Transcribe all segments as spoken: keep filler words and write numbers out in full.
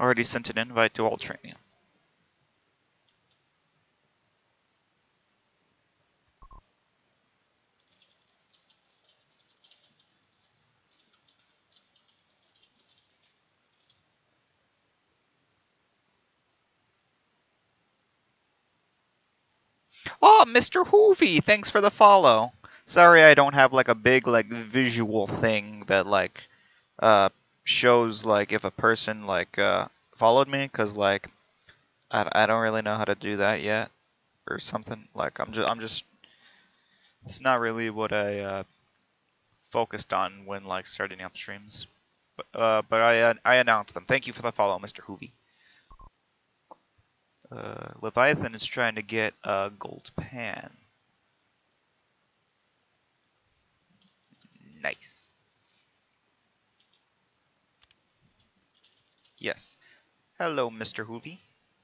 Already sent an invite to Ultranium. Oh, Mister Hoovy, thanks for the follow. Sorry I don't have like a big like visual thing that like uh shows like if a person like uh followed me, cuz like I, I don't really know how to do that yet or something. Like I'm just I'm just it's not really what I uh focused on when like starting up streams. But uh but I uh, I announced them. Thank you for the follow, Mister Hoovy. Uh Leviathan is trying to get a gold pan. Nice. Yes. Hello, Mister Hoovy.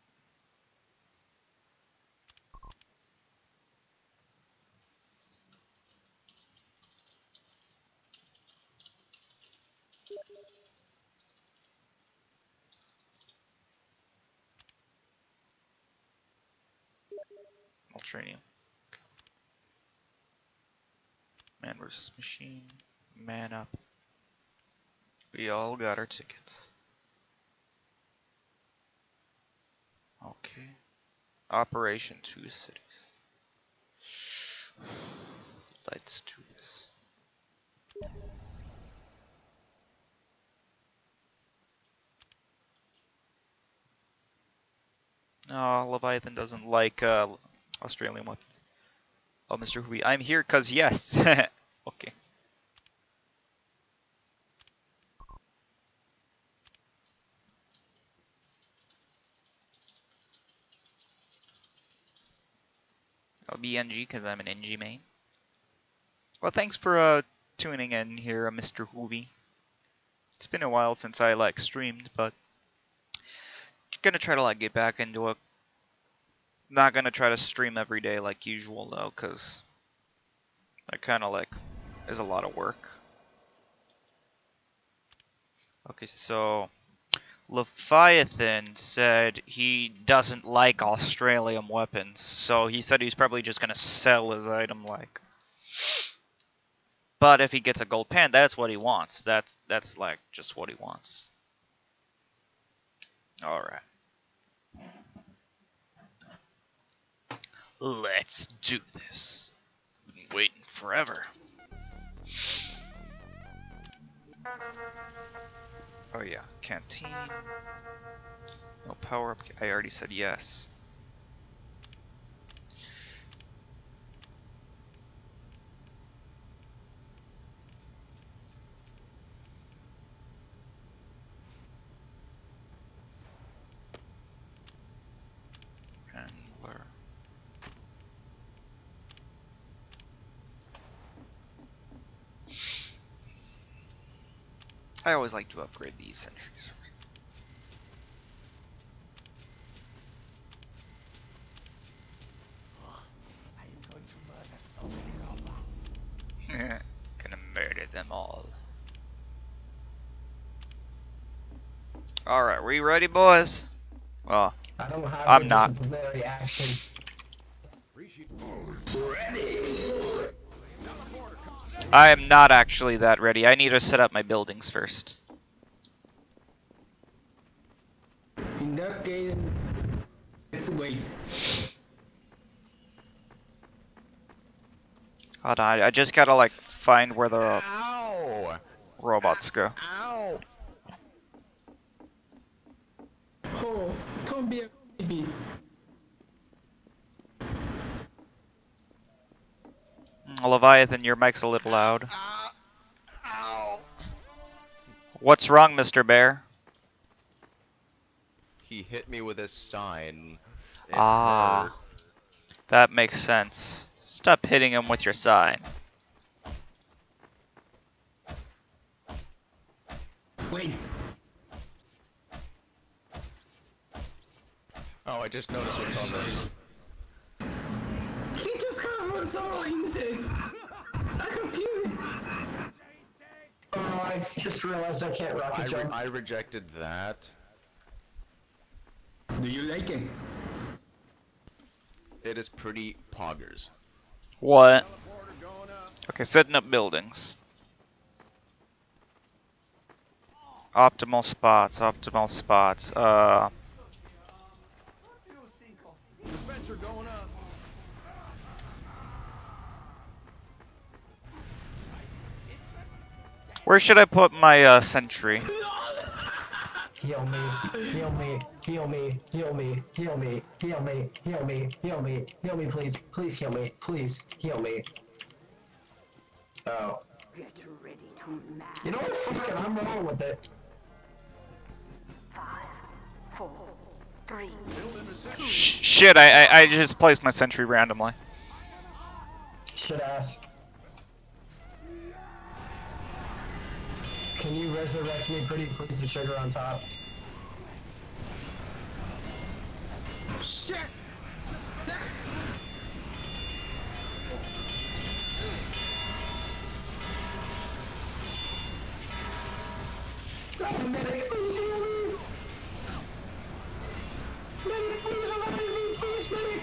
Ultranium. Man versus machine. Man up. We all got our tickets. Okay. Operation Two Cities. Let's do this. Oh, Leviathan doesn't like uh, Australian weapons. Oh, Mister Hui, I'm here cause yes. Okay. I'll be N G cause I'm an N G main. Well, thanks for uh, tuning in here, uh, Mister Hui. It's been a while since I like streamed, but gonna try to like get back into it. Not gonna try to stream every day like usual though, cause that kind of like is a lot of work. Okay, so Leviathan said he doesn't like Australian weapons, so he said he's probably just gonna sell his item like. But if he gets a gold pan, that's what he wants. That's that's like just what he wants. All right. Let's do this. Been waiting forever. Oh yeah, canteen. No power up. I already said yes. Handler. I always like to upgrade these sentries. Gonna murder them all. Alright, we ready, boys? Well, I don't have I'm not. disciplinary action. Ready. I am not actually that ready. I need to set up my buildings first. In that case, let's wait. Hold on, I just gotta like find where the Ow! robots go. Ow! Oh, don't be a baby. Leviathan, your mic's a little loud. Ow! Ow! What's wrong, Mister Bear? He hit me with his sign. It Ah, hurt. that makes sense. Stop hitting him with your sign. Wait. Oh, I just noticed what's on this. He just got one solo insects. I'm confused. Oh, I just realized I can't rocket I, re jump. I rejected that. Do you like it? It is pretty poggers. What? Okay, setting up buildings. Optimal spots, optimal spots. Uh, Dispenser going up. where should I put my uh, sentry? Heal me, heal me, heal me, heal me, heal me, heal me, heal me, heal me, heal me, please, please heal me, please heal me. Oh. Get ready to match. You know what? Fuck it, I'm rolling with it. Five, four, three. Sh shit, I, I I just placed my sentry randomly. Shit ass. Can you resurrect me, pretty please, with sugar on top? Shit! Oh, medic, please heal me! Medic, please revive me, please, medic!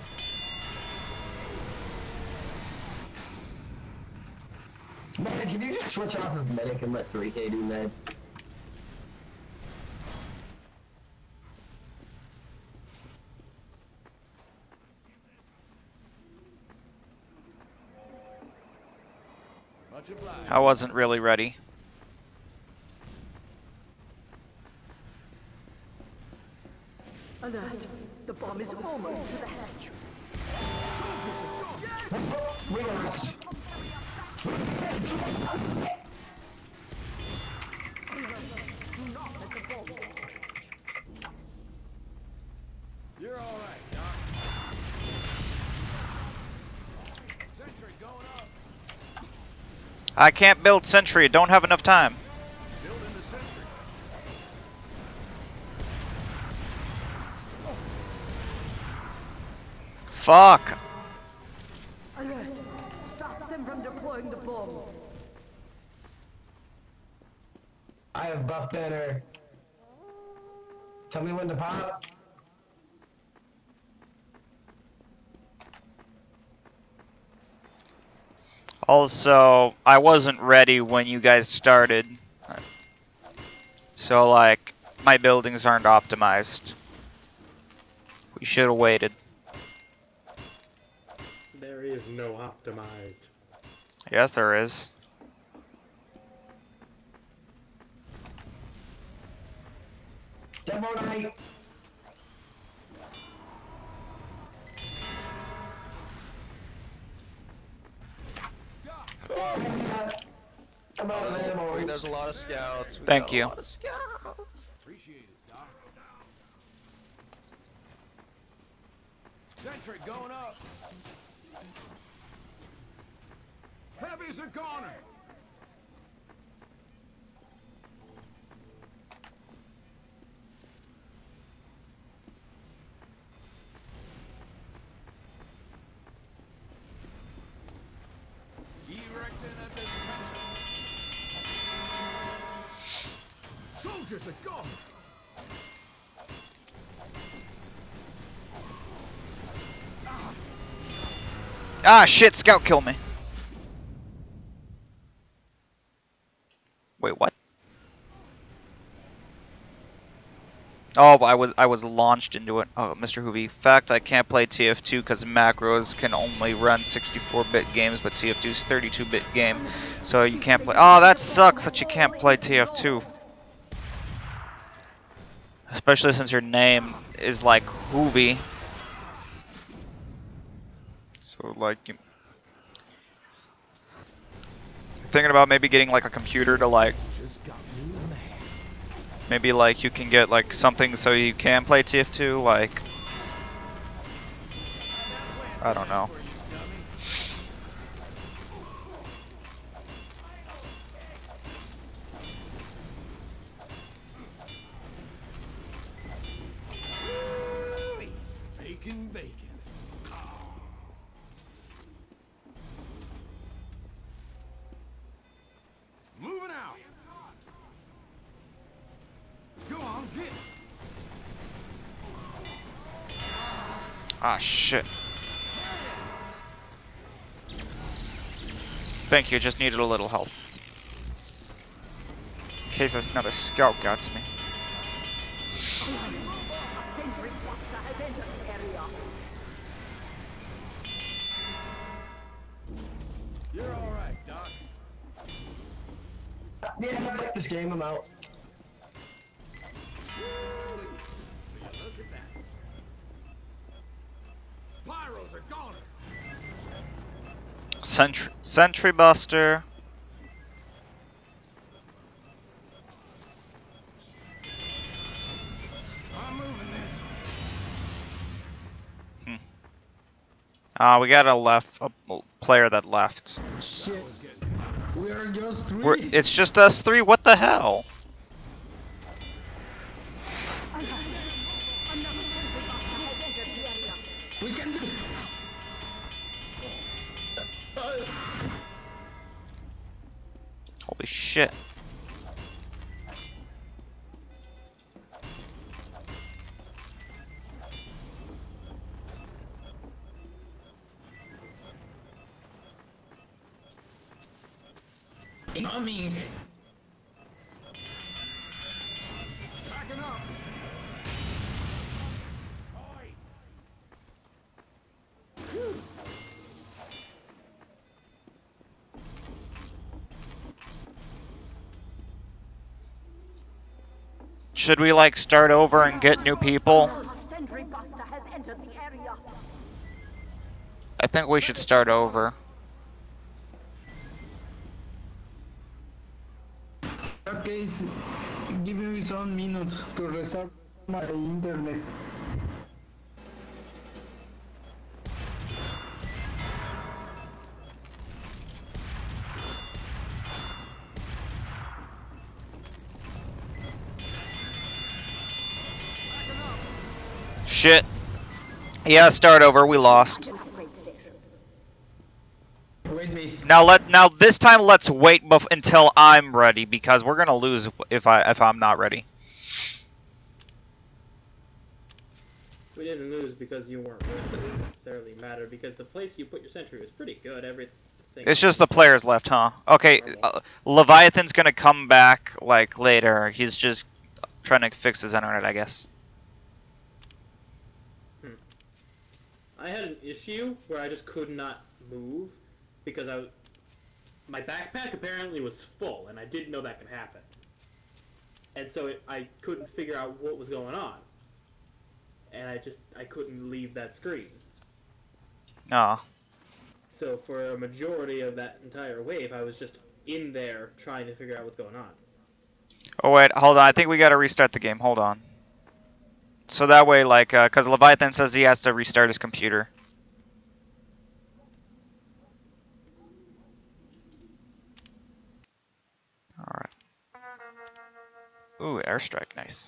Medic, can you just switch off of medic and let three K do med? I wasn't really ready. Alert. The bomb is almost to the hatch. We lost. You're all right, Doc. Sentry going up. I can't build sentry, don't have enough time. Building the sentry. Fuck. Alert. Stop them from deploying the bomb. I have buff banner. Tell me when to pop. Also, I wasn't ready when you guys started. So, like, my buildings aren't optimized. We should have waited. There is no optimized. Yes, there is. Demo night. Oh, man. I'm out of ammo. There's a lot of scouts. We Thank got you. A lot of scouts. Appreciate it, Doc. Sentry going up. Heavy's a goner. Erecting a dispenser. Soldiers are gone. Ah, shit, scout killed me. Wait, what? Oh, I was I was launched into it. Oh, Mister Hoovy. Fact, I can't play T F two because macros can only run sixty-four bit games, but T F two is thirty-two bit game, so you can't play. Oh, that sucks that you can't play T F two. Especially since your name is like Hoovy. So like, you... thinking about maybe getting like a computer to like. Maybe like you can get like something so you can play T F two, like I don't know. Bacon, bacon. Moving out. Go on, get. Ah, shit. Thank you, just needed a little help. In case another scout got to me. Sentry buster has entered the area. You're all right, Doc. Yeah, I like this game. I'm out. Will you look at that? Pyros are goners. Sentry, Sentry Buster. I'm moving this. Hmm. Uh, we got a left a player that left. Shit. We are just three. We're, it's just us three. What the hell? We can do. Holy shit! Incoming. Backing up. Should we like start over and get new people? A sentry buster has entered the area. I think we should start over. Okay, s- give me some minutes to restart my internet. Shit. Yeah, start over. We lost. Upgrade station. Wait me. Now let now this time let's wait bef until I'm ready because we're gonna lose if, if I if I'm not ready. We didn't lose because you weren't with it. It didn't necessarily matter because the place you put your sentry was pretty good. Everything. It's just the players left, huh? Okay, uh, Leviathan's gonna come back like later. He's just trying to fix his internet, I guess. Hmm. I had an issue where I just could not move because I was, my backpack apparently was full, and I didn't know that could happen. And so it, I couldn't figure out what was going on, and I just I couldn't leave that screen. No. So for a majority of that entire wave, I was just in there trying to figure out what's going on. Oh wait, hold on. I think we gotta restart the game. Hold on. So that way, like, uh, cause Leviathan says he has to restart his computer. Alright. Ooh, airstrike, nice.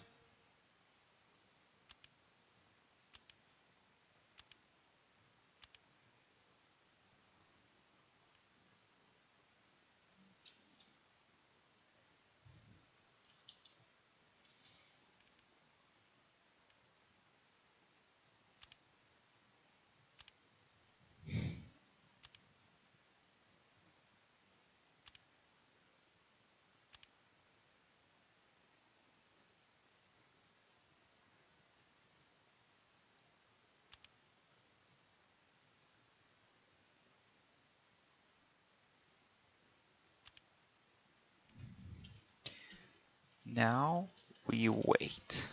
Now we wait.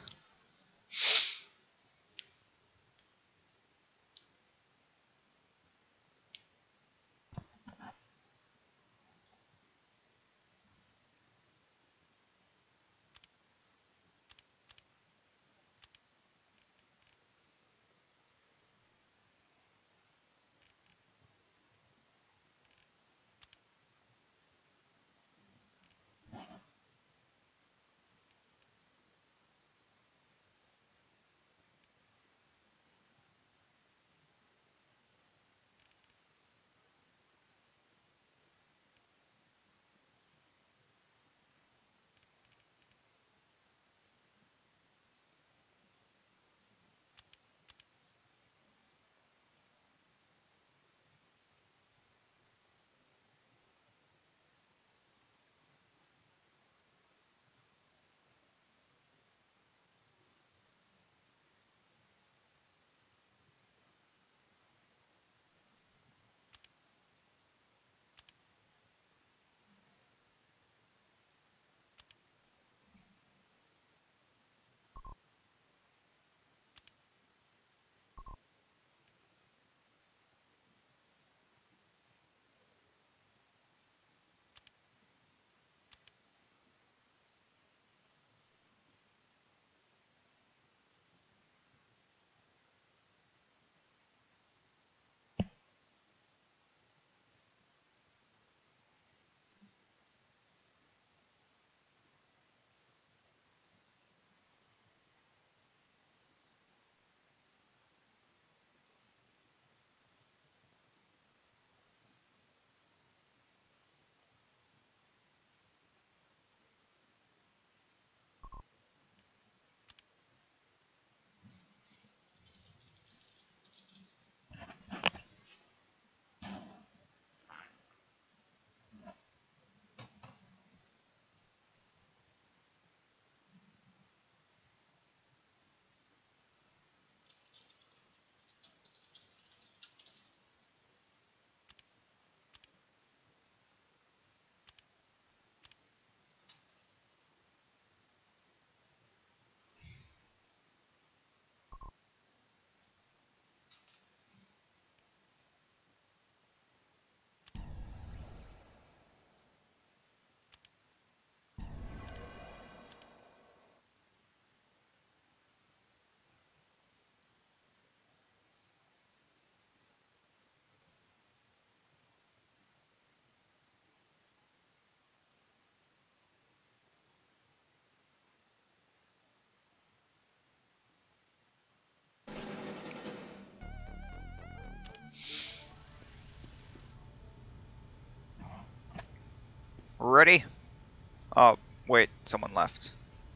Ready? Oh, wait, someone left.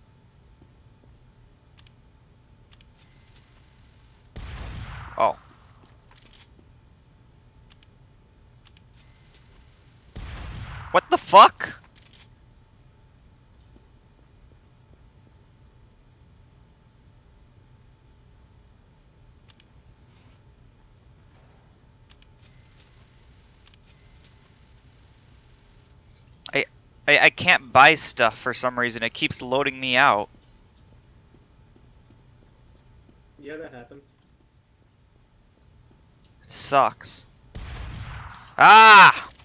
Oh. What the fuck? I, I I can't buy stuff for some reason. It keeps loading me out. Yeah, that happens. It sucks. Ah!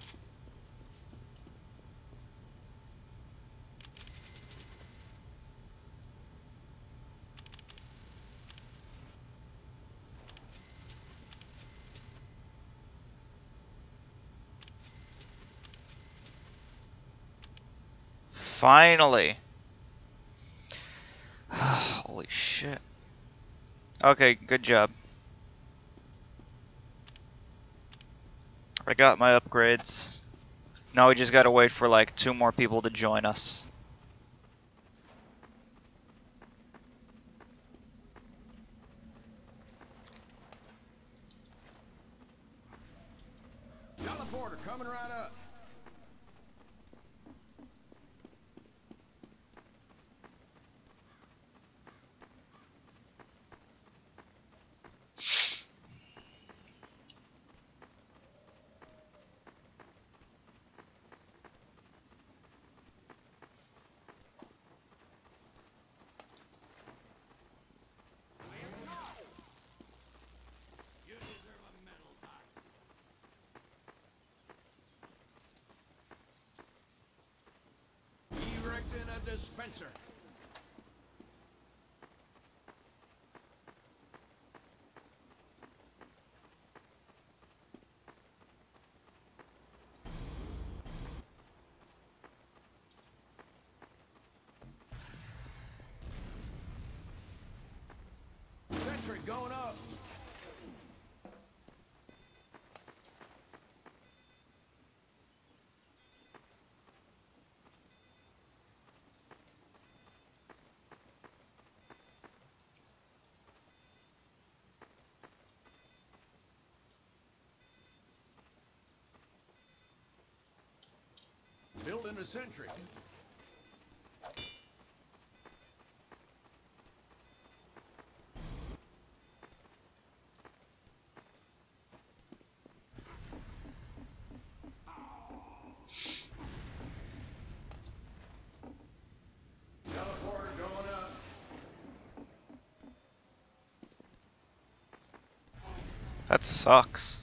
Finally. Holy shit. Okay, good job. I got my upgrades. Now we just gotta wait for like two more people to join us. Teleporter coming right up. Erecting a dispenser. Sentry going up. Building a sentry. Teleporter going up. That sucks.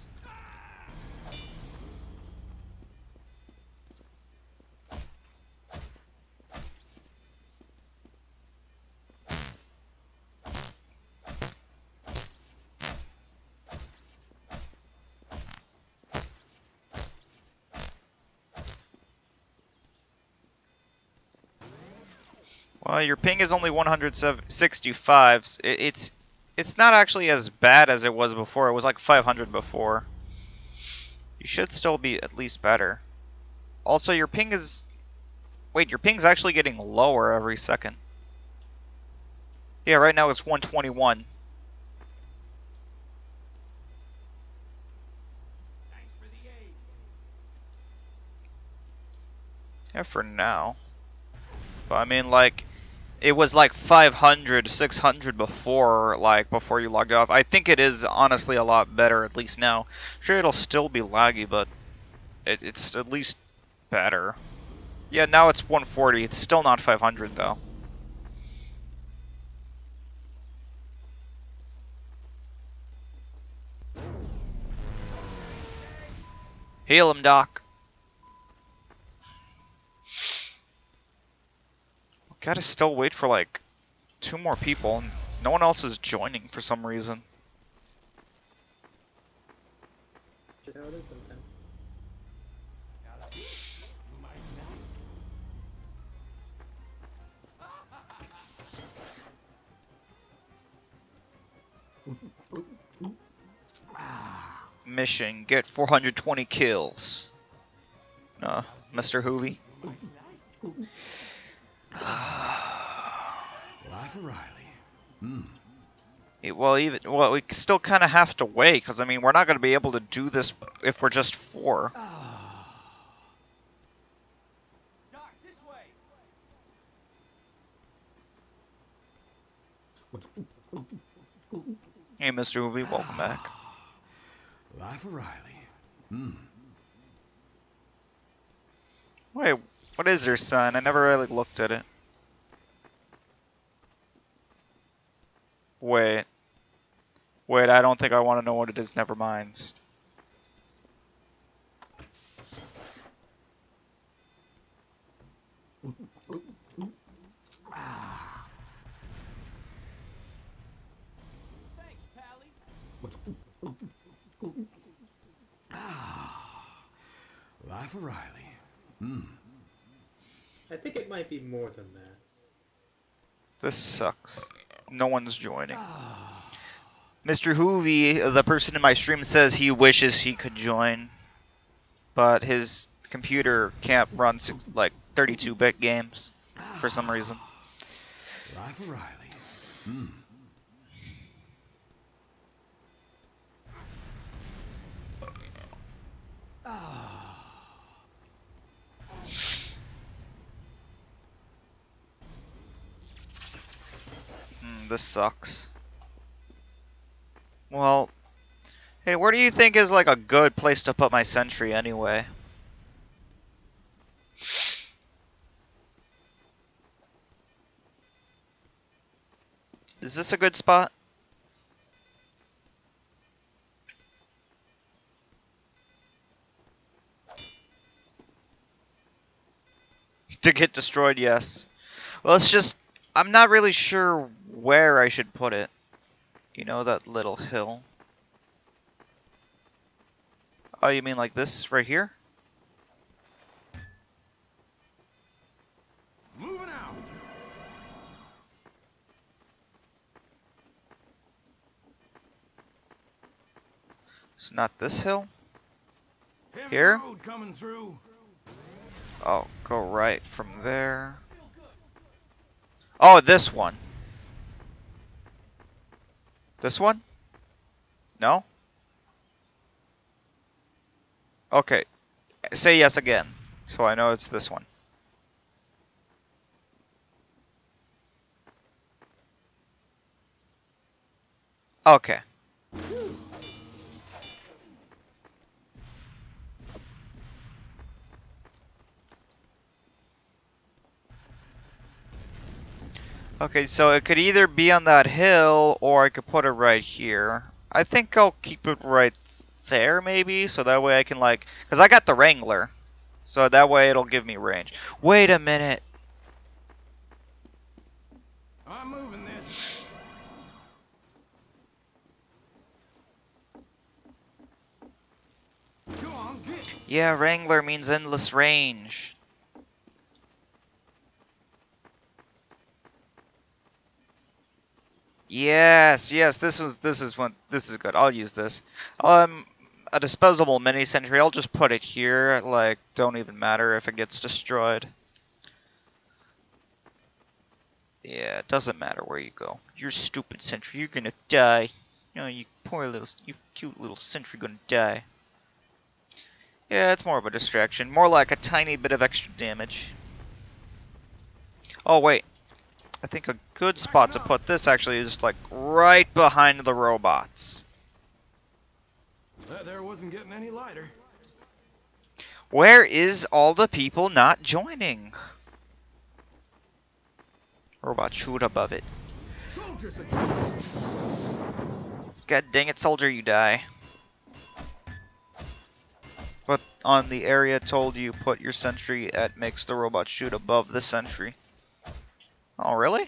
Well, your ping is only one hundred sixty-five. It, it's it's not actually as bad as it was before. It was like five hundred before. You should still be at least better. Also, your ping is... Wait, your ping's actually getting lower every second. Yeah, right now it's one twenty-one. Thanks for the aid. Yeah, for now. But I mean, like... It was like five hundred, six hundred before, like, before you logged off. I think it is honestly a lot better, at least now. Sure, it'll still be laggy, but it, it's at least better. Yeah, now it's one forty. It's still not five hundred, though. Heal him, Doc. Gotta still wait for like two more people. No one else is joining for some reason. Just how it is sometimes. Mission: get four hundred twenty kills. Uh, Mister Hoovy. Life of Riley. Hmm. Yeah, well, even well, we still kind of have to wait because I mean we're not going to be able to do this if we're just four. Doc, this way. Hey, Mister Hoovy, welcome back. Life of Riley. Hmm. Wait, what is your sign? I never really looked at it. Wait. Wait, I don't think I want to know what it is. Never mind. Thanks, Pally. Life of Riley. Hmm. I think it might be more than that. This sucks. No one's joining. Mister Hoovy, the person in my stream, says he wishes he could join, but his computer can't run six, like thirty-two bit games for some reason. Life of Riley. Hmm. Hmm, this sucks. Well, hey, where do you think is like a good place to put my sentry anyway? Is this a good spot? To get destroyed, yes. Well, it's just, I'm not really sure where I should put it. You know, that little hill. Oh, you mean like this right here? Moving out. It's not this hill? Heavy Here? road coming through. Oh, go right from there. Oh, this one. This one? No? Okay. Say yes again, so I know it's this one. Okay. Okay, so it could either be on that hill, or I could put it right here. I think I'll keep it right there, maybe, so that way I can, like... Because I got the Wrangler, so that way it'll give me range. Wait a minute. I'm moving this. Go on, get. Yeah, Wrangler means endless range. Yes, yes, this was this is one this is good. I'll use this. Um a disposable mini sentry, I'll just put it here, like don't even matter if it gets destroyed. Yeah, it doesn't matter where you go. You're stupid sentry, you're gonna die. You know, you poor little you cute little sentry gonna die. Yeah, it's more of a distraction, more like a tiny bit of extra damage. Oh wait. I think a good spot to put this actually is like right behind the robots. That there wasn't getting any lighter. Where is all the people not joining? Robot shoot above it. Soldiers again. God dang it, soldier, you die. But on the area told you put your sentry at makes the robot shoot above the sentry. Oh, really?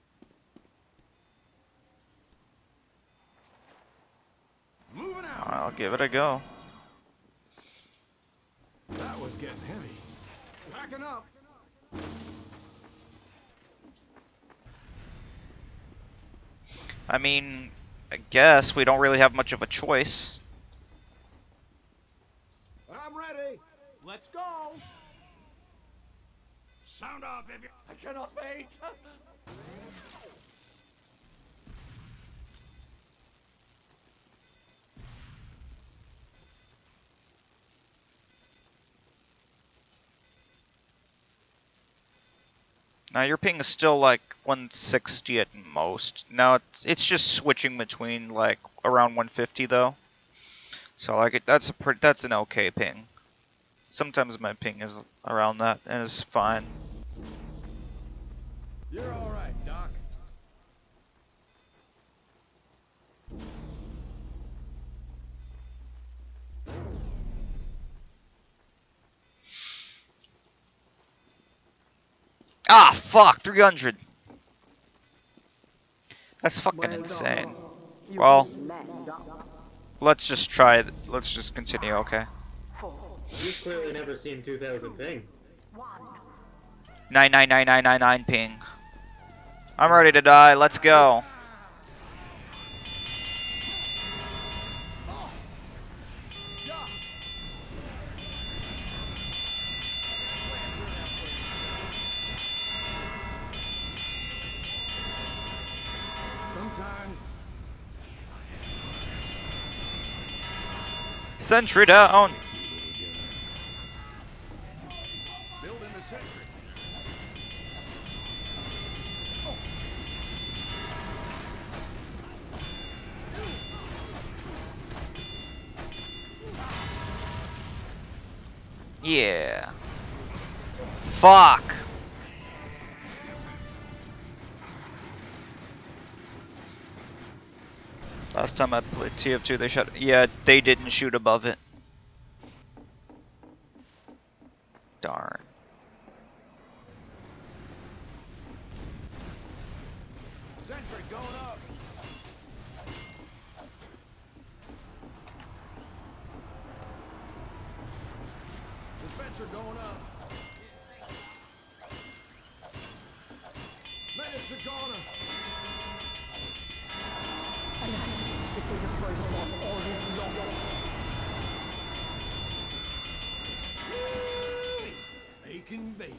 Moving out. I'll give it a go. That was getting heavy. Backing up. I mean, I guess we don't really have much of a choice. I'm ready. Let's go. Sound off if you. I cannot wait. Now your ping is still like one sixty at most. Now it's it's just switching between like around one fifty though. So like it, that's a pretty, that's an okay ping. Sometimes my ping is around that and it's fine. You're all right, Doc. Ah, fuck, three hundred. That's fucking Well insane. done. You Well, messed up. let's just try it. Let's just continue, okay? Four, You've clearly never seen two thousand ping. one. nine nine nine nine nine nine ping. I'm ready to die. Let's go. Sometimes. Sentry down. Building the sentry. Yeah. Fuck. Last time I played T F two, they shot. Yeah, they didn't shoot above it. Darn. Sentry going up. Dispenser going up. Medics are gone. If they deploy the bomb, all is lost. Bacon, bacon.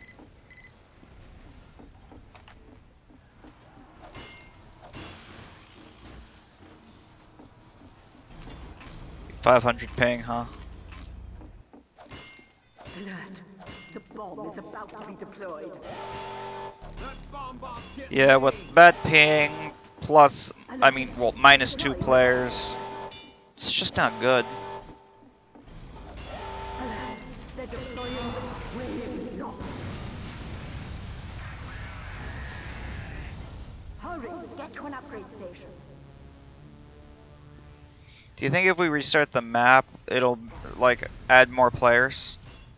five hundred ping, huh? Alert. The bomb is about to be deployed. That bomb bot's getting Yeah, with me. bad ping plus, I mean, well, minus two players. It's just not good. Alert. They're deploying wave lock. Hurry, get to an upgrade station. Do you think if we restart the map, it'll, like, add more players?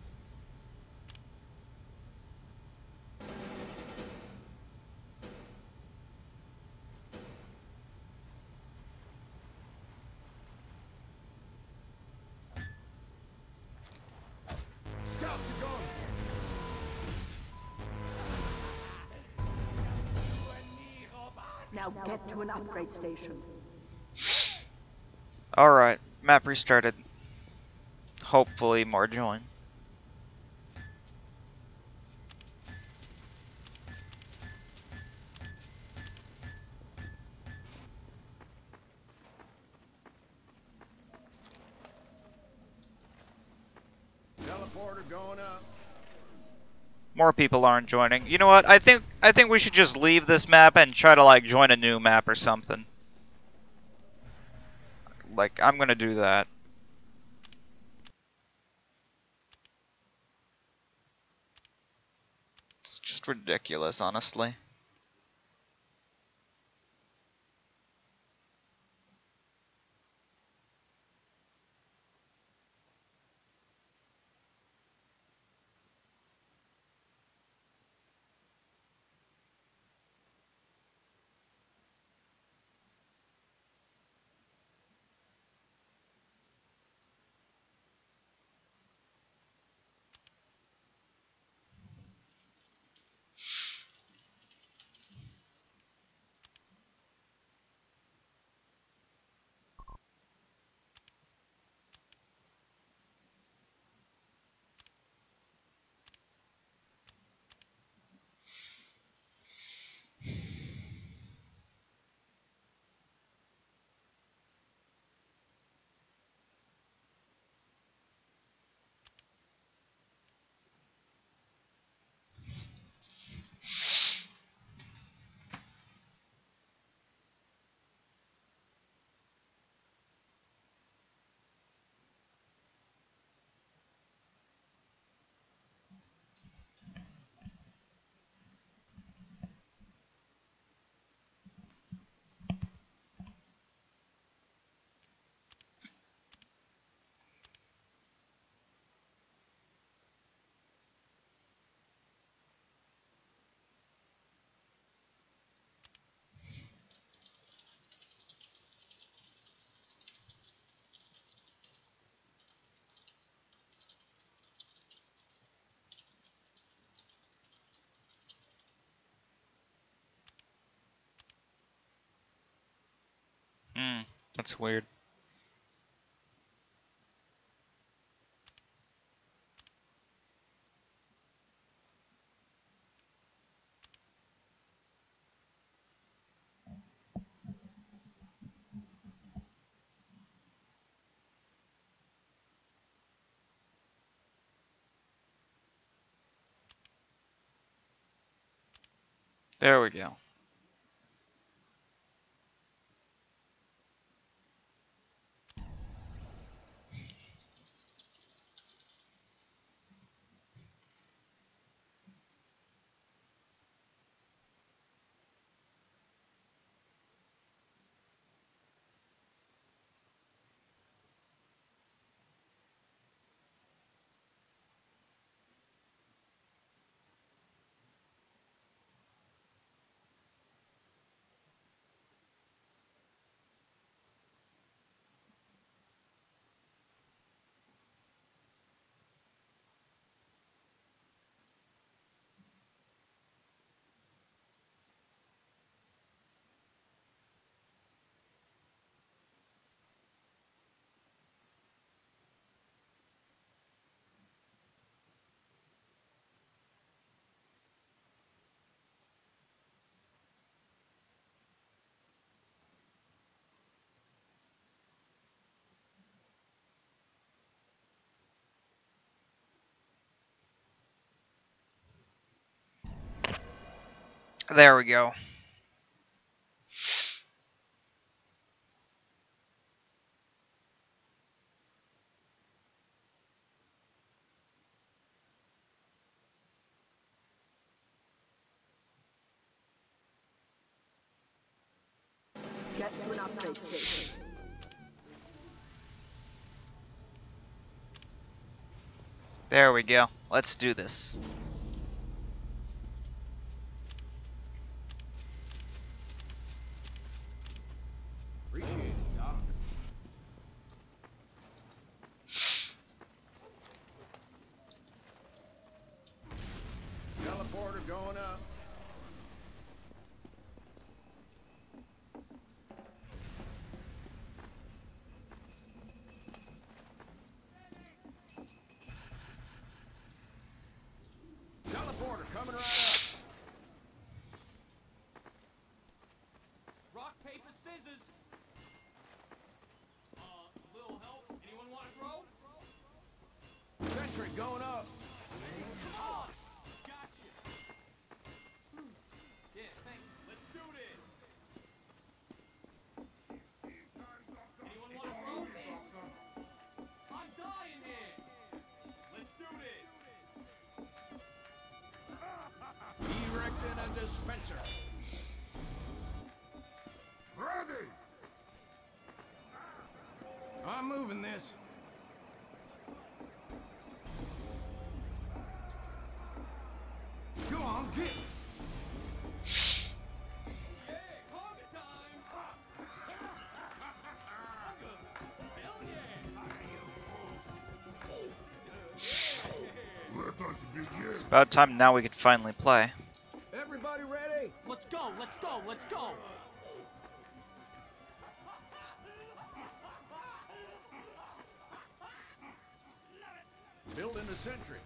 Scouts are gone. Now get to an upgrade station. Alright, map restarted. Hopefully more join. Teleporter going up. More people aren't joining. You know what? I think I think we should just leave this map and try to like join a new map or something. Like I'm gonna do that. It's just ridiculous, honestly. That's weird. There we go. There we go. Get to an upgrade station. There we go. Let's do this. Appreciate it, Doc. Teleporter going up. Teleporter coming right up. Rock, paper, scissors. Uh, little help? Anyone want to throw? Sentry going up. Ah, gotcha. Yeah, thanks. Let's do this. Anyone want to throw this? I'm dying here. Let's do this. Erecting a dispenser. Ready. I'm moving this. Go on, get it. Yeah, conga time. Hell yeah. It's about time now we could finally play. Everybody ready? Let's go, let's go, let's go. Building a sentry.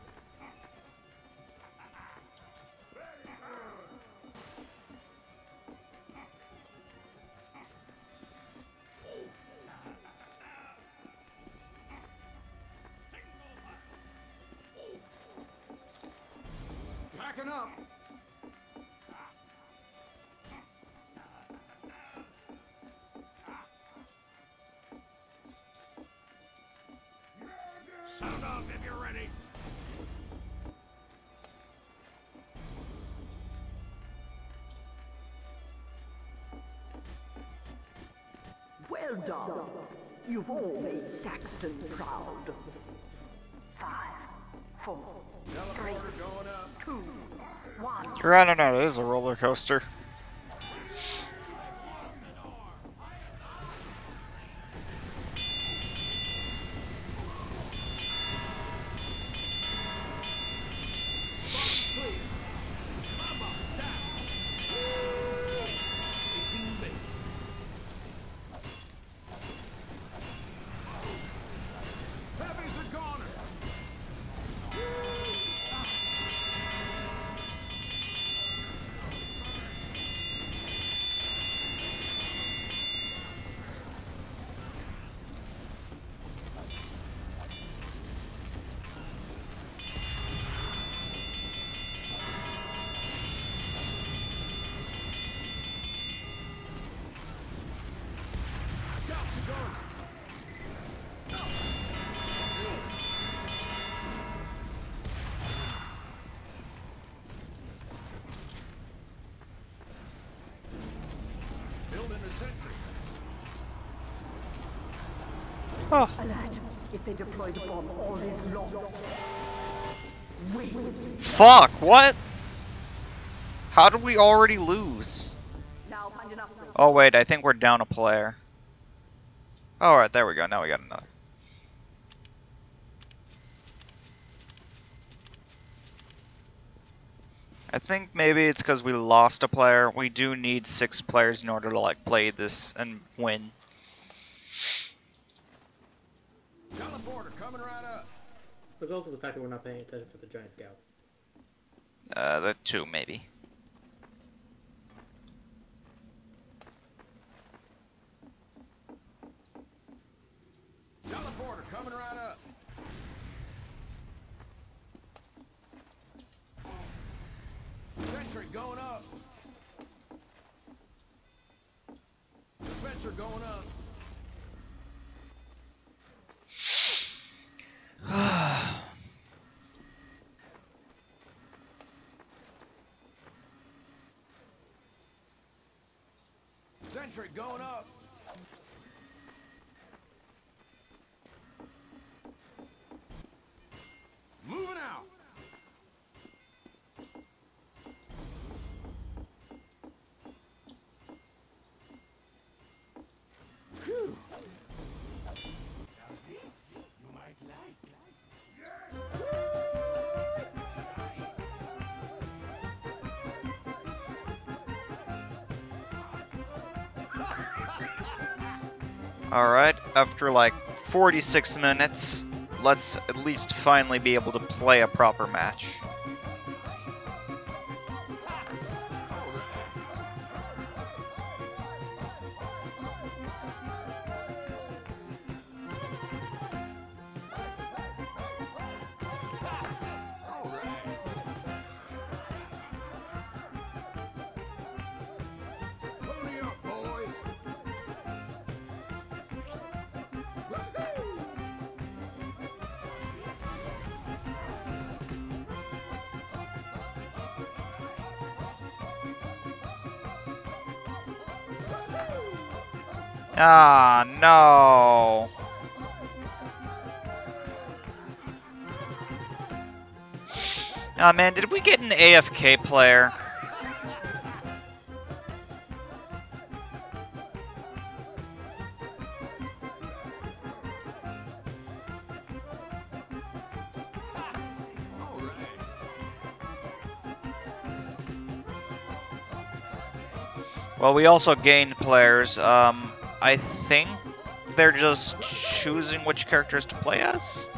Packing up. Sound off if you're ready. Well done. You've all made Saxton proud. Five, four, three, Teleporter going up. two, one. Your internet is a roller coaster. Oh. Alert. If they deploy the bomb, all is lost. Wait. Fuck, what? How did we already lose? Now find enough. Oh wait, I think we're down a player. Alright, there we go, now we got another. I think maybe it's because we lost a player. We do need six players in order to like play this and win. Teleporter coming right up. There's also the fact that we're not paying attention for the giant scouts. Uh, the two maybe. Teleporter coming right up. Sentry going up. Dispenser going up. Sentry going up. Moving out. Phew. Alright, after like forty-six minutes, let's at least finally be able to play a proper match. Pony up, boys. Ah, no. Oh man, did we get an A F K player? Well, we also gained players. Um, I think they're just choosing which characters to play as.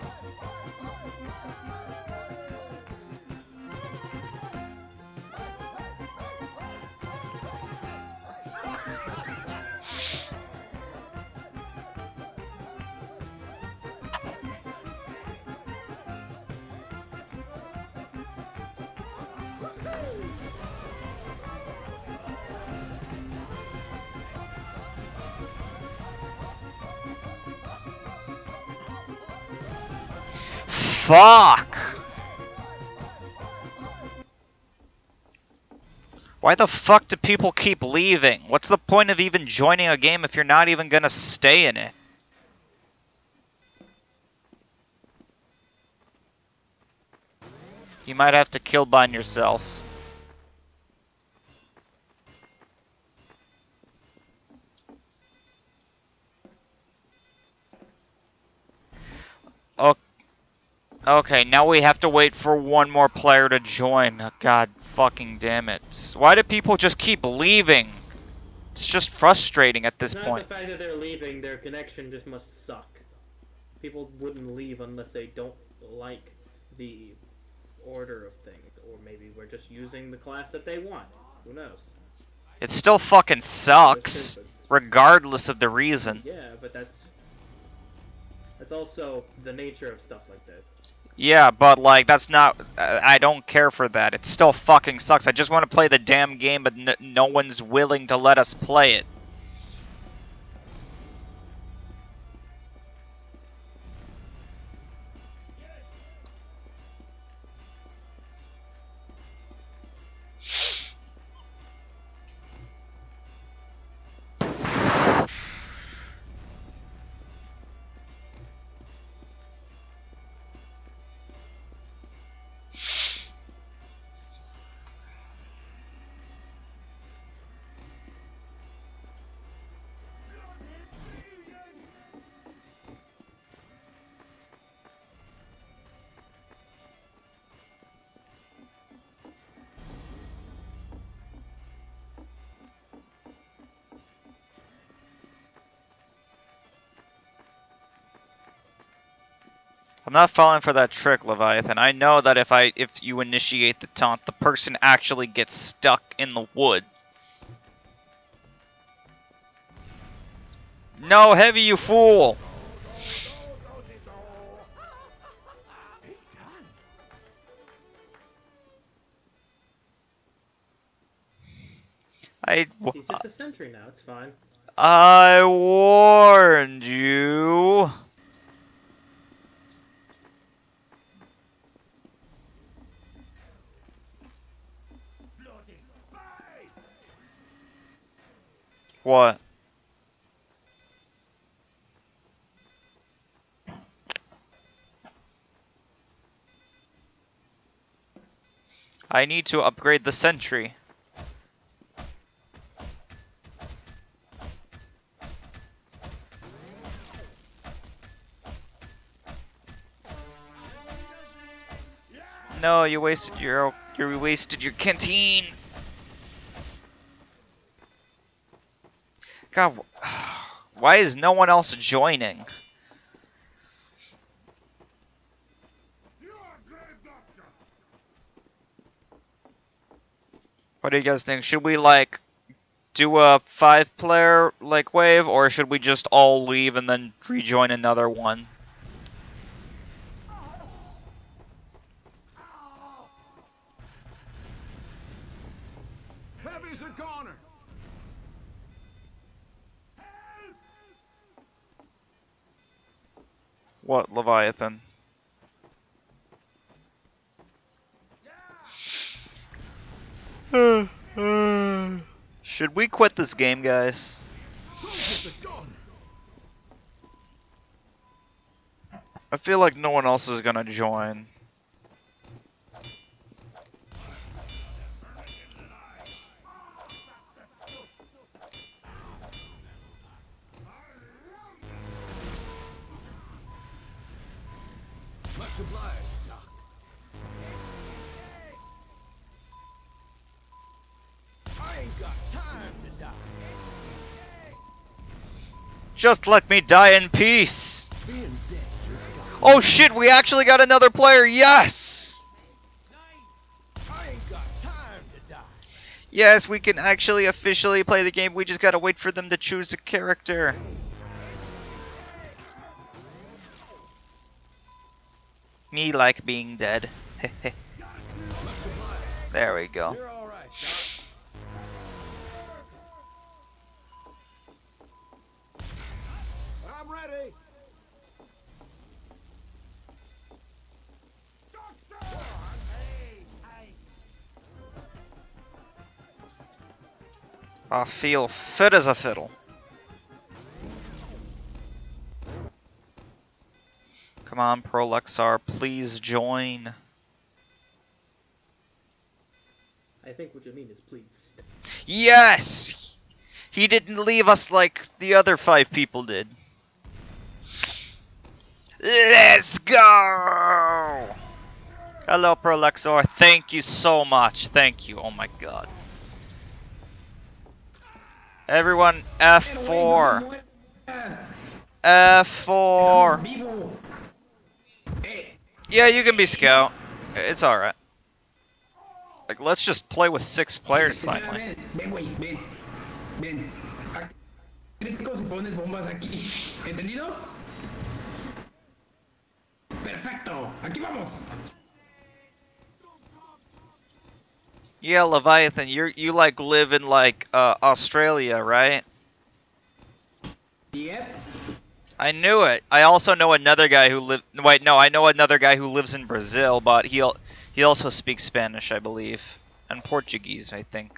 Fuck! Why the fuck do people keep leaving? What's the point of even joining a game if you're not even gonna stay in it? You might have to kill bind yourself. Okay. Okay, now we have to wait for one more player to join. God fucking damn it. Why do people just keep leaving? It's just frustrating at this It's not point. the fact that they're leaving, their connection just must suck. People wouldn't leave unless they don't like the order of things. Or maybe we're just using the class that they want. Who knows? It still fucking sucks, regardless of the reason. Yeah, but that's... That's also the nature of stuff like that. Yeah, but like, that's not... Uh, I don't care for that. It still fucking sucks. I just want to play the damn game, but n no one's willing to let us play it. I'm not falling for that trick, Leviathan. I know that if I if you initiate the taunt, the person actually gets stuck in the wood. No, Heavy, you fool! I, He's just a sentry now. It's fine. I warned you. What? I need to upgrade the sentry. No, you wasted your you wasted your canteen. God, why is no one else joining? What do you guys think? Should we like do a five player like wave, or should we just all leave and then rejoin another one? Heavy's a goner. What, Leviathan? Should we quit this game, guys? I feel like no one else is gonna join. Much obliged, Doc. I ain't got time to die. Just let me die in peace. Being dead just got. Oh shit, we actually got another player, yes! I ain't got time to die. Yes, we can actually officially play the game, we just gotta wait for them to choose a character. Me like being dead. There we go. You're all right, Doc. I'm ready. I feel fit as a fiddle. Come on, Prolexar, please join. I think what you mean is please. Yes! He didn't leave us like the other five people did. Let's go! Hello, Prolexar. Thank you so much. Thank you. Oh my god. Everyone, F four. F four. Yeah, you can be scout. It's alright. Like, let's just play with six players finally. Ven, güey, ven. Ven. Críticos y pones bombas aquí. ¿Entendido? Perfecto. Aquí vamos. Yeah, Leviathan, you you like live in like uh, Australia, right? Yep. I knew it. I also know another guy who live. Wait, no, I know another guy who lives in Brazil, but he he also speaks Spanish, I believe, and Portuguese, I think,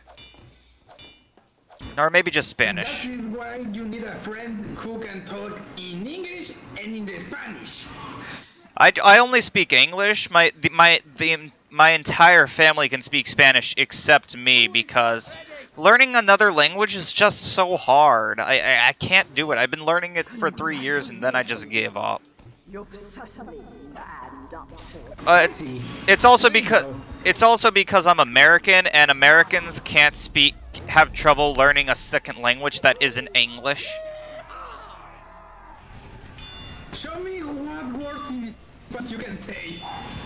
or maybe just Spanish. That is why you need a friend who can talk in English and in the Spanish. I, I only speak English. My the, my the my entire family can speak Spanish except me, because learning another language is just so hard. I, I I can't do it. I've been learning it for three years and then I just gave up. You've certainly manned up for Uh, it's, it's also because it's also because I'm American, and Americans can't speak have trouble learning a second language that isn't English. Show me what works in this. what you can say.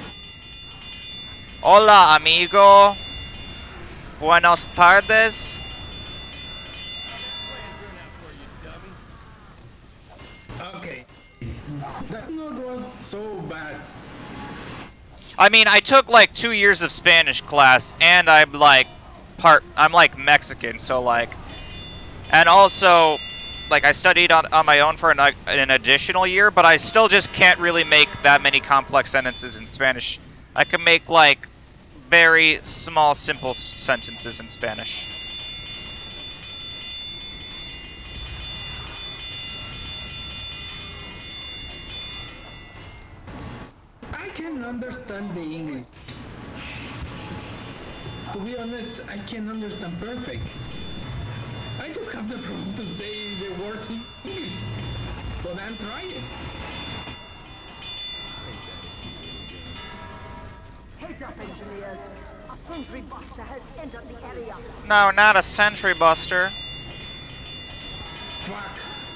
Hola, amigo. Buenos tardes. Okay. That note was so bad. I mean, I took like two years of Spanish class, and I'm like part. I'm like Mexican, so like, and also, like I studied on on my own for an, an additional year, but I still just can't really make that many complex sentences in Spanish. I can make like very small, simple sentences in Spanish. I can understand the English. To be honest, I can understand perfect. I just have the problem to say the words in English. But I'm trying. Heads up, engineers. A sentry buster has entered the area. No, not a sentry buster. Fuck.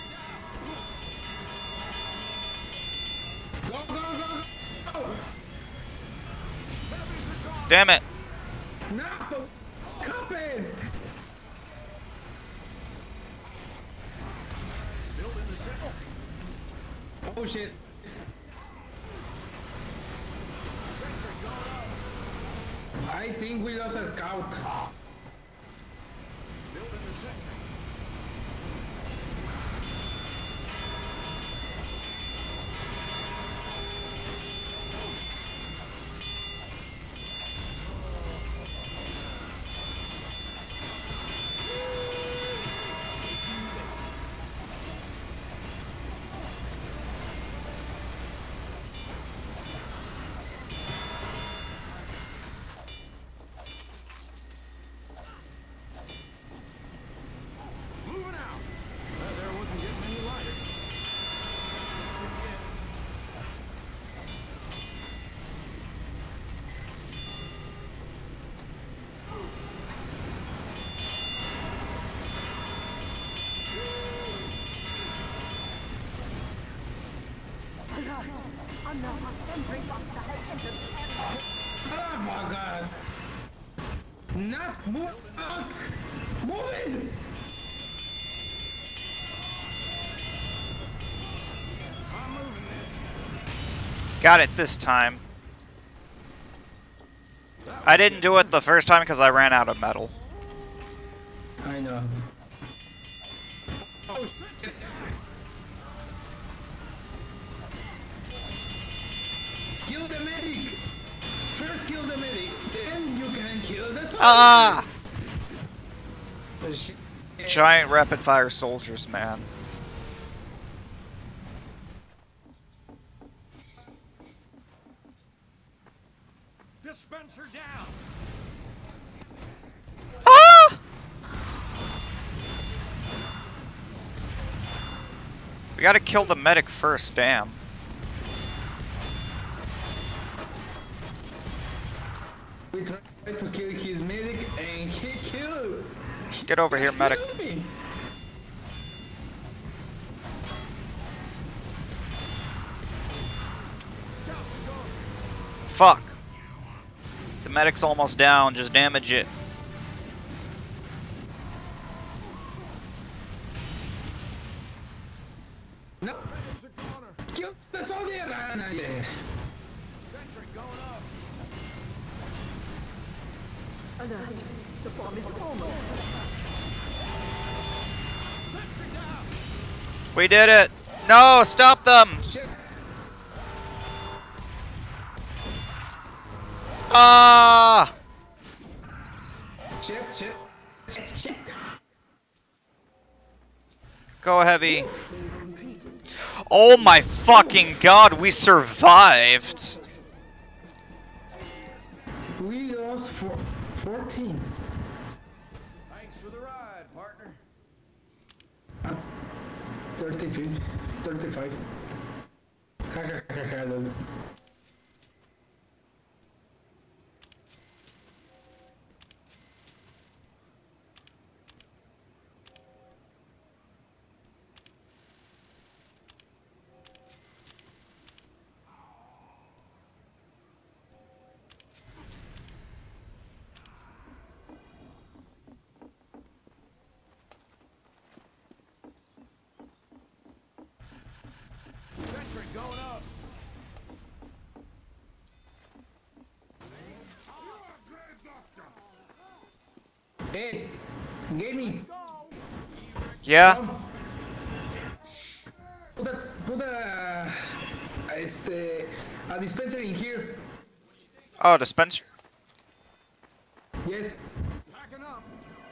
Go, go, go, go! Damn it. No! Copy! Oh shit. I think we lost a scout. Moving out. That there wasn't getting any lighter. Alert! Another sentry buster has entered the area. Oh my god. Not move. Uh, moving. I'm moving this. Got it this time. I didn't do it the first time because I ran out of metal. I know. Oh shit. Kill the medic. First kill the medic, then you can kill the soldier. Ah! Oh, shit. Giant rapid fire soldiers, man. Dispenser down. Ah! We gotta kill the medic first, damn. We tried to kill his medic and he killed. Get over here, medic. killed me. Fuck. The medic's almost down, just damage it. No. Kill the soldier. Ah, no, yeah. Sentry going up. Alert! The bomb is almost. Sentry down. We did it! No, stop them! Shit. Ah! Shit, shit, shit, shit. Go heavy. Oh my fucking god, we survived! We lost four, fourteen. Thanks for the ride, partner. Uh, thirty, fifty, thirty-five. Ha, ha, ha, ha, ha. Turret going up. Hey, gaming. Yeah. Come. Put a, put a, este, a dispenser in here. Oh, dispenser. Yes. Packing up.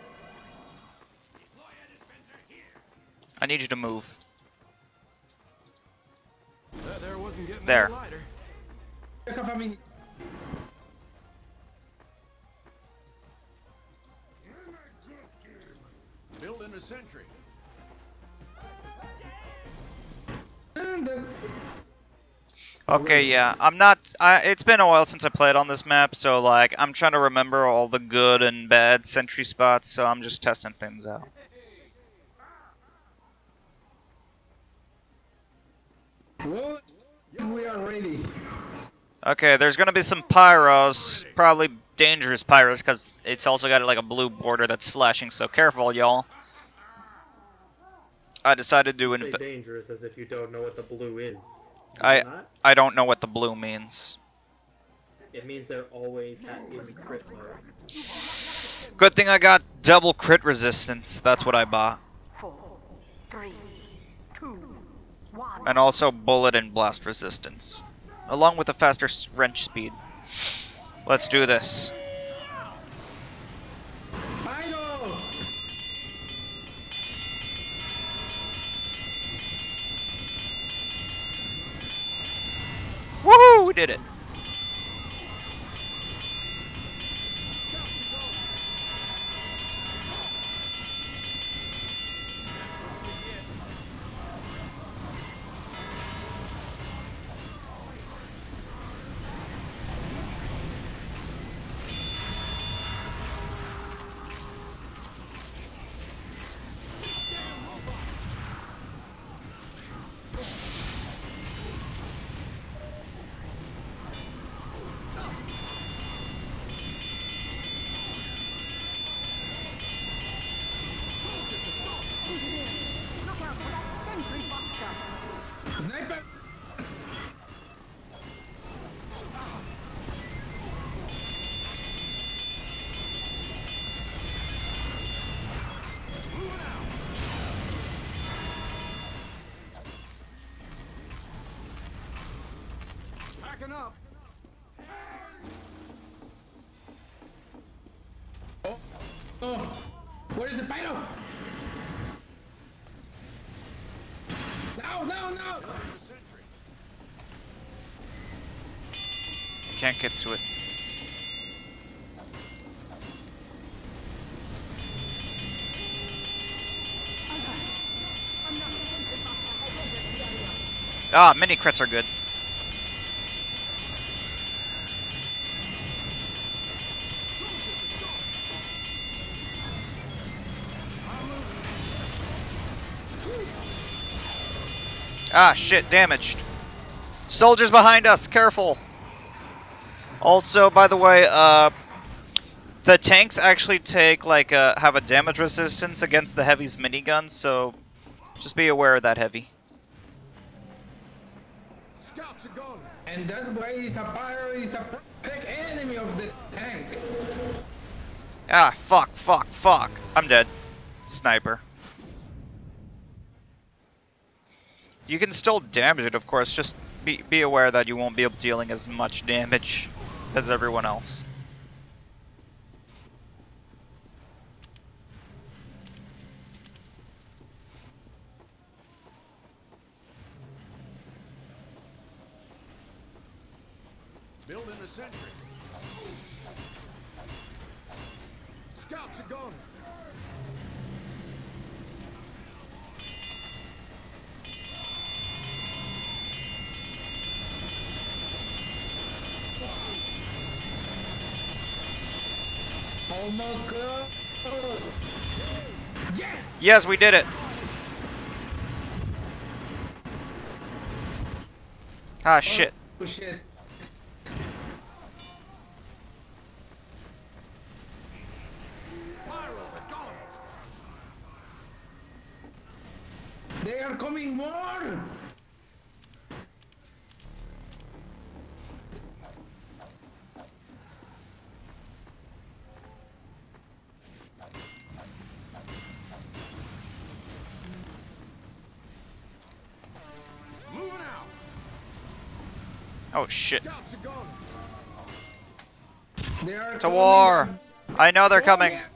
I need you to move. That there wasn't getting There. any lighter. I have a mini. Building a sentry. And then, Okay, yeah. I'm not. I, it's been a while since I played on this map, so like I'm trying to remember all the good and bad sentry spots. So I'm just testing things out. well, we are ready. Okay, there's gonna be some pyros, probably dangerous pyros, because it's also got like a blue border that's flashing. So careful, y'all. I decided to Say inv- dangerous as if you don't know what the blue is. Do I you not? I don't know what the blue means. It means they're always ha- in crit mode. Good thing I got double crit resistance. That's what I bought, Four, three, two, one. and also bullet and blast resistance, along with a faster s- wrench speed. Let's do this. Pyro! Woohoo! We did it. Look out for that sentry buster. Sniper! Packing up. Oh, oh, where is the pyro? No, no, no! Building a sentry. Can't get to it. Ah, mini crits are good. Ah, shit, damaged. Soldiers behind us, careful. Also, by the way, uh, the tanks actually take like uh, have a damage resistance against the heavy's miniguns, so just be aware of that, heavy. Scouts are going. And that's why he's a pyro is a perfect enemy of the tank. Ah, fuck, fuck, fuck. I'm dead. Sniper. You can still damage it, of course, just be, be aware that you won't be dealing as much damage as everyone else. Building a sentry. Scouts are going. Almost good. Yes! Yes, we did it. Ah, shit. Oh shit. They are coming more! Oh shit. Scouts are gone. They are To coming war! down. I know they're Oh, coming. yeah.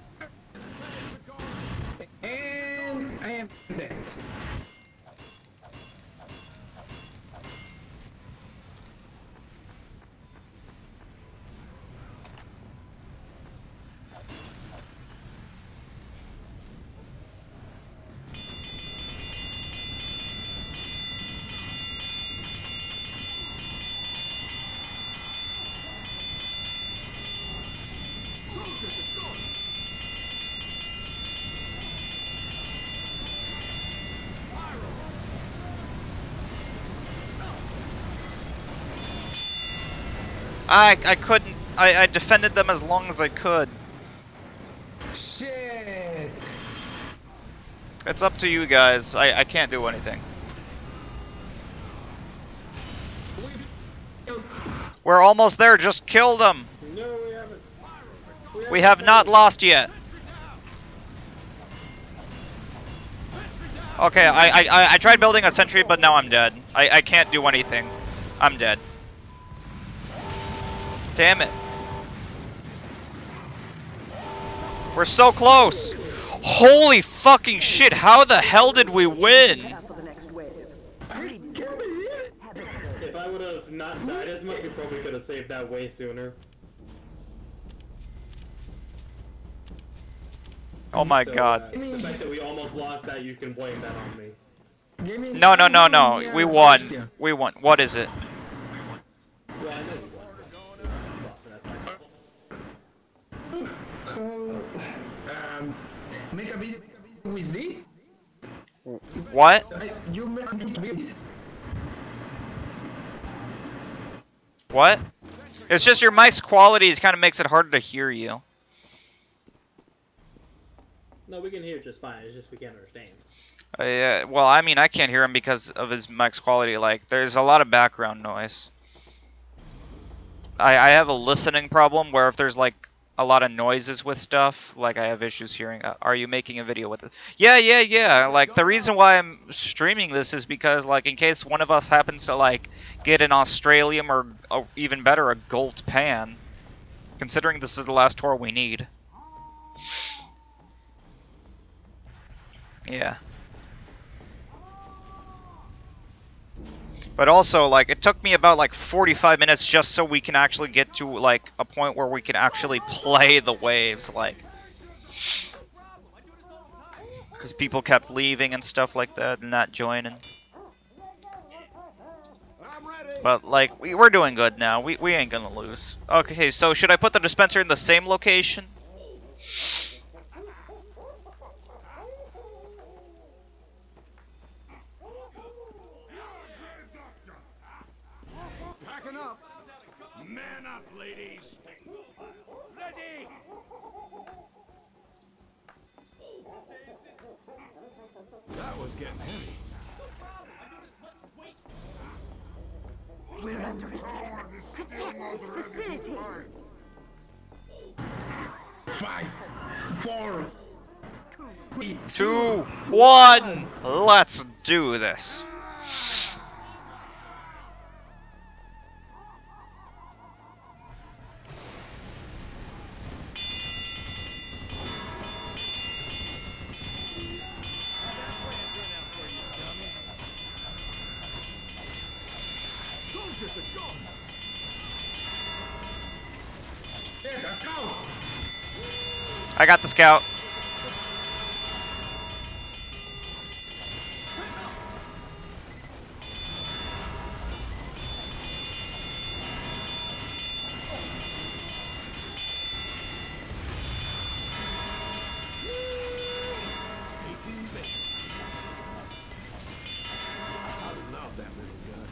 And I am dead. Soldiers are gone. I I couldn't. I I defended them as long as I could. Shit. It's up to you guys. I I can't do anything. We're almost there. Just kill them. No, we haven't. We have not lost yet. Okay, I, I, I- I tried building a sentry, but now I'm dead. I, I can't do anything. I'm dead. Damn it. We're so close. Holy fucking shit, how the hell did we win? For the next wave. If I would have not died as much, we probably could have saved that way sooner. Oh my So, god. uh, the fact that we almost lost that, you can blame that on me. Give me- No, no, no, no. give me We a won. question. We won. What is it? Well, I know you won. Lost, and that's my fault. Um, make a video with me? What? I, you make a video with What? It's just your mic's quality kind of makes it harder to hear you. No, we can hear just fine. It's just we can't understand. Uh, yeah, well, I mean, I can't hear him because of his mic's quality. Like, there's a lot of background noise. I, I have a listening problem where if there's, like, a lot of noises with stuff, like, I have issues hearing. Uh, are you making a video with it? Yeah, yeah, yeah. Like, the reason why I'm streaming this is because, like, in case one of us happens to, like, get an Australium or, or even better, a gold pan. Considering this is the last tour we need. Yeah. But also, like, it took me about, like, forty-five minutes just so we can actually get to, like, a point where we can actually play the waves, like. Because people kept leaving and stuff like that and not joining. I'm ready. But, like, we, we're doing good now. We, we ain't gonna lose. Okay, so should I put the dispenser in the same location? Packing up. Man up, ladies. Ready! That was getting heavy. We're under attack. Protect this facility. five, four, three, Two, one, let's do this. Soldiers are gone. yeah, let's go. I got the scout. Taking bait. I love that little gun.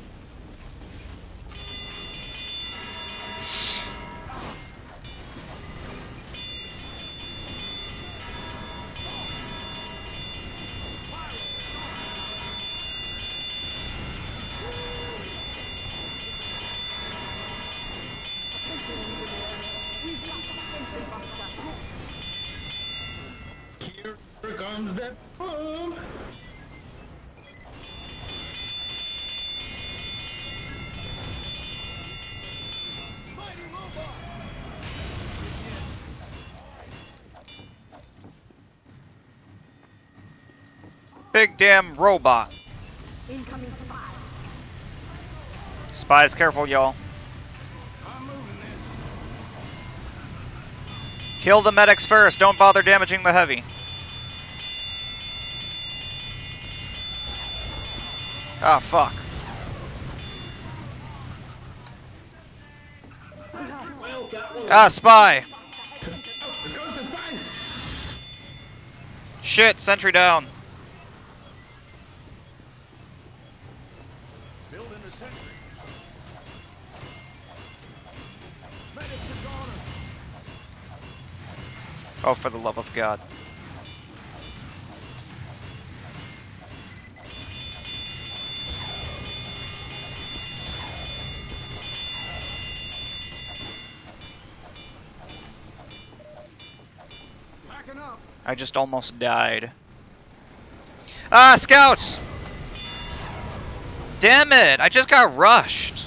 Here comes that boom. big damn robot. Incoming spy. Spies, careful, y'all. I'm moving this. Kill the medics first. Don't bother damaging the heavy. Ah, fuck. Well, got one. Ah, spy. Let's go to spy. Shit, sentry down. Building a sentry. Medics are gone. Oh, for the love of God. Backing up. I just almost died. Ah, scouts! Damn it! I just got rushed.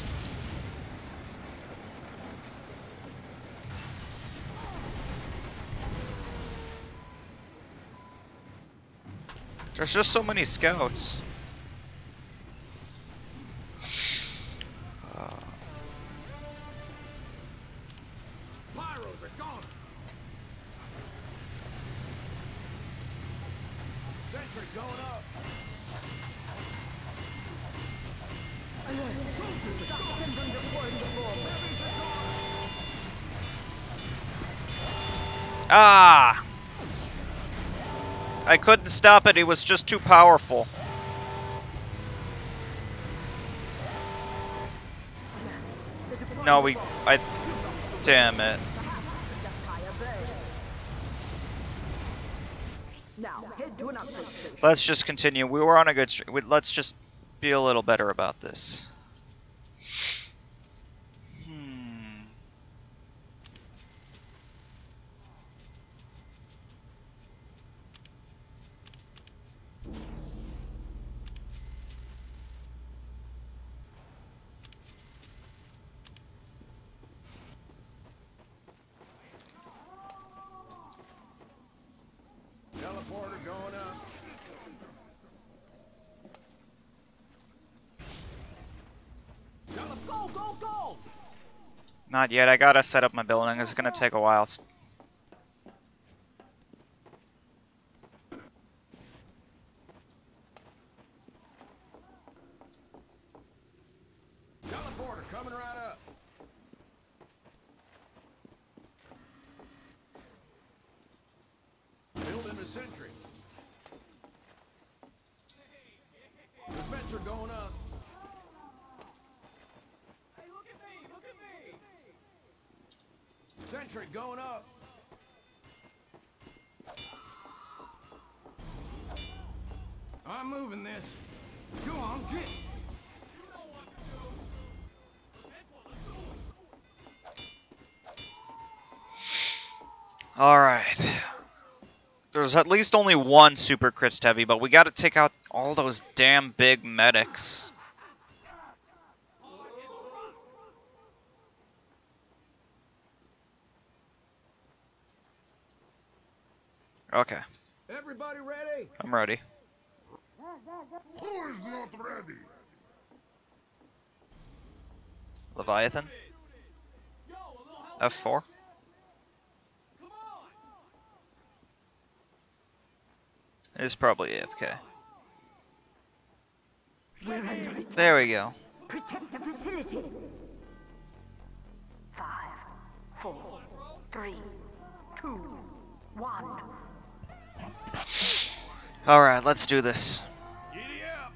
There's just so many scouts. Uh, Pyros are gone. Sentry going up. ah! I couldn't stop it, it was just too powerful. No, we... I... Damn it. Now, head to an upgrade station. Let's just continue. We were on a good streak. Let's just be a little better about this. Hmm. Teleporter going up. Tele- Go, go, go! Not yet. I gotta set up my building. It's gonna take a while. Teleporter coming right up. Building a sentry. Dispenser going up. Hey, look at me! Look at me! Sentry going up. I'm moving this. Go on, get. You know what to do! Headquarters, let's go! Alright. There's at least only one super crits heavy, but we gotta take out all those damn big medics. Okay, Everybody ready? I'm ready. Who is not ready? Leviathan? Yo, a little help! F four? Come on! It's probably A F K. We're under attack. There we go. Protect the facility. Five, four, three, two, one. Alright, let's do this. Giddy up.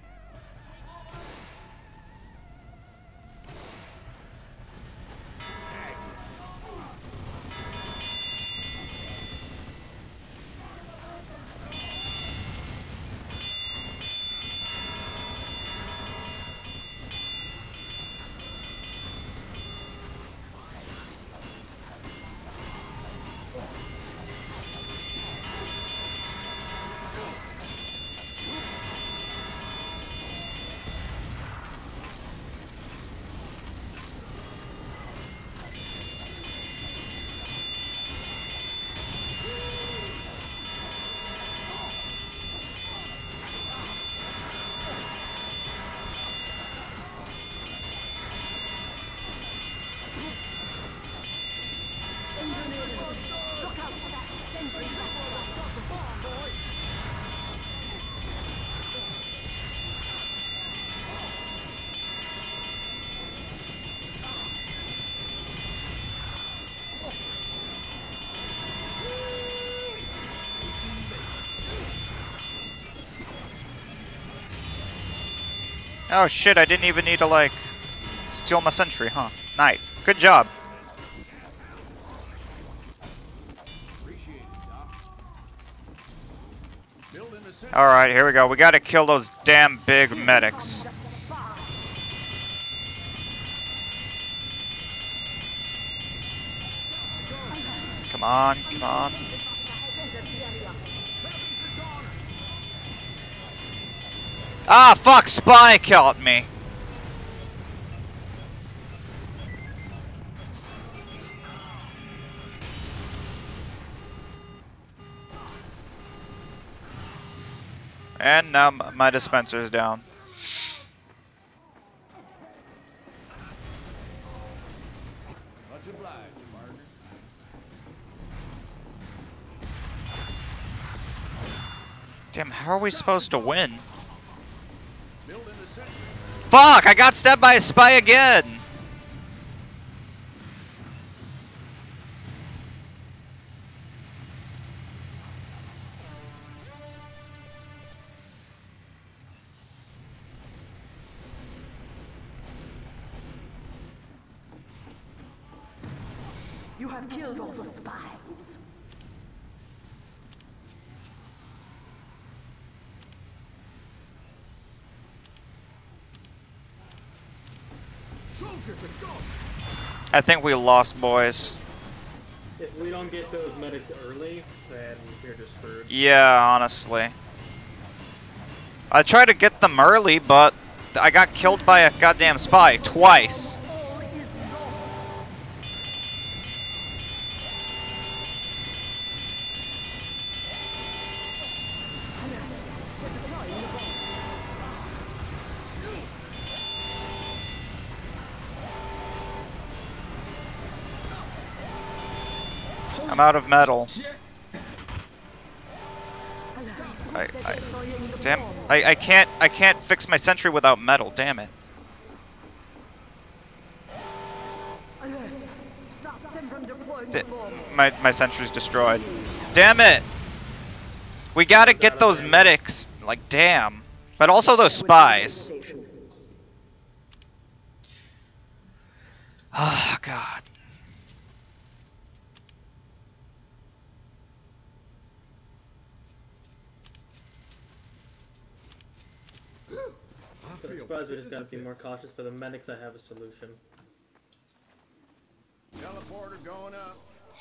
Oh shit, I didn't even need to, like, steal my sentry, huh? Nice. Good job. Alright, here we go. We gotta kill those damn big medics. Come on, come on. Ah, fuck! Spy killed me! And now m- my dispenser's down. Much obliged, partner. Damn, how are we supposed to win? Building a sentry. Fuck! I got stabbed by a spy again! You have killed all the spies. Soldiers are gone. I think we lost, boys. If we don't get those medics early, then we're just screwed. Yeah, honestly. I tried to get them early, but I got killed by a goddamn spy twice. I'm out of metal. I, I, damn, I, I can't, I can't fix my sentry without metal. Damn it. Stop them from deploying D the bomb. my, my sentry's destroyed. Damn it. We gotta get those medics. Like, damn. But also those spies. Oh, God. I So I feel suppose we just fit as gotta a be fit. more cautious. For the medics, I have a solution. Teleporter going up.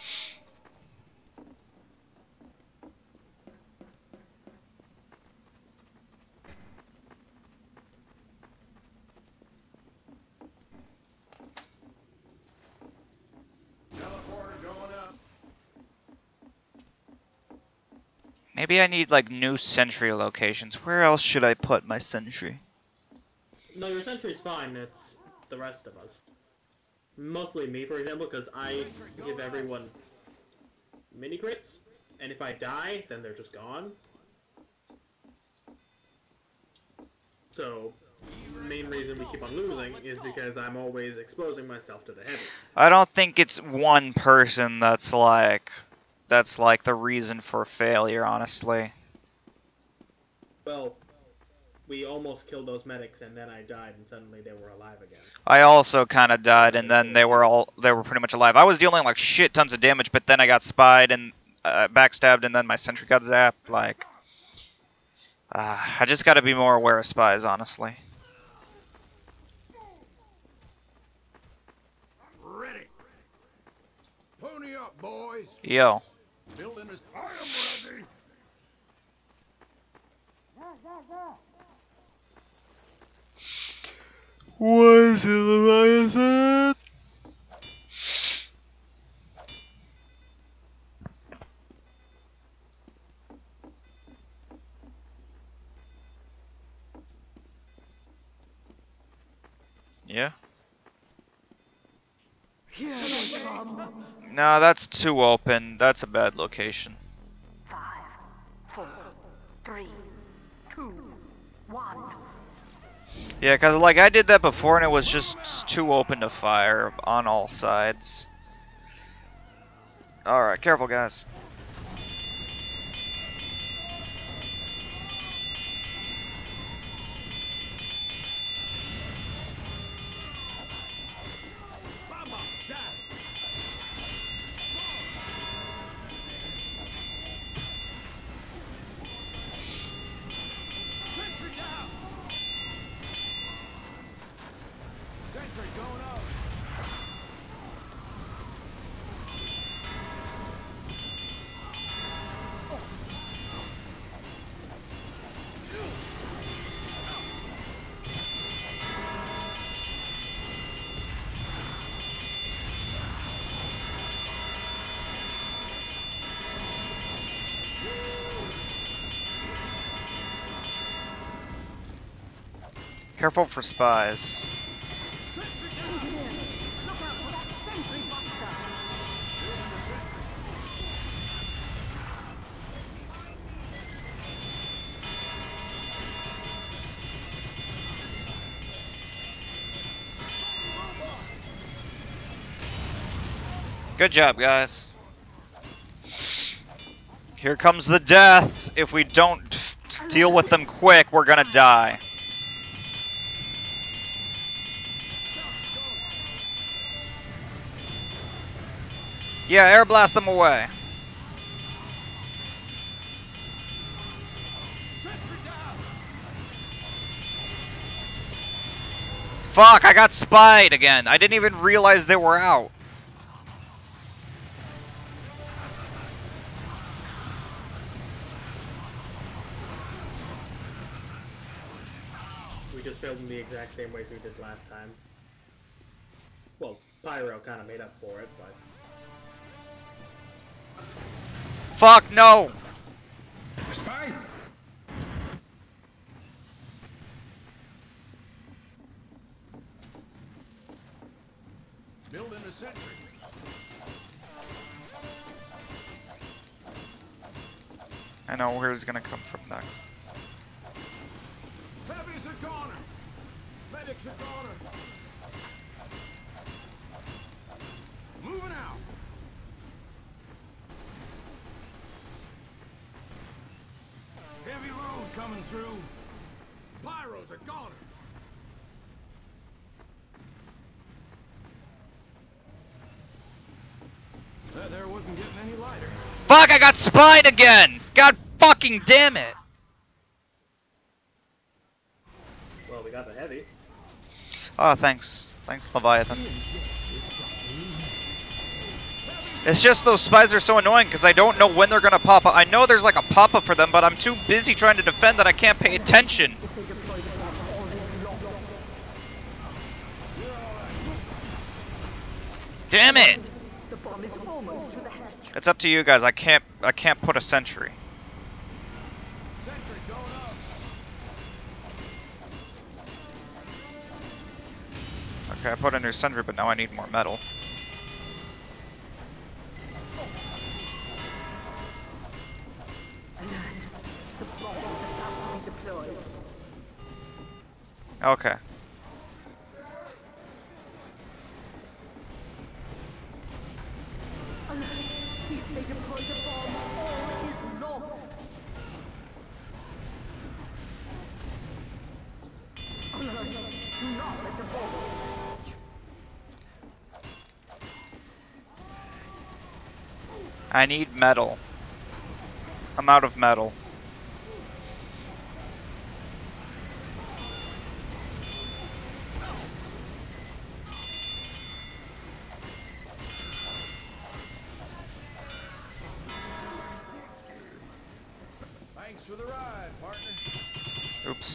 Teleporter going up. Maybe I need, like, new sentry locations. Where else should I put my sentry? No, your sentry's fine. It's the rest of us. Mostly me, for example, because I give everyone mini crits, and if I die, then they're just gone. So, main reason we keep on losing is because I'm always exposing myself to the heavy. I don't think it's one person that's like that's like the reason for failure, honestly. Well, we almost killed those medics, and then I died, and suddenly they were alive again. I also kind of died, and then they were all they were pretty much alive. I was dealing like shit tons of damage, but then I got spied and uh, backstabbed, and then my sentry got zapped. Like, uh, I just got to be more aware of spies, honestly. Ready. Pony up, boys. Yo. Building a. I am ready. What is it, Leviathan? Yeah? Here they come. No, that's too open. That's a bad location. Five, four, three, two, one. Yeah, because, like, I did that before and it was just too open to fire on all sides. Alright, careful, guys. Careful for spies. Good job, guys. Here comes the death. If we don't deal with them quick, we're gonna die. Yeah, air blast them away. Fuck, I got spied again. I didn't even realize they were out. We just failed in the exact same ways we did last time. Well, Pyro kind of made up for it, but... Fuck, no! Spies! Building a sentry. I know where he's gonna come from next. Heavy's a goner. Medic's a goner. Moving out. Heavy load coming through. Pyro's a goner. That there wasn't getting any lighter. Fuck, I got spied again! God fucking damn it! Well, we got the heavy. Oh, thanks. Thanks, Leviathan. It's just those spies are so annoying because I don't know when they're gonna pop up. I know there's like a pop-up for them, but I'm too busy trying to defend that I can't pay attention. Damn it! The bomb is almost to the hatch. It's up to you guys. I can't. I can't put a sentry. Sentry going up. Okay, I put a new sentry, but now I need more metal. Alert. The bomb is about to be deployed. Okay. Alert. If they deploy the bomb, all is lost. Alert. Do not let the bomb hatch. I need metal. I'm out of metal. Thanks for the ride, partner. Oops.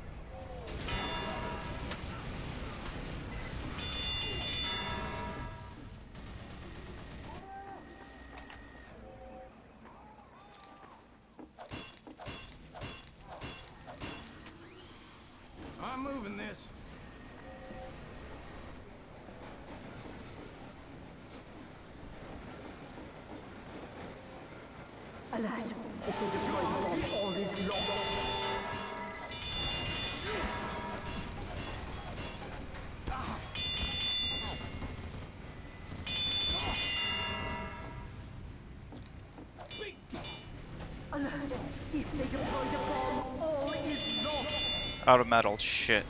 I'm moving this. Alert. If they deploy the bomb, all is lost. Alert. If they deploy the bomb, all is lost. Out of metal. Shit.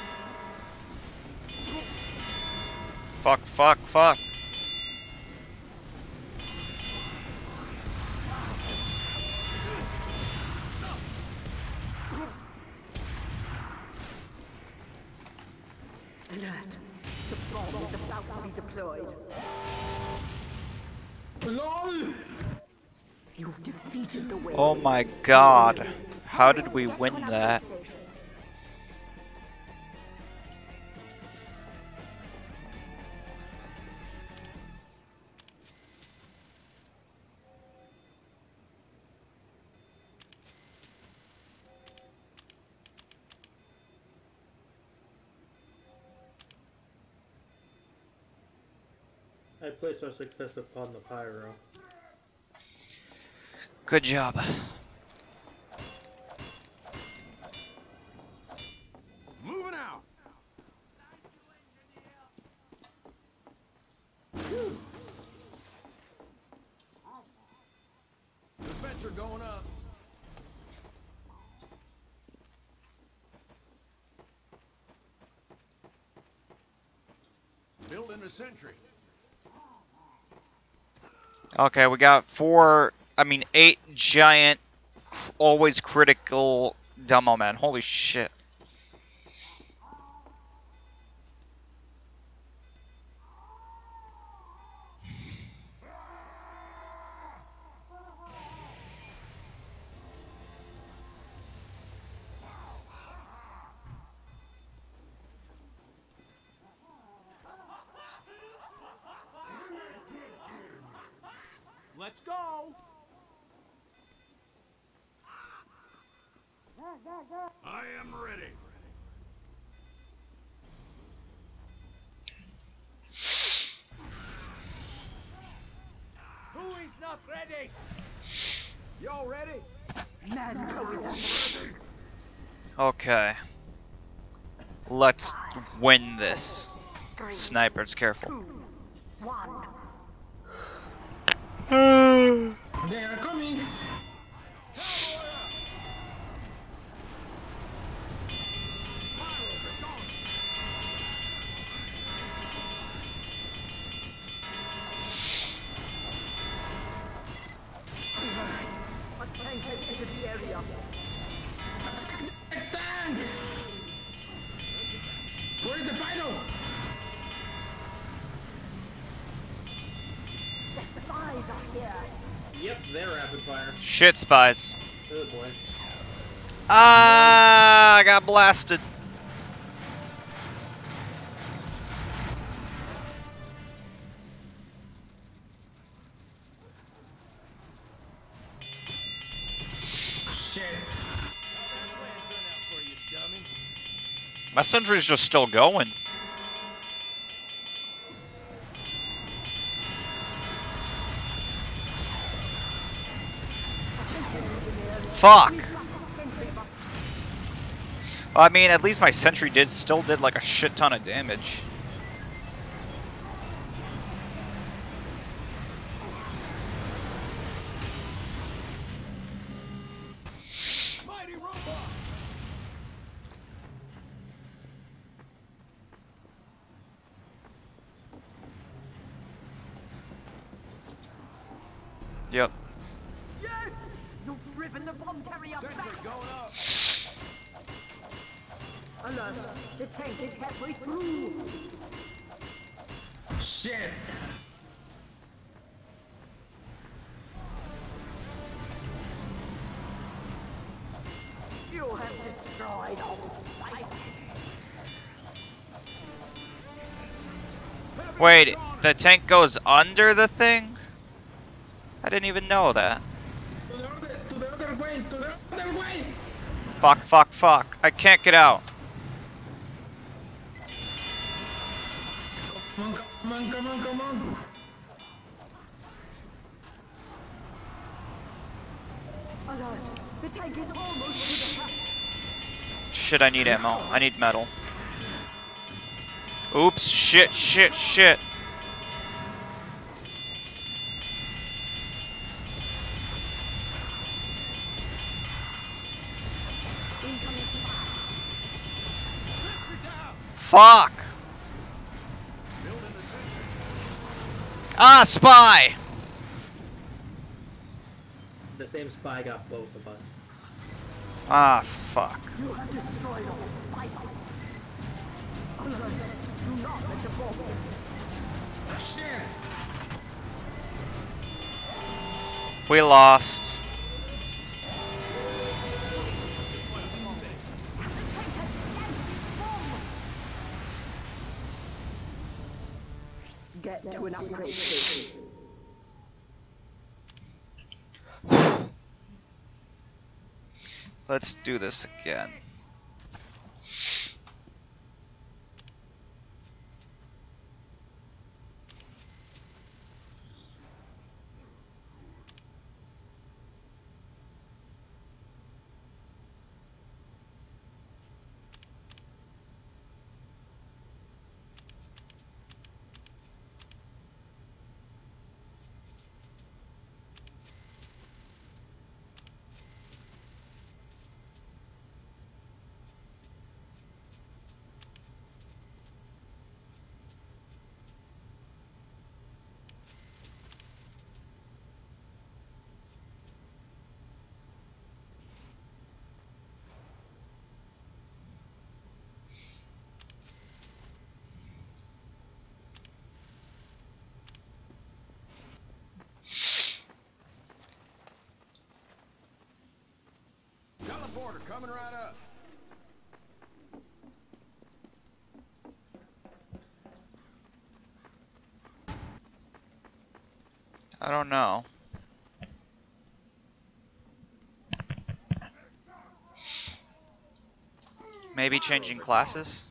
Fuck, fuck, fuck. Alert. The bomb is about to be deployed. LOL! You've defeated the wave. Oh my god. How did we win that? I placed our success upon the pyro. Good job. Moving out. Dispenser going up. Building a sentry. Okay, we got four, I mean eight giant, always critical demo men. Holy shit. Let's go! I am ready. Who is not ready? Y'all ready? Manco is at Okay. Let's win this. three, Snipers, careful. two, one. They are coming. A tank has entered the area. Tank! Where's the pyro? The spies are here. Yep, they're rapid fire. Shit, spies. Oh boy. Ah, I got blasted. Shit. For you, dummy. My sentry's just still going. Fuck. I mean, at least my sentry did still did like a shit ton of damage. Mighty robot! Yep. Yes! You've driven the bomb carrier Sentry back. going up. Alert! The tank is halfway through. Shit. You have destroyed all spiders. Wait, the tank goes under the thing? I didn't even know that. To the other, to the other way, to the other way. Fuck, fuck, fuck. I can't get out. Come on, come on, come on, come on. Alert! The tank is almost to the hatch. Shit, I need ammo. I need metal. Oops, shit, shit, shit. Fuck! Building a sentry. Ah, spy! The same spy got both of us. Ah, fuck. You have destroyed all spiders. Alert! Do not let the bomb get you. Shit. We lost. Get to an upgrade station. Let's do this again. order coming right up. I don't know. Maybe changing classes?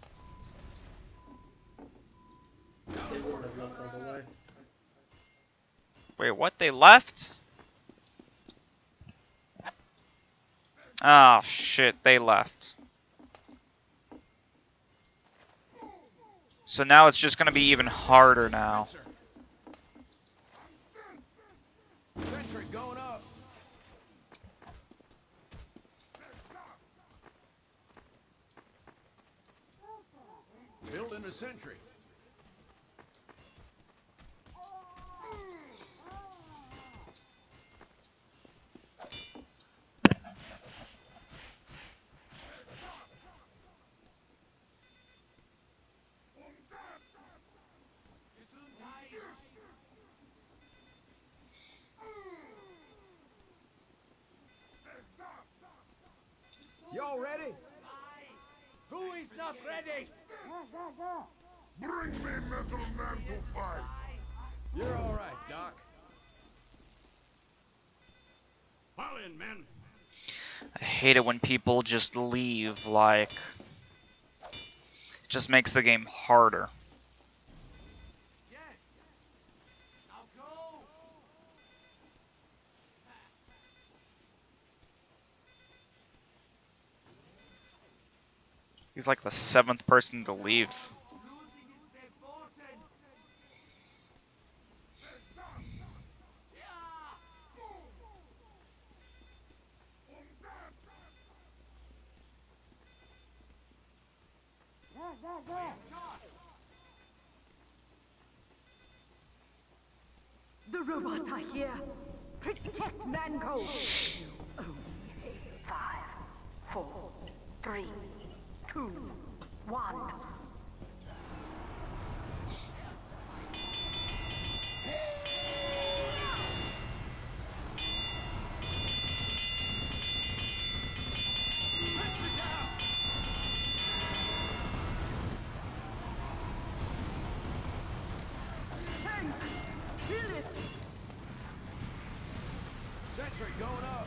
They wouldn't have left all the way. Wait, what? They left? Oh shit, they left. So now it's just gonna be even harder now. Sentry going up. Building a sentry. Y'all ready? Who is not ready? Bring me Metal Man to fight! You're all right, Doc. Fall in, men. I hate it when people just leave, like... It just makes the game harder. Yes. Now go. He's like the seventh person to leave. Losing is important. The robots are here. Protect Mango. Five, four, three, two, one. Tank, kill it. Sentry going up.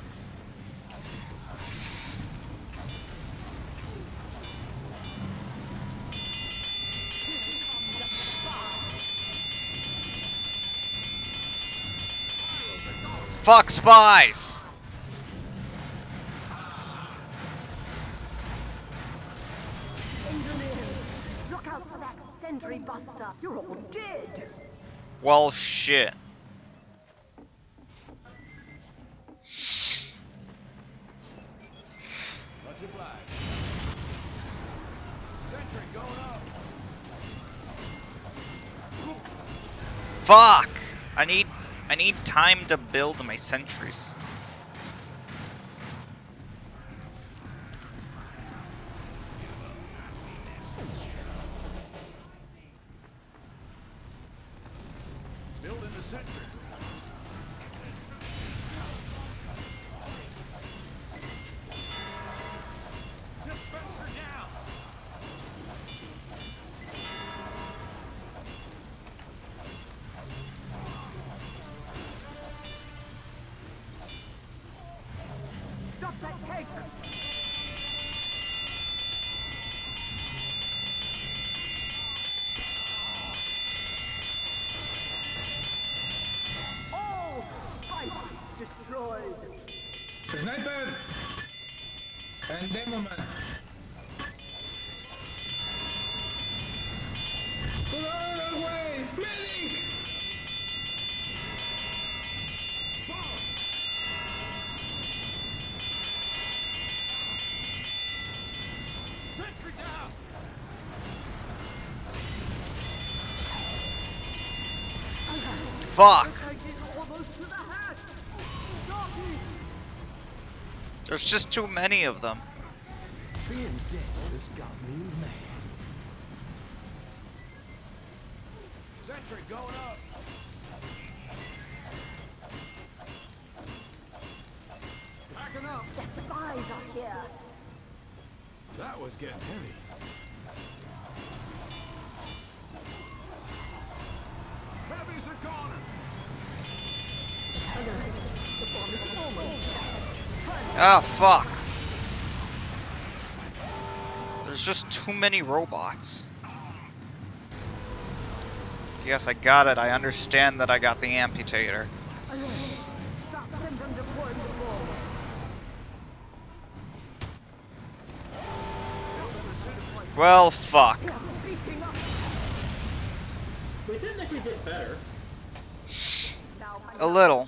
Fuck spies! Engineers, look out for that sentry buster. You're all dead. Well, shit. Much obliged. Sentry going up. Fuck! I need... I need time to build my sentries. Building a sentry. Dispenser down. Stop that tank. All spikes destroyed. Sniper! And demo man. Go out away! Medic! Sentry down. Fuck! Tank is almost to the hatch. Doggy. There's just too many of them. Being dead has got me mad. Sentry going up. Backing up. Justify. supplies are here. That was getting heavy. Heavy's a goner. The bomb is almost Ah, fuck. There's just too many robots. Yes, I got it. I understand that I got the amputator. Stop them from deploying the bomb. Well, fuck. Beating up. We technically did better. Now I A little.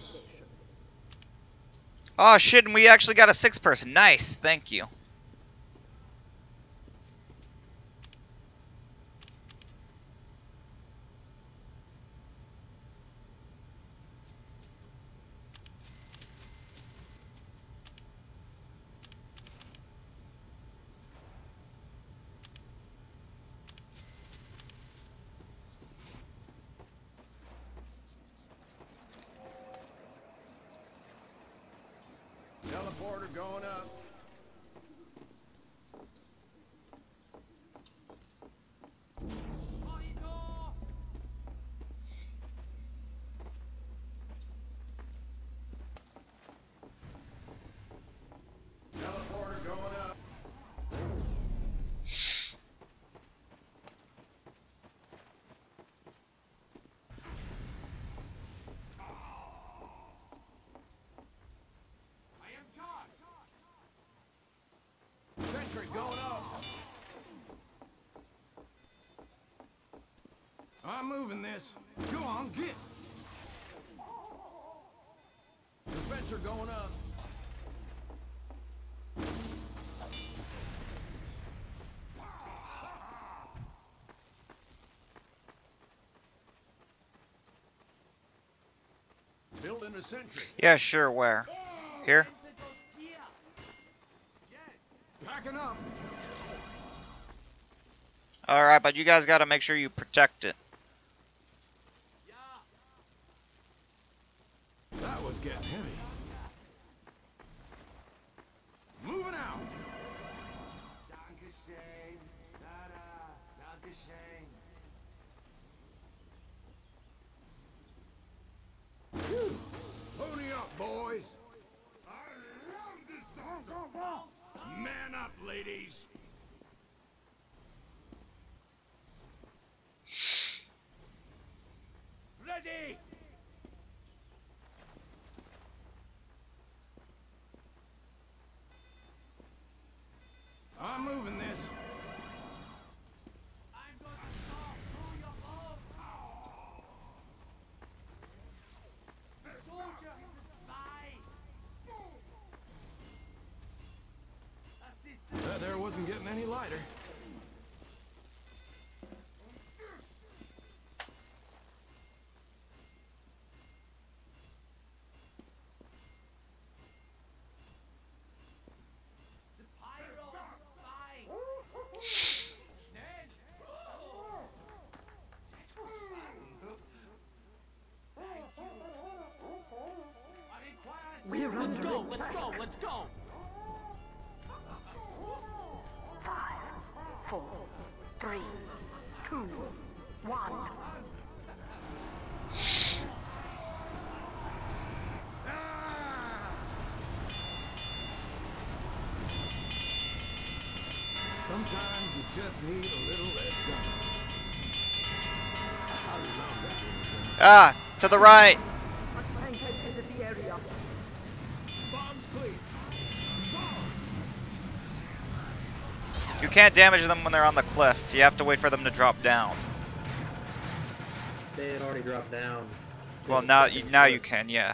Oh shit, and we actually got a six person. Nice, thank you. Teleporter going up. Teleporter going up. I am charged. Sentry going up. I'm moving this. Go on, get. Dispenser going up. Building a sentry. Yeah, sure, where? Here? Packing up. Alright, but you guys gotta make sure you protect it. That was getting heavy. Moving out. Dankeschön. Da-da. Dankeschön. Pony up, boys. Man up, ladies. Ready. I'm moving this. I'm going to stop through your bomb. The soldier is a spy. Assistant. That there wasn't getting any lighter. The pyro is a spy. Schnell. Oh. That was fun. Thank you. I require We're Let's under go, attack. let's go, let's go. Five, four, three, two, one. Sometimes you just need a little less gun. I love that little gun. Ah, to the right. A tank has entered the area. Bombs clear. You can't damage them when they're on the cliff. You have to wait for them to drop down. They had already dropped down. Well, now you now you can, yeah.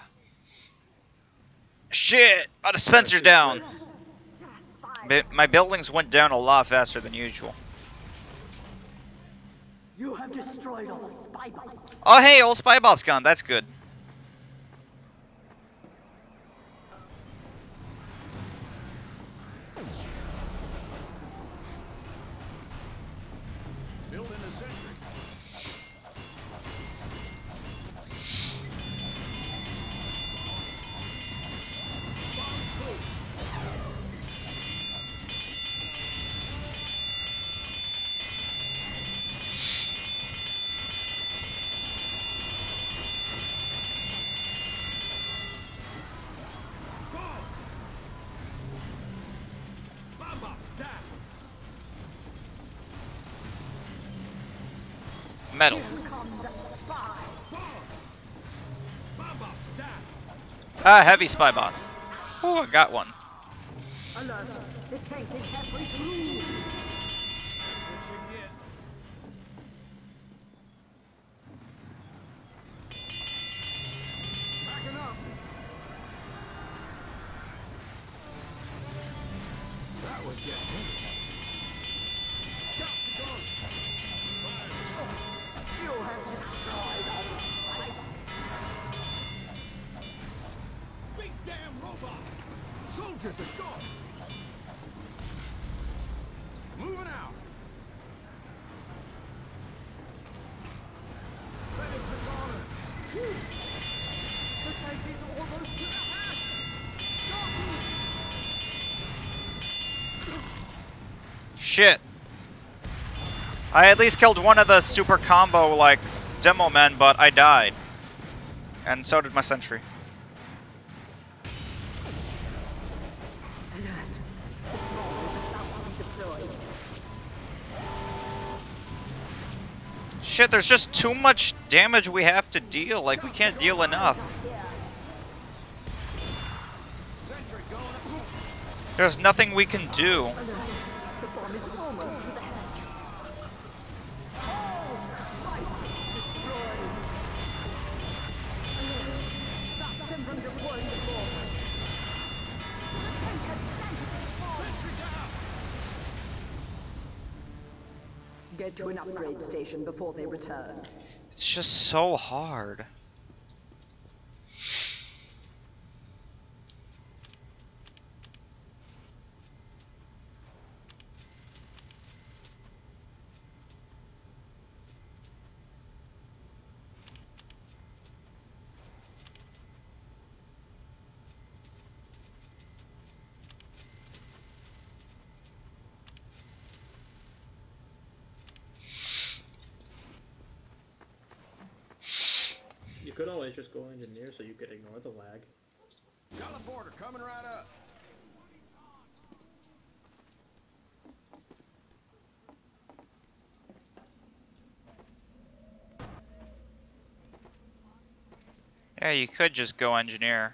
Shit! My dispenser's down. Mi- My buildings went down a lot faster than usual. You have destroyed all the spy bots. Oh hey, old spybot's gone. That's good. Building a sentry. Bombs clear. metal. Here comes a spy. Ah, heavy spy bot. Oh, I got one. Alert. The tank is halfway through. Backing up. That was getting heavy. You have destroyed our fight. Big damn robot! Soldiers are gone! Moving out! Medics are gone! The tank is almost to the hatch. Shit. I at least killed one of the super combo, like, demo men, but I died. And so did my sentry. Alert. The bomb is about to be deployed. Shit, there's just too much damage we have to deal. Like, we can't deal enough. Sentry going up! There's nothing we can do. Alert. The bomb is almost to the hatch. Oh, fight destroyed. Alert. Stop them from deploying the bomb. The tank has planted the bomb. Get to an upgrade station before they return. It's just so hard. You could always just go engineer so you could ignore the lag. Teleporter coming right up! Yeah, you could just go engineer.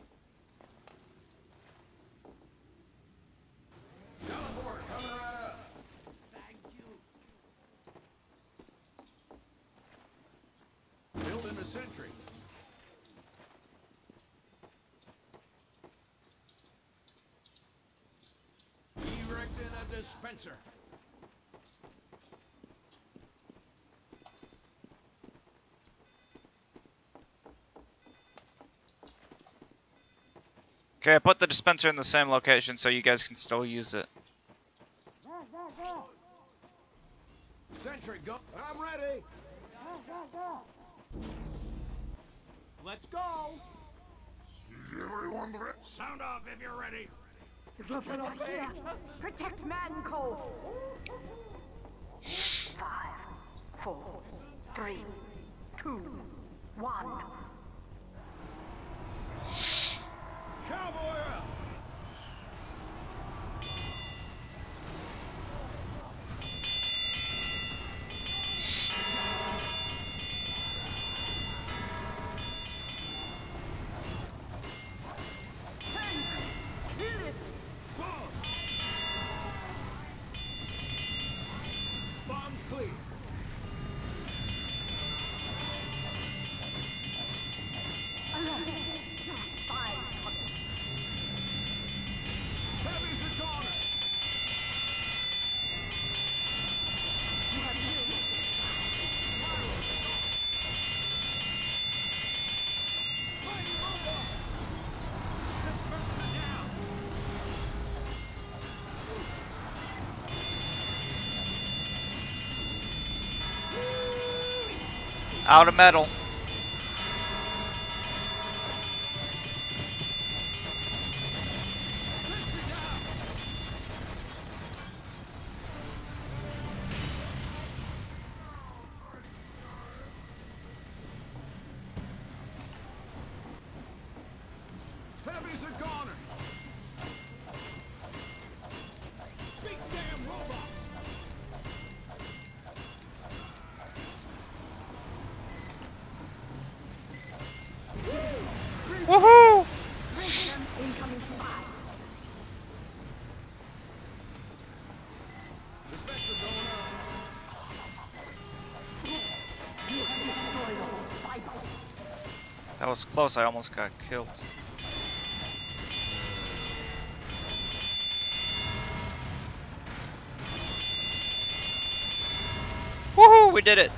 Teleporter coming right up! Building a sentry. Erecting a dispenser. Okay, I put the dispenser in the same location so you guys can still use it. Sentry go. I'm ready. Let's go! Is everyone ready? Sound off if you're ready. Here. Protect Manco. Five, four, three, two, one. Cowboy up. Tank, kill it. Bombs clear. Alert. Five. Heavies are gone. You have killed. Mighty robot. Dispenser down. Out of metal. Heavies are gone. Big damn robot. That was close, I almost got killed. Woohoo! We did it!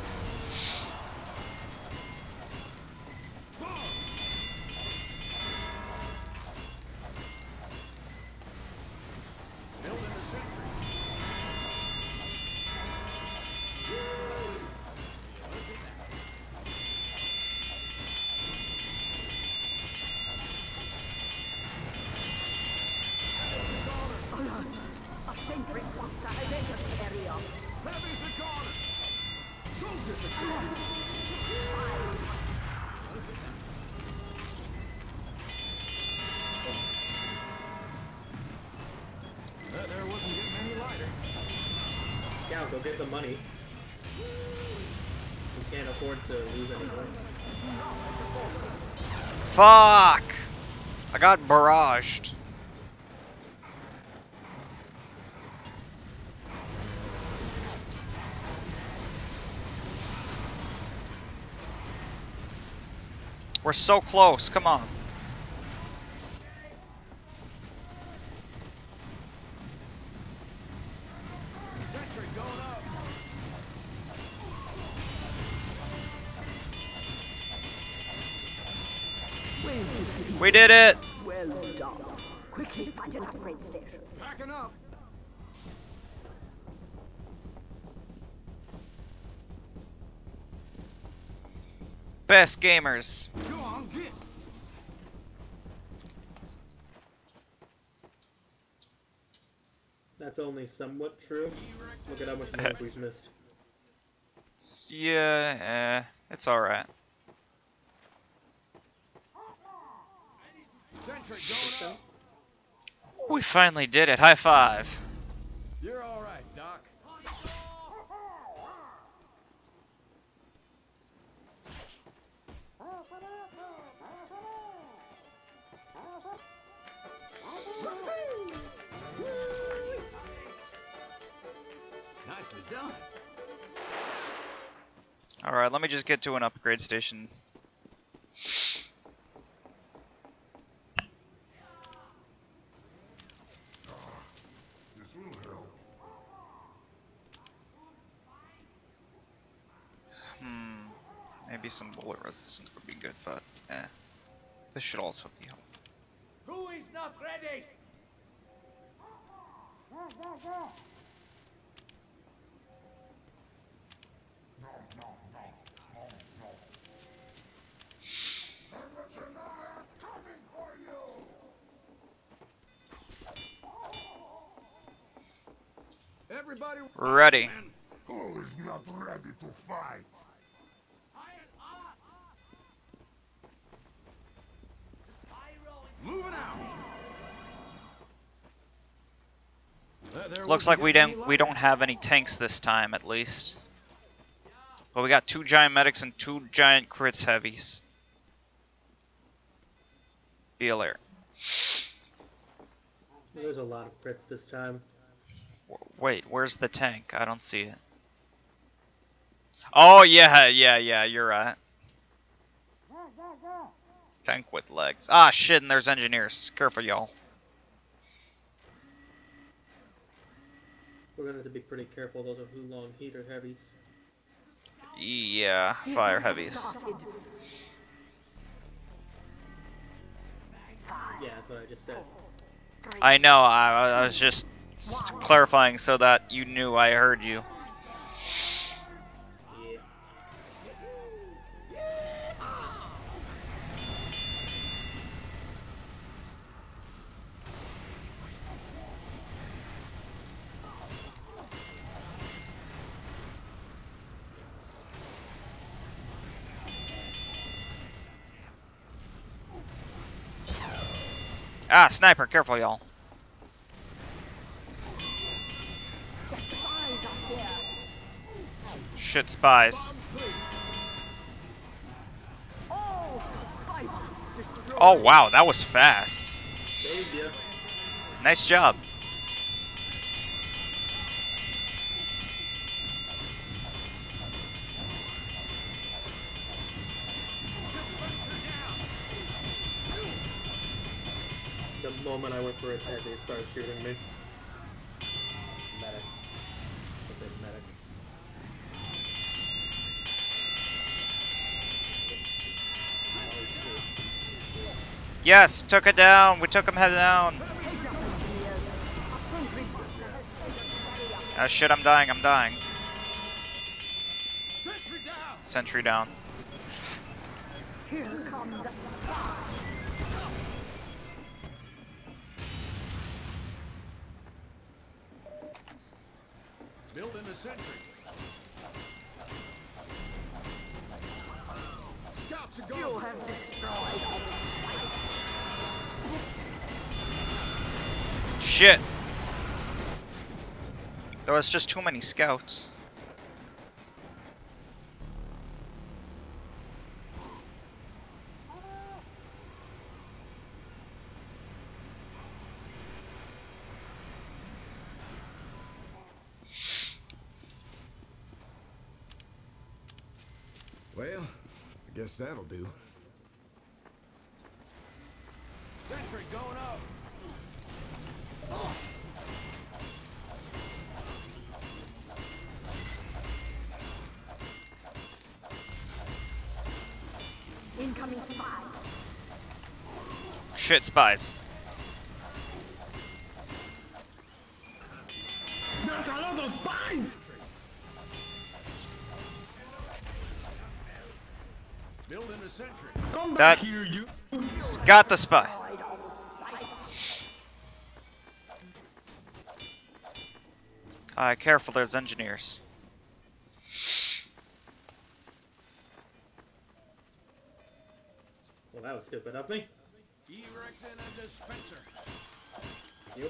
Building a sentry. Alert! A sentry cluster has entered the area. Heavies are gone. Soldiers are gone. That there wasn't getting any lighter. Scout, go get the money. We can't afford to lose any more. Fuck! I got barraged. We're so close, come on. Sentry going up. We did it! Well done. Quickly find an upgrade station. Packing up. Best gamers. Go on, get. That's only somewhat true. Look at how much money we've missed. Yeah, eh, it's alright. Sentry going up. We finally did it, high five. You're all right, Doc. Nicely done. Alright, let me just get to an upgrade station. This will help. Hmm, maybe some bullet resistance would be good, but eh. This should also be helpful. Who is not ready? No, no, no, no, no. Leviathan and I are coming for you! Everybody. Ready. Who is not ready to fight? Moving out. That there Looks wasn't like we getting any don't we don't lighter. have any tanks this time, at least. But we got two giant medics and two giant crits heavies. Feel there. There's a lot of crits this time. W- Wait, where's the tank? I don't see it. Oh yeah, yeah, yeah. You're right. Tank with legs. Ah shit, and there's engineers. Careful, y'all. We're gonna have to be pretty careful. Those are Hulong heater heavies. Yeah, fire heavies. Started. Yeah, that's what I just said. I know. I, I was just s- clarifying so that you knew I heard you. Yeah. Ah, sniper! Careful, y'all. Get spies up here. Shit, spies. Oh, spy destroyed. Oh wow, that was fast. Saved ya. Nice job. the moment I went for its head, it started shooting me. Medic. I said medic. Yes, took it down. We took him head down. Ah shit, I'm dying. I'm dying. Sentry down! Sentry down. Here come the Building a sentry. Scouts are You going. have destroyed all Shit. There was just too many scouts. Well, I guess that'll do. Sentry going up. incoming spy. Shit, spies. There's a lot of spies! Building a sentry. Come That- back here, you! Got the spy. Alright, careful, there's engineers. Well, that was stupid of me. Erecting a dispenser. Yep.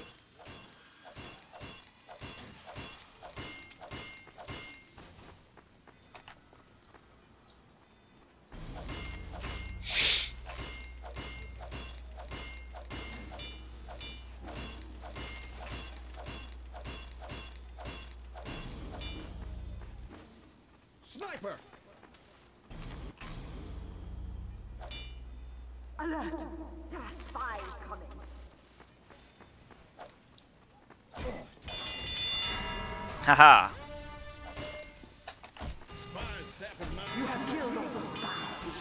Sniper! Alert! There are spies coming. Haha. Spies sapping my You have killed all the spies.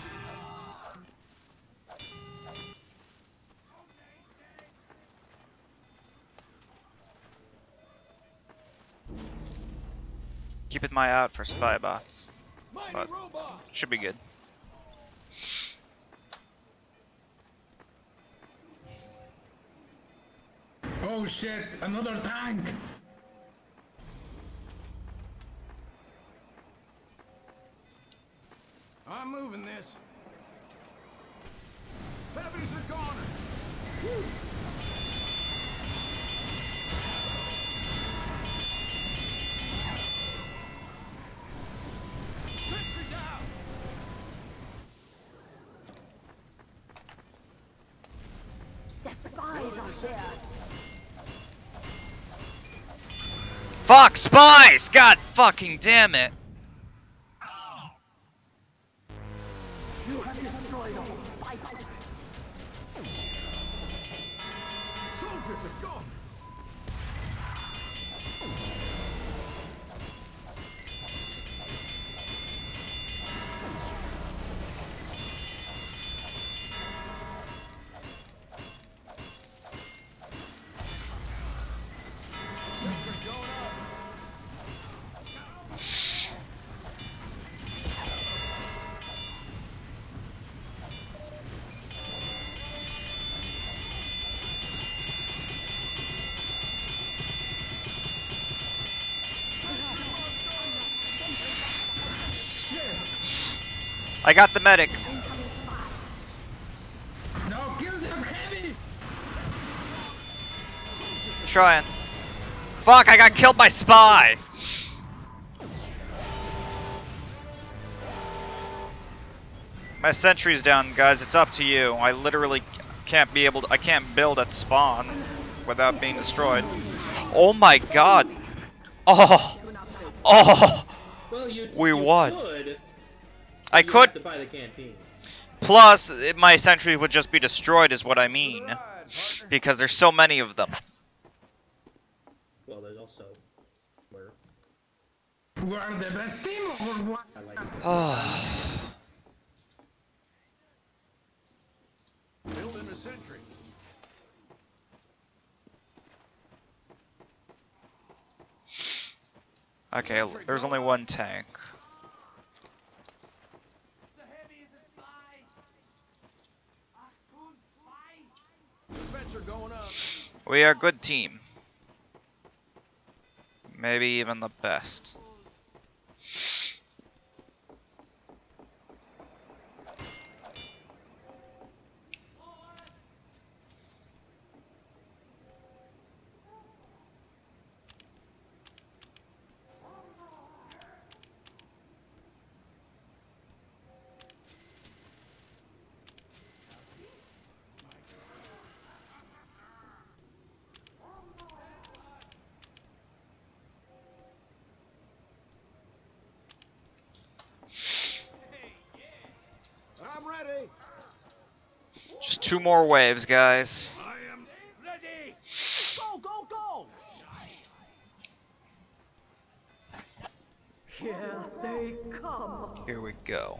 Keeping my eye out for spy bots. mighty But- robot! Should be good. Oh shit, another tank! I'm moving this. Heavies are gone. Sentry down. The spies are here. Fuck, spies! God fucking damn it! You have destroyed all the spies. Soldiers are gone. Sentry going up. I got the medic. No, kill them heavy! Trying. Fuck, I got killed by spy! My sentry's down, guys. It's up to you. I literally can't be able to, I can't build at spawn without being destroyed. Oh my god. Oh. Oh. Well, you, We you won. Could, I you could. have to buy the canteen. Plus, it- my sentry would just be destroyed, is what I mean. Ride. partner. because there's so many of them. Well, there's also where We're the best team or what? I like Oh. Building a sentry. Okay, there's only one tank. The heavy is a spy. Achtung, spy. Dispenser going up. We are a good team. Maybe even the best. I'm ready. Just two more waves, guys. I am Ready. Go, go, go! Here they come. Here we go.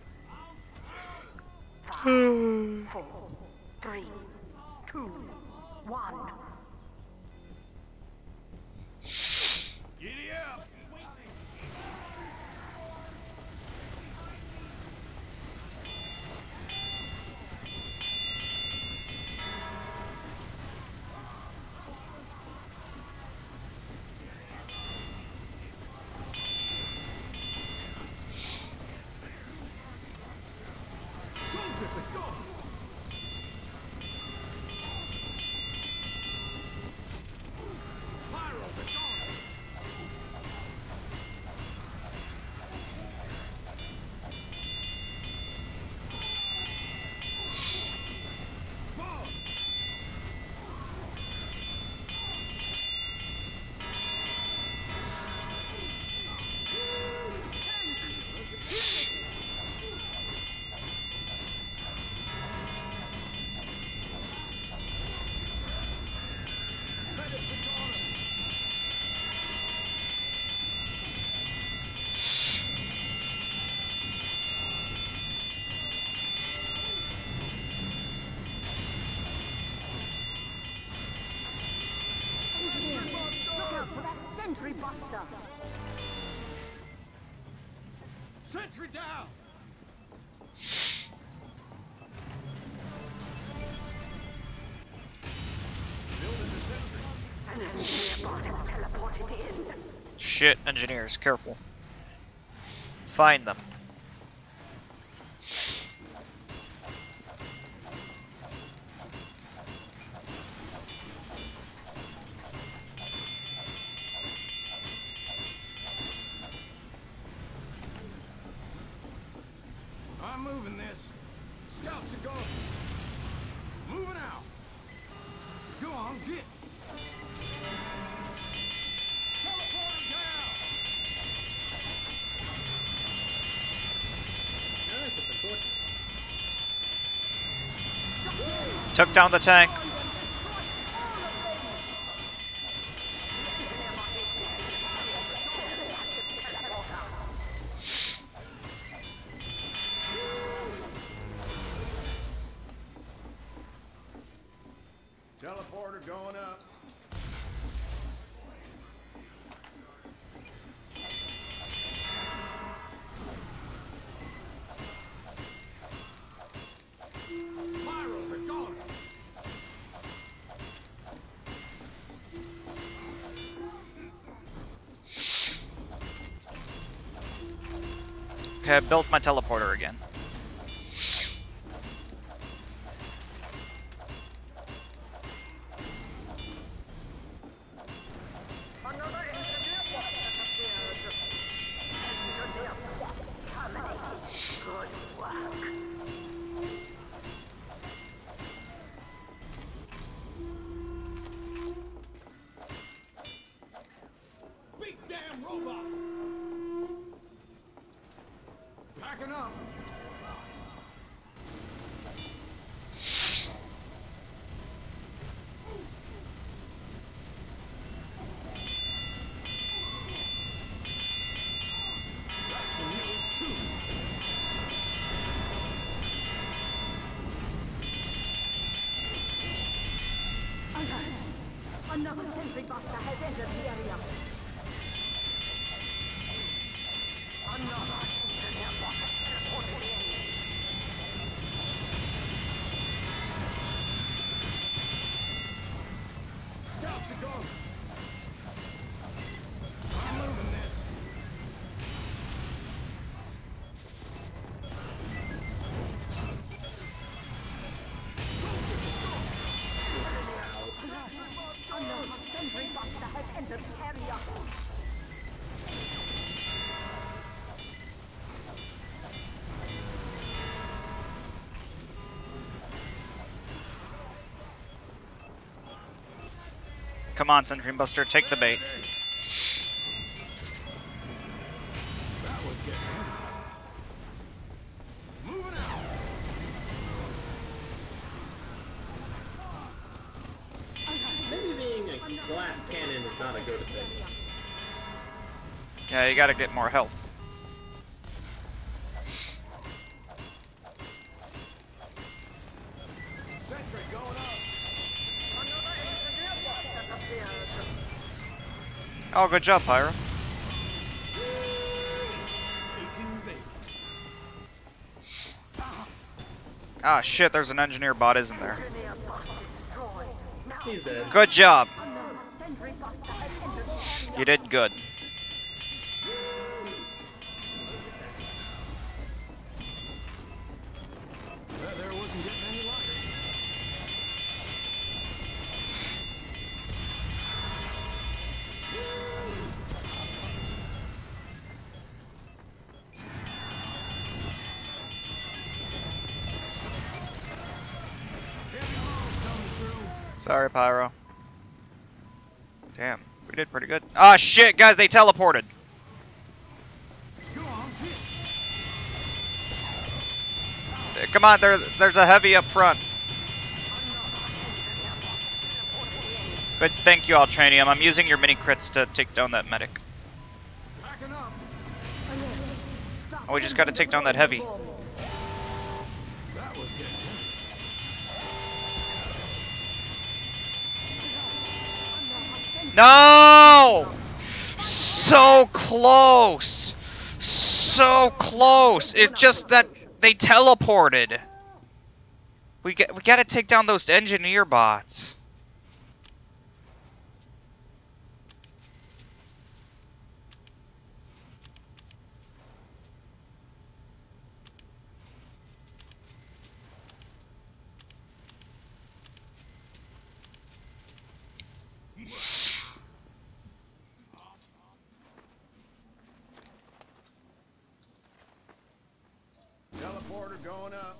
Four, three, two, one. Giddy up! Soldiers are gone! Pyro, they're gone! Bomb! Medics are gone! Look out for that sentry buster. Sentry down! Building a sentry. An engineer bot has teleported in. Shit, engineers, careful. Find them. I'm moving this. Scouts are going. Moving out. Go on, get. Teleport 'em down. Yeah, it's just unfortunate. Took down the tank. Teleporter going up. Pyros are gone. Okay, I built my teleporter again. Another engineer bot has appeared. Engineer bot terminated. Good work. Big damn robot. Packing up. Another sentry buster has entered the area. Another engineer box reported in. Scouts are going. I'm moving this. Another sentry buster has entered the area. Come on, Sentry Buster, take the bait. That was getting heavy. Moving out. Maybe being a glass cannon is not a good thing. Yeah, you gotta get more health. Sentry going up. Oh, good job, Pyro. Taking bait. Ah, shit, there's an engineer bot, isn't there? Engineer box destroyed. Now He's dead. Good job. another sentry buster has entered the area. You did good. That there wasn't getting any lighter. Heavy load coming through. Sorry, Pyro. Damn, we did pretty good. Ah, shit, guys, they teleported. Go on, hit. Uh, Come on, there, there's a heavy up front. Good, thank you, Ultranium. I'm using your mini crits to take down that medic. Packing up. Oh, we just gotta take down that heavy. That was getting heavy. No! So close! So close! It's just that they teleported. We get, we gotta take down those engineer bots. Teleporter going up.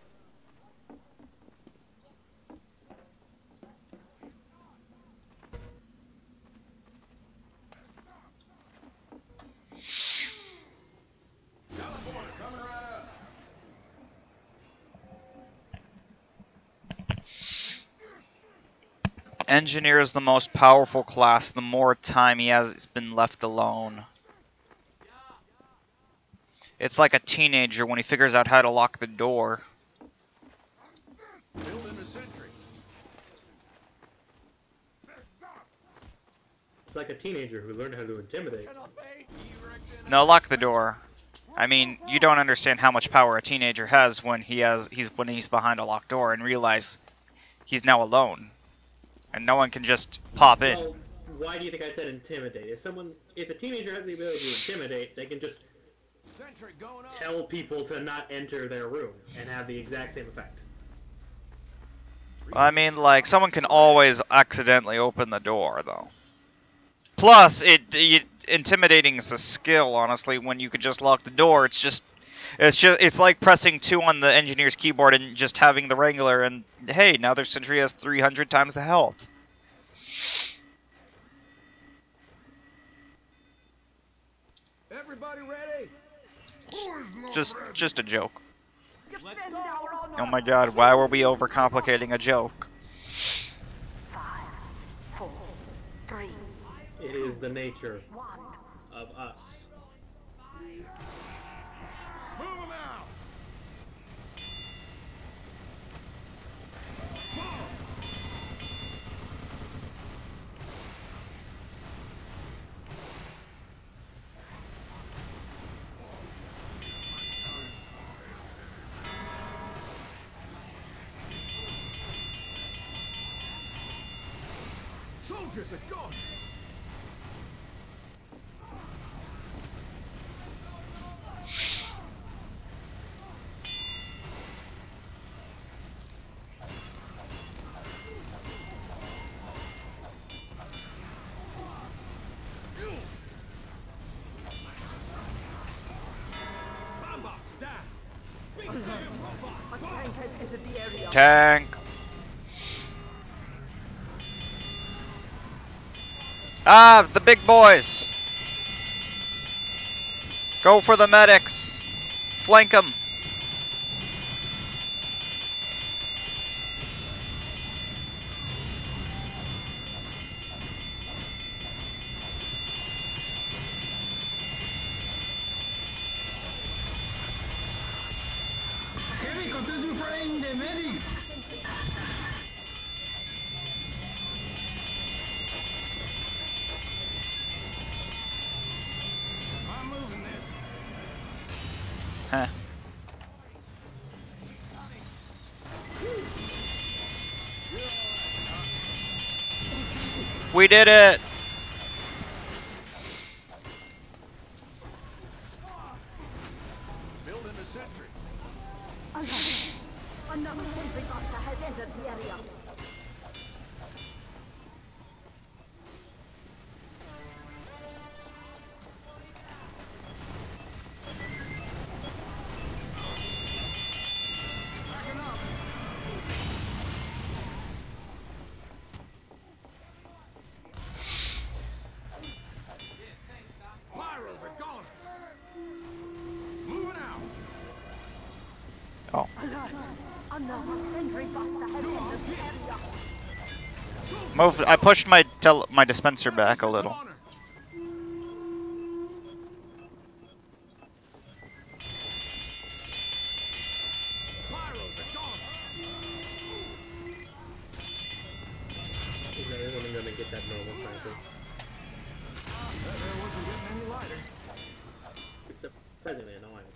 Teleporter coming right up. Engineer is the most powerful class the more time he has been left alone. It's like a teenager when he figures out how to lock the door. Building a sentry. It's like a teenager who learned how to intimidate. No, lock the door. I mean, you don't understand how much power a teenager has when he has he's when he's behind a locked door and realize he's now alone, and no one can just pop in. Well, why do you think I said intimidate? If someone, if a teenager has the ability to intimidate, they can just Sentry going up. tell people to not enter their room and have the exact same effect. Well, I mean, like, someone can always accidentally open the door, though. Plus, it, it intimidating is a skill, honestly. When you could just lock the door, it's just, it's just, it's like pressing two on the engineer's keyboard and just having the regular. And hey, now their sentry has three hundred times the health. Everybody ready? Just, just a joke. Defend our honor. Oh my God, why were we overcomplicating a joke? Five, four, three, It is the nature one. of us. Move them out. Soldiers are gone. A tank has entered the area. Tank. Ah, the big boys. Go for the medics. Flank them. Heavy, continue fighting the medics. I'm moving this. Huh. We did it. Building the sentry. Alert. Another sentry buster has entered the area. Backing up. Pyros are gone. Moving out. Oh. Alert. Another sentry buster has entered the area. Move. I pushed my tel my dispenser back a little. Corner. Pyros are gone. Is there anyone gonna get that normal sniper? That air wasn't getting any lighter. Except presently annoying.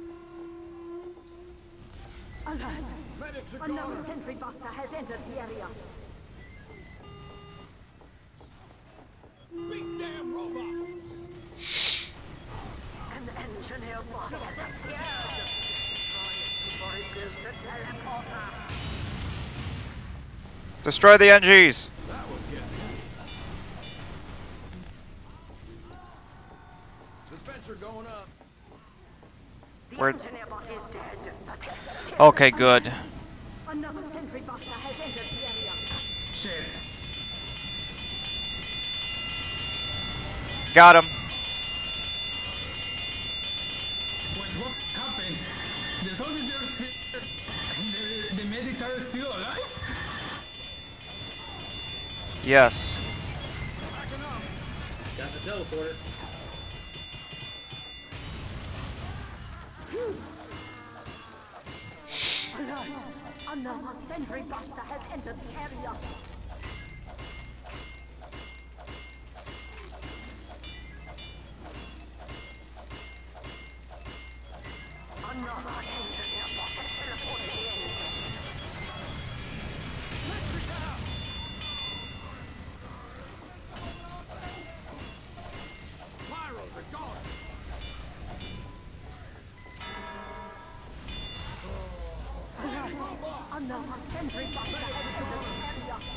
Alert. Medics are Another gone. sentry buster has entered the area. Big damn robot. An engineer bot has appeared. Destroy it before it gives the teleporter. Destroy the N Gs. That was getting. Dispenser going up. The Where- engineer bot is dead, but it's still Okay, good. Another sentry buster has entered the area. Shit. Got him. Wait, what happened? The soldiers are still... The, the medics are still alive? Yes. Backing up. Got the teleporter. Alert! Another sentry buster has entered the area. Another engineer bot has teleported in. Pyros are gone. Another sentry buster has entered the area.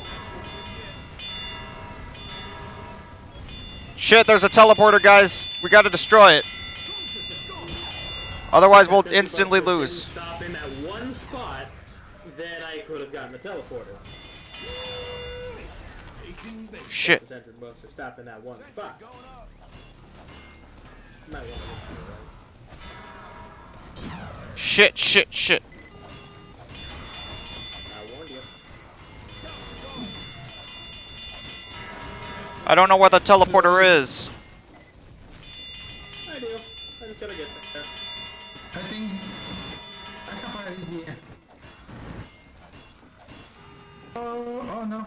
Shit, there's a teleporter, guys. We gotta destroy it. Otherwise, we'll Sentry instantly buster lose. didn't stop in that one spot, then I could have gotten the teleporter. Aching base. Shit. The sentry buster stopped in that one spot. Going up. Might want to get to it, Shit, shit, shit. right? I warned you. I don't know where the teleporter is. I do. I just gotta get there. I think... I have an idea. Oh, oh no.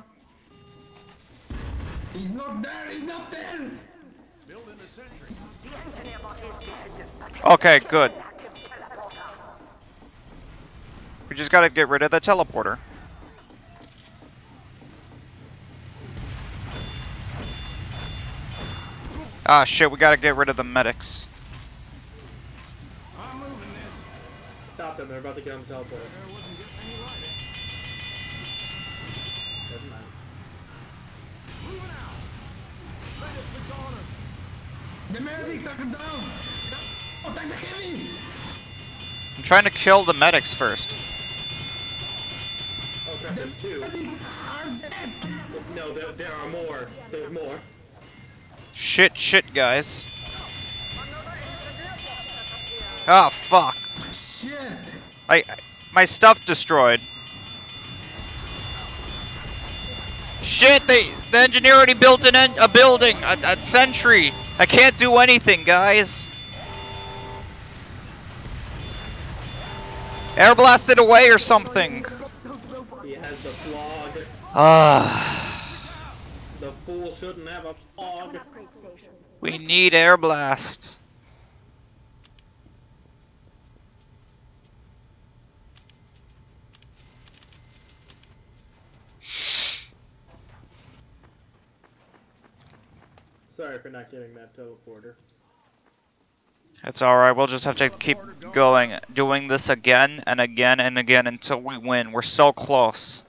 He's not there, he's not there! Building the sentry. The engineer bot is dead, but it's Okay, still good. an active teleporter. We just gotta get rid of the teleporter. Ah, shit, we gotta get rid of the medics. I'm moving this. Stop them, they're about to get on the teleporter. There wasn't getting any lighter. Doesn't matter. Moving out. Medics are gone. The medics are down. Attack the heavy. I'm trying to kill the medics first. Oh crap, there's two. Medics are dead. No, there, there are more. There's more. Shit, shit, guys. Ah, fuck. Shit. I, I my stuff destroyed. Shit, they the engineer already built an en a building, a, a sentry. I can't do anything, guys. Air blasted away or something. He has the flog. Ah, The fool shouldn't have a flog. Upgrade station. we need air blast. Sorry for not getting that teleporter. It's alright, we'll just have to keep going, doing this again and again and again until we win. We're so close.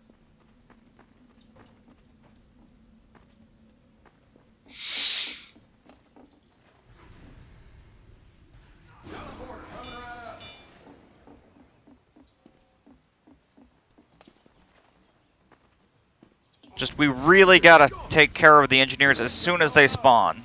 Just, we really gotta take care of the engineers as soon as they spawn.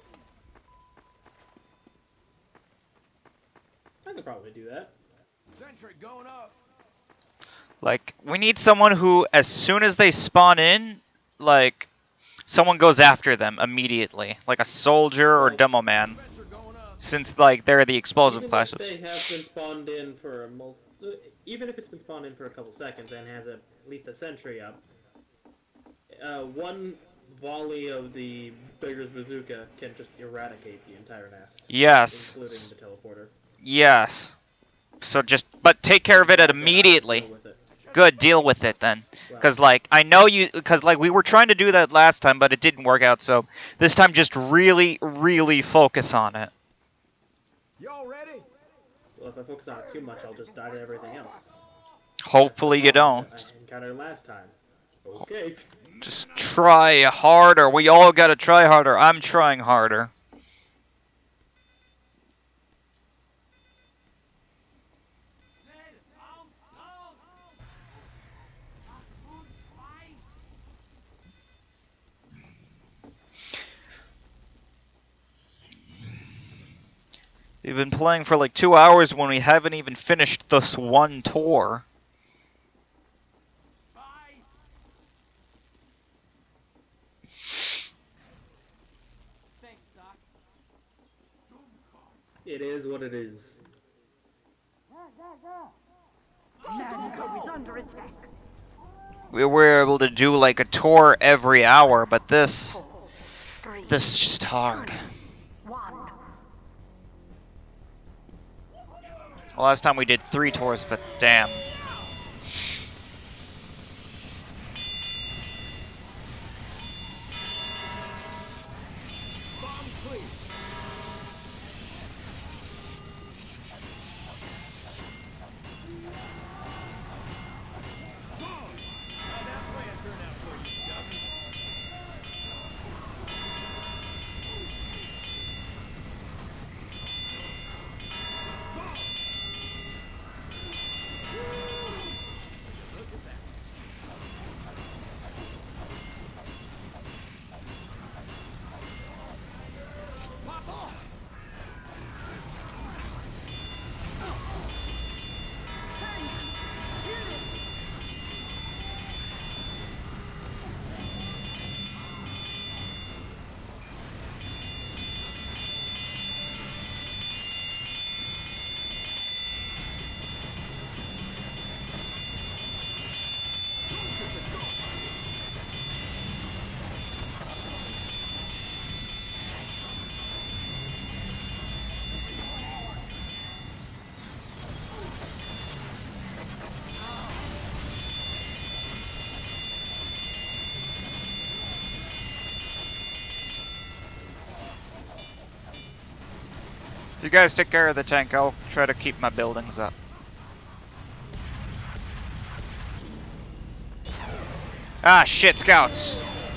I could probably do that. Sentry going up. Like, we need someone who, as soon as they spawn in, like, someone goes after them immediately. Like a soldier or demo man. Spencer going up. Since, like, they're the explosive Even classes. if they have been spawned in for a mul- even if it's been spawned in for a couple seconds and has a, at least a sentry up, uh, one volley of the Beggar's Bazooka can just eradicate the entire nest. Yes. Including the teleporter. Yes. So just, but take care of it at So I have to immediately. deal with it. Good, deal with it then. Because, like, I know you, because, like, we were trying to do that last time, but it didn't work out, so this time just really, really focus on it. Y'all ready? Well, if I focus on it too much, I'll just die to everything else. Hopefully you don't. I encountered last time. Okay. Just try harder. We all gotta try harder. I'm trying harder. We've been playing for like two hours when we haven't even finished this one tour. Thanks, Doc. It is what it is. Nanico is under attack. We were able to do like a tour every hour, but this, Four, three, this is just hard. one. Last time we did three tours, but damn. You guys take care of the tank. I'll try to keep my buildings up. Ah, shit, scouts.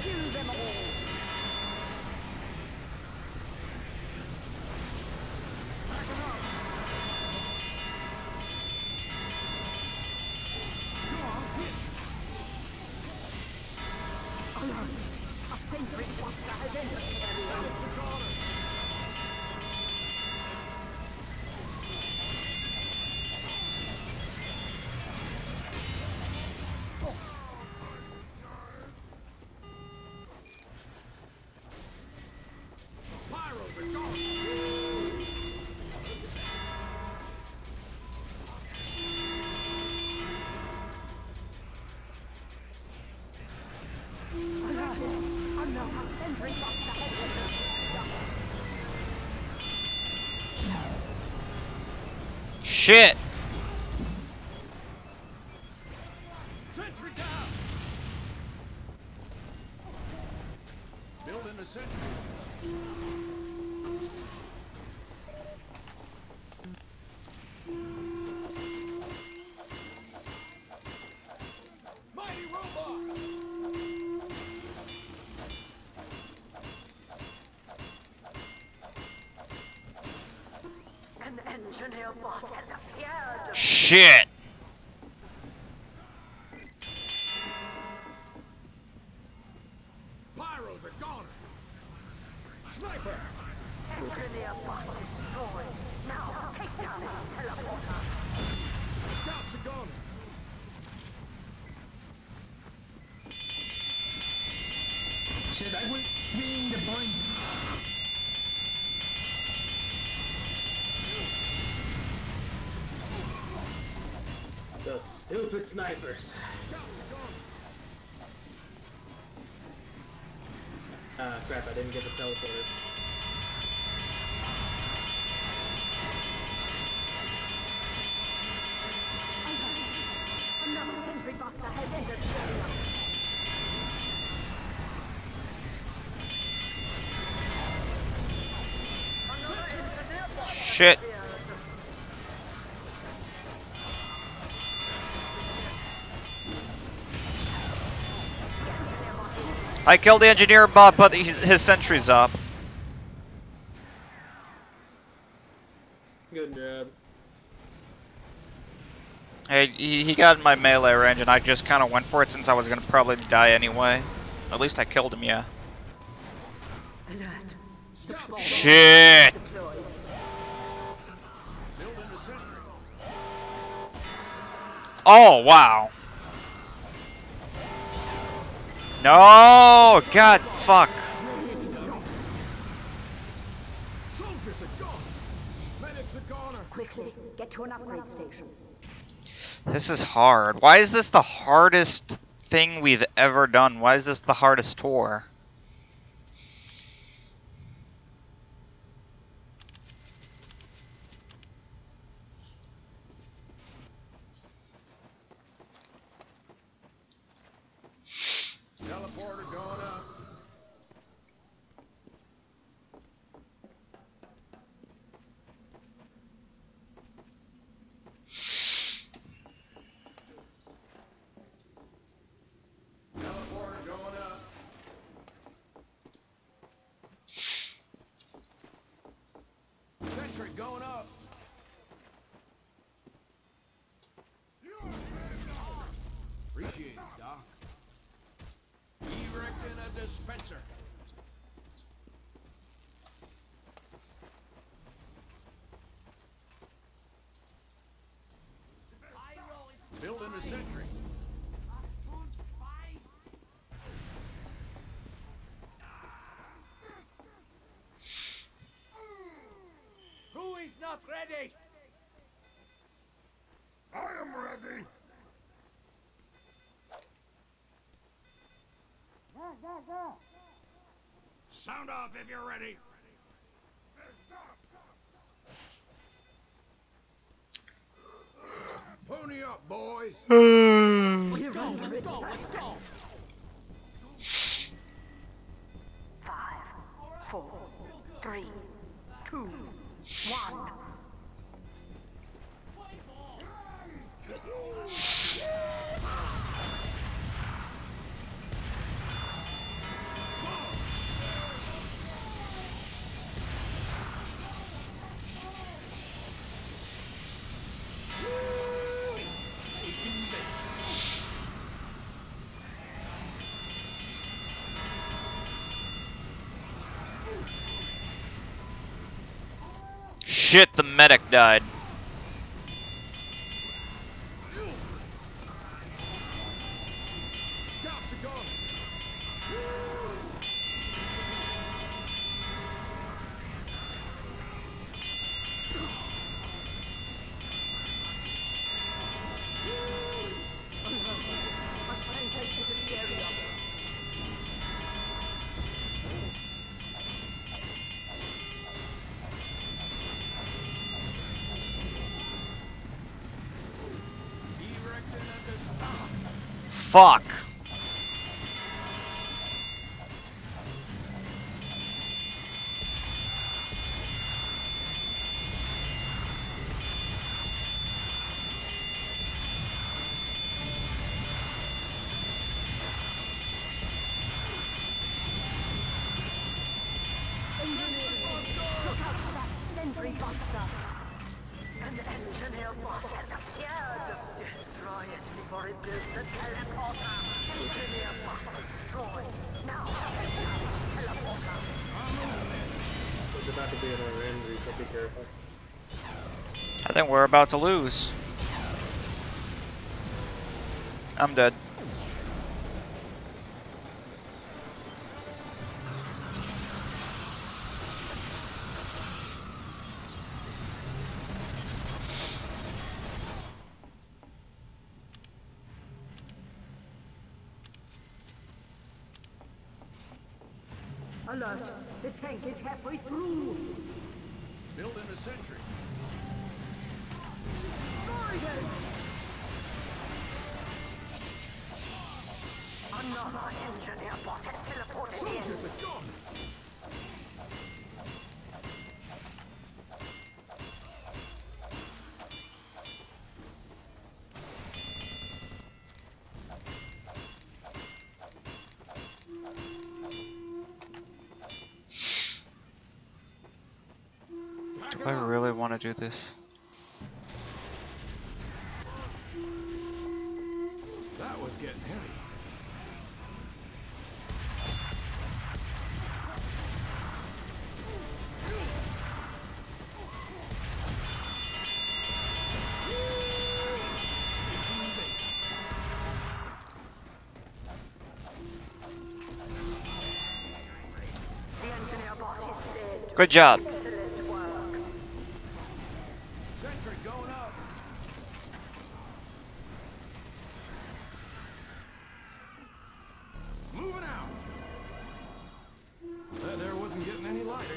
Shit! Sentry down! Building the sentry. Mighty robot! An engineer bot has appeared. Shit! Pyro's a goner! Sniper! Engineer bot destroyed. Now take down his teleporter. Scouts a goner! Shit, I will be in the point. Those stupid snipers. Ah, crap, I didn't get the teleporter. Another sentry buster has entered the area. Another engineer bot has Shit. appeared. I killed the engineer bot, but he's, his sentry's up. Good job. Hey, he, he got in my melee range, and I just kind of went for it since I was gonna probably die anyway. At least I killed him, yeah. Alert. Shit! Deployed. Building the sentry. Oh, wow. No! God, fuck. Soldiers a goner! Medics a goner! Quickly, get to an upgrade station. This is hard. Why is this the hardest thing we've ever done? Why is this the hardest tour? Teleporter going up. Teleporter going up. Sentry going up. Appreciate it, Doc. Erecting a dispenser. Building a sentry. Who is not ready? I am ready. Sound off if you're ready. Pony up, boys. Let's go, let's go, let's go. Five, four, three, two, One. Shit, the medic died. Scouts are gone. Erecting at the start. Fuck. Sentry buster. An engineer bot has appeared. Destroy it before it builds the teleporter. Engineer bot destroyed. Now, teleporter. There's about to be another injury, so be careful. I think we're about to lose. I'm dead. Alert. The tank is halfway through. Building a sentry. Another engineer bot has teleported in. Soldiers are gone. Do I really want to do this? That was getting heavy. The engineer bot is dead. Good job. Excellent work. Sentry going up. Moving out. That there wasn't getting any lighter.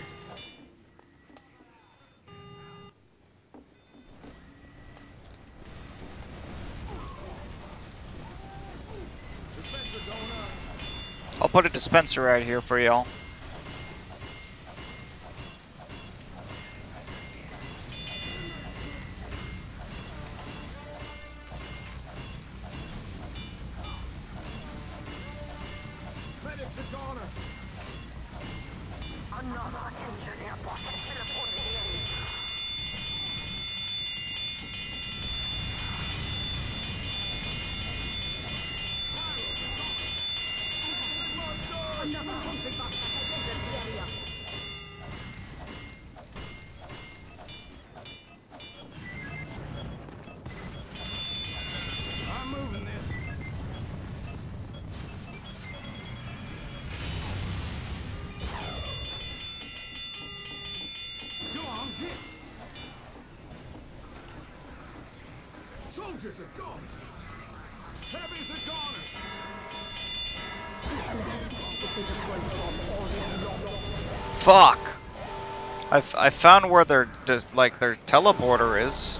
Dispenser going up. I'll put a dispenser right here for y'all. Medics are goner. Another engineer bot has teleported in. Another sentry buster has entered the area. I'm moving this. Go on, hit. Soldiers are gone. Heavies are goners. Fuck. I, f I found where their dis like their teleporter is.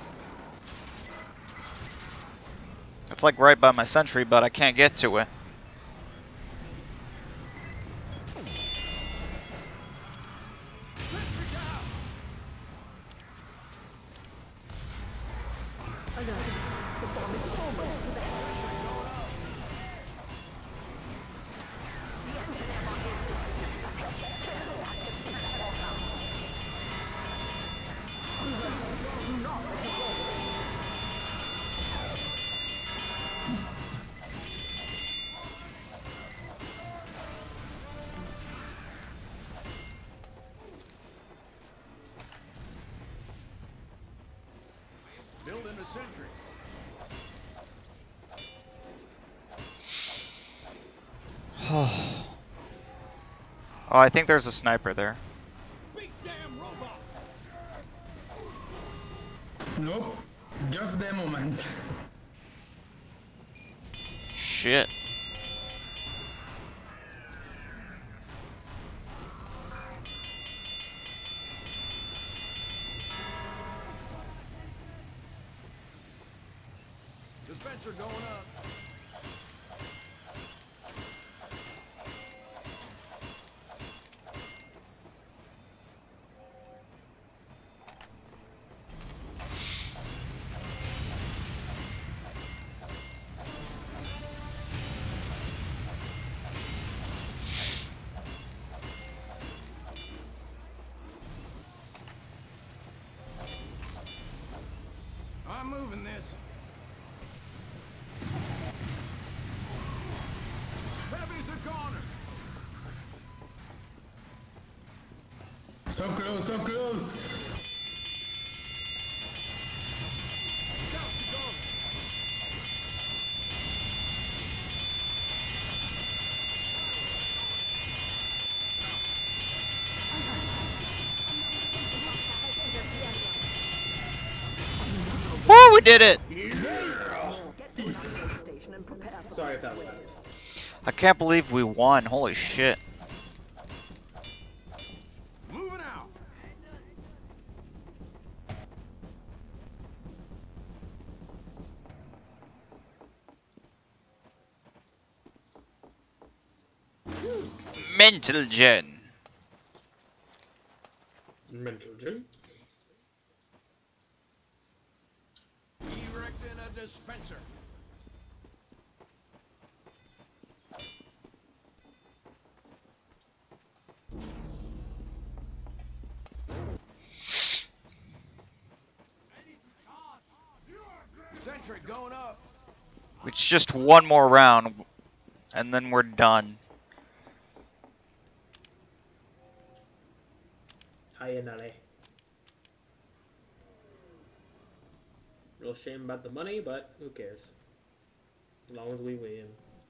It's like right by my sentry, but I can't get to it. Sentry down. sentry. Oh, I think there's a sniper there. Big damn robot. Nope. Just demo man. Shit. Dispenser going up. I'm moving this. Heavy's a goner. So close, so close. Scouts a goner. Woo, we did it! Get to the radio station and prepare for Sorry if that was loud. I can't believe we won. Holy shit. Moving out. Mental gen. Mental gym. Erecting a dispenser. Sentry going up. It's just one more round, and then we're done. Hiya, Nale. Real shame about the money, but who cares? As long as we win.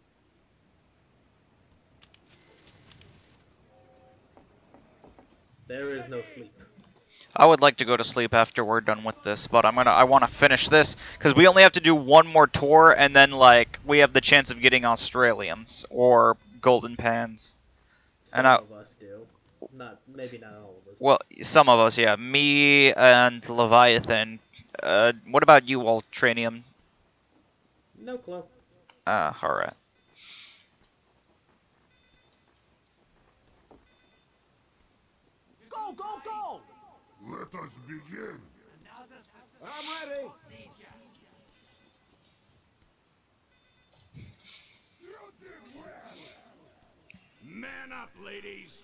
There is no sleep. I would like to go to sleep after we're done with this, but I'm gonna I want to finish this because we only have to do one more tour, and then like we have the chance of getting Australiums or golden pans. Some And I- of us do. Not maybe not all of us. Well, some of us, yeah. Me and Leviathan. Uh, what about you, Ultranium? No clue. Ah, uh, alright. Go, go, go! Let us begin. I'm ready. You did well. Man up, ladies.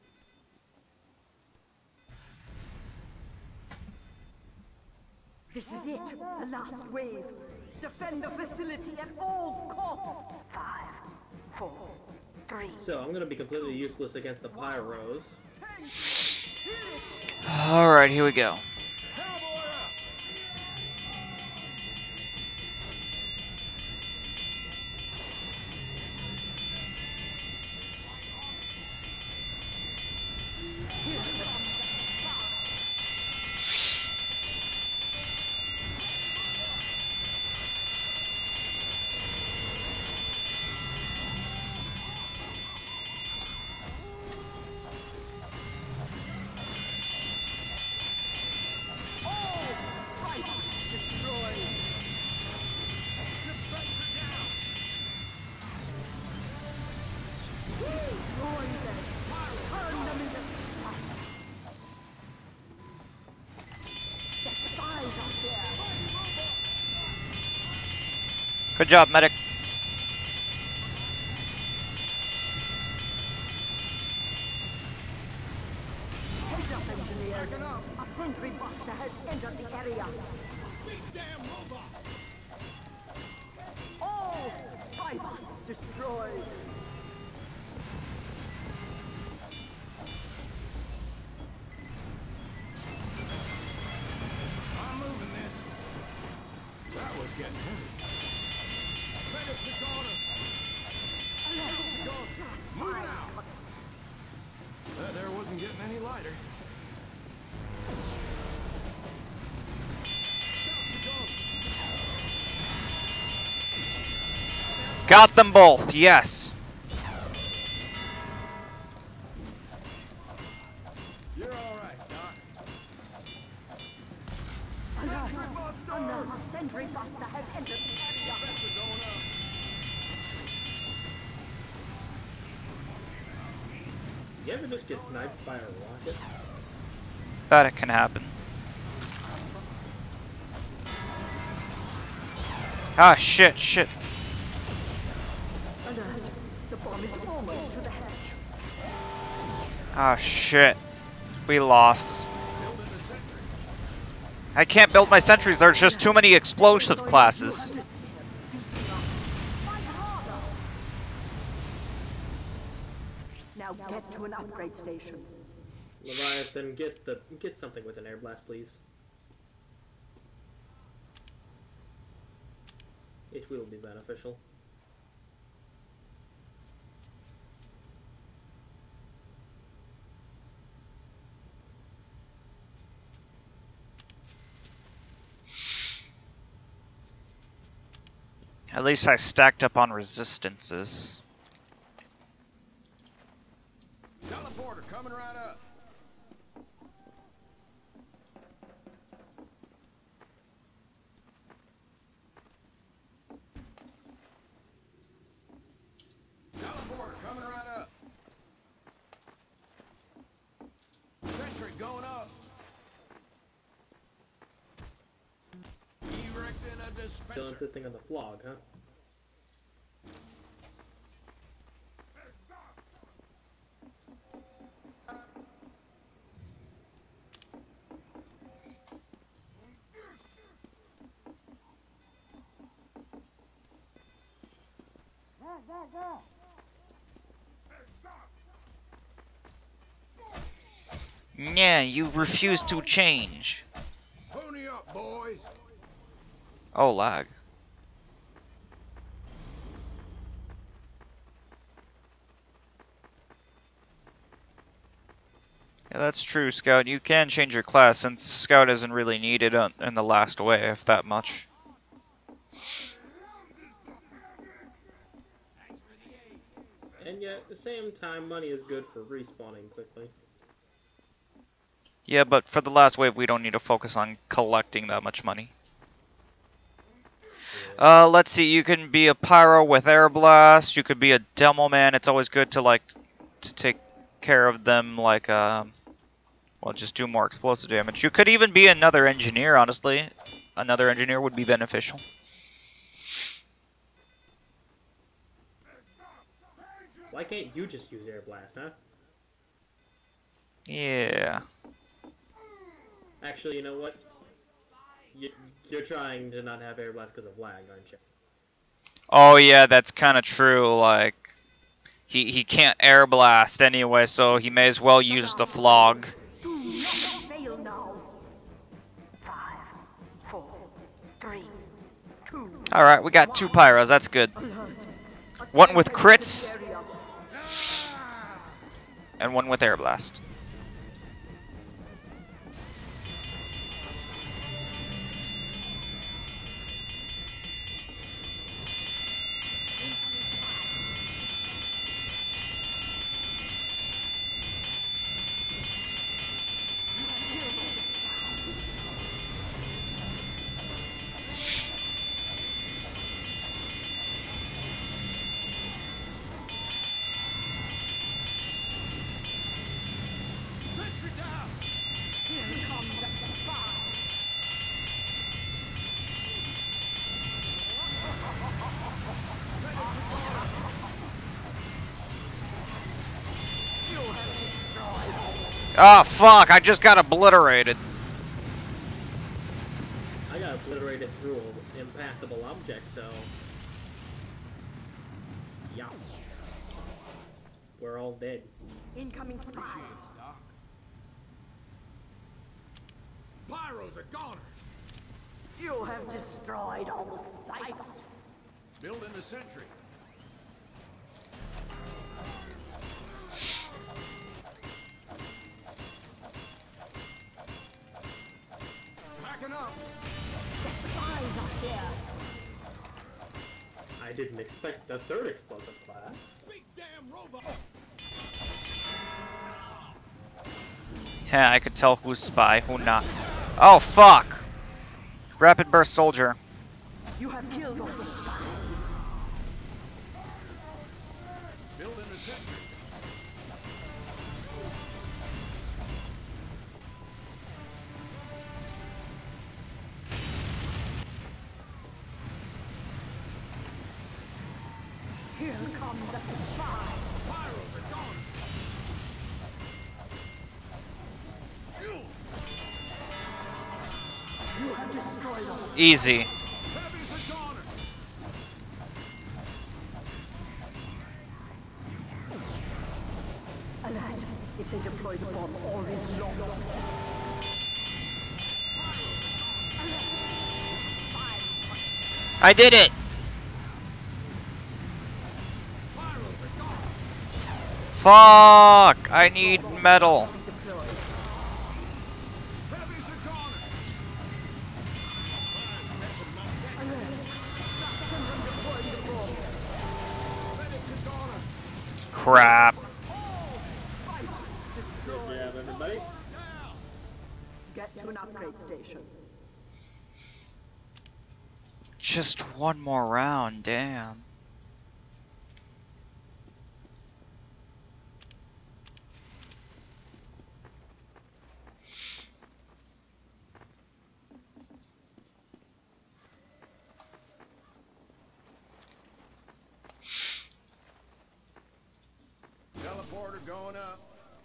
This is it, the last wave. Defend the facility at all costs. Five, four, three. So I'm gonna be completely useless against the pyros. Alright, here we go. Cowboy up. Good job, medic. Heads up, engineers. A sentry buster has entered the area. Big damn robot. All spybots destroyed. I'm moving this. lighter. Got them both, yes. You're all right, Doc. Alert! Another sentry buster has entered the area. Sensor going up. You ever just get sniped by a rocket? That it can happen. Ah, shit, shit. Alert! The bomb is almost to the hatch. Ah, shit. We lost. I can't build my sentries, there's just too many explosive classes. Now get to an upgrade station. Leviathan, get the get something with an air blast, please. It will be beneficial. At least I stacked up on resistances. Teleporter coming right up. Teleporter coming right up. Sentry going up. Erecting a Still dispenser. insisting on the flog, huh? Yeah, you refuse to change. Pony up, boys. Oh, lag. Yeah, that's true, Scout. You can change your class since Scout isn't really needed on, in the last wave that much. And yet, at the same time, money is good for respawning quickly. Yeah, but for the last wave, we don't need to focus on collecting that much money. Uh, let's see, you can be a pyro with air blast, you could be a demo man. It's always good to, like, to take care of them, like, um, well, just do more explosive damage. You could even be another engineer, honestly. Another engineer would be beneficial. Why can't you just use air blast, huh? Yeah. Actually, you know what? You, you're trying to not have air blast because of lag, aren't you? Oh yeah, that's kind of true. Like, he he can't air blast anyway, so he may as well use the flog. Do not fail now. Five, four, three, two. All right, we got two pyros. That's good. One with crits and one with air blast. Sentry down. Here comes the fire. Ah, fuck! I just got obliterated. I got obliterated through an impassable object, so... Yeah. We're all dead. Incoming fire. Doc. Pyro's a goner. You have destroyed all vitals. Building the sentry. I didn't expect the third explosive class. Big damn robot. Yeah, I could tell who's spy, who not. Oh, fuck! Rapid burst soldier. You have killed all the spies. Building a sentry. Here comes the spy. Pyro, they're gone. You have destroyed all. Easy. Heavy's a goner. Alas, if they deploy the bomb, all is lost. I did it! Pyro, they're gone. Fuck! I need metal. Deployed. Heavy's a goner. Medic's a goner. Crap. Good job, everybody. Get to an upgrade station. Just one more round, damn. Teleporter going up.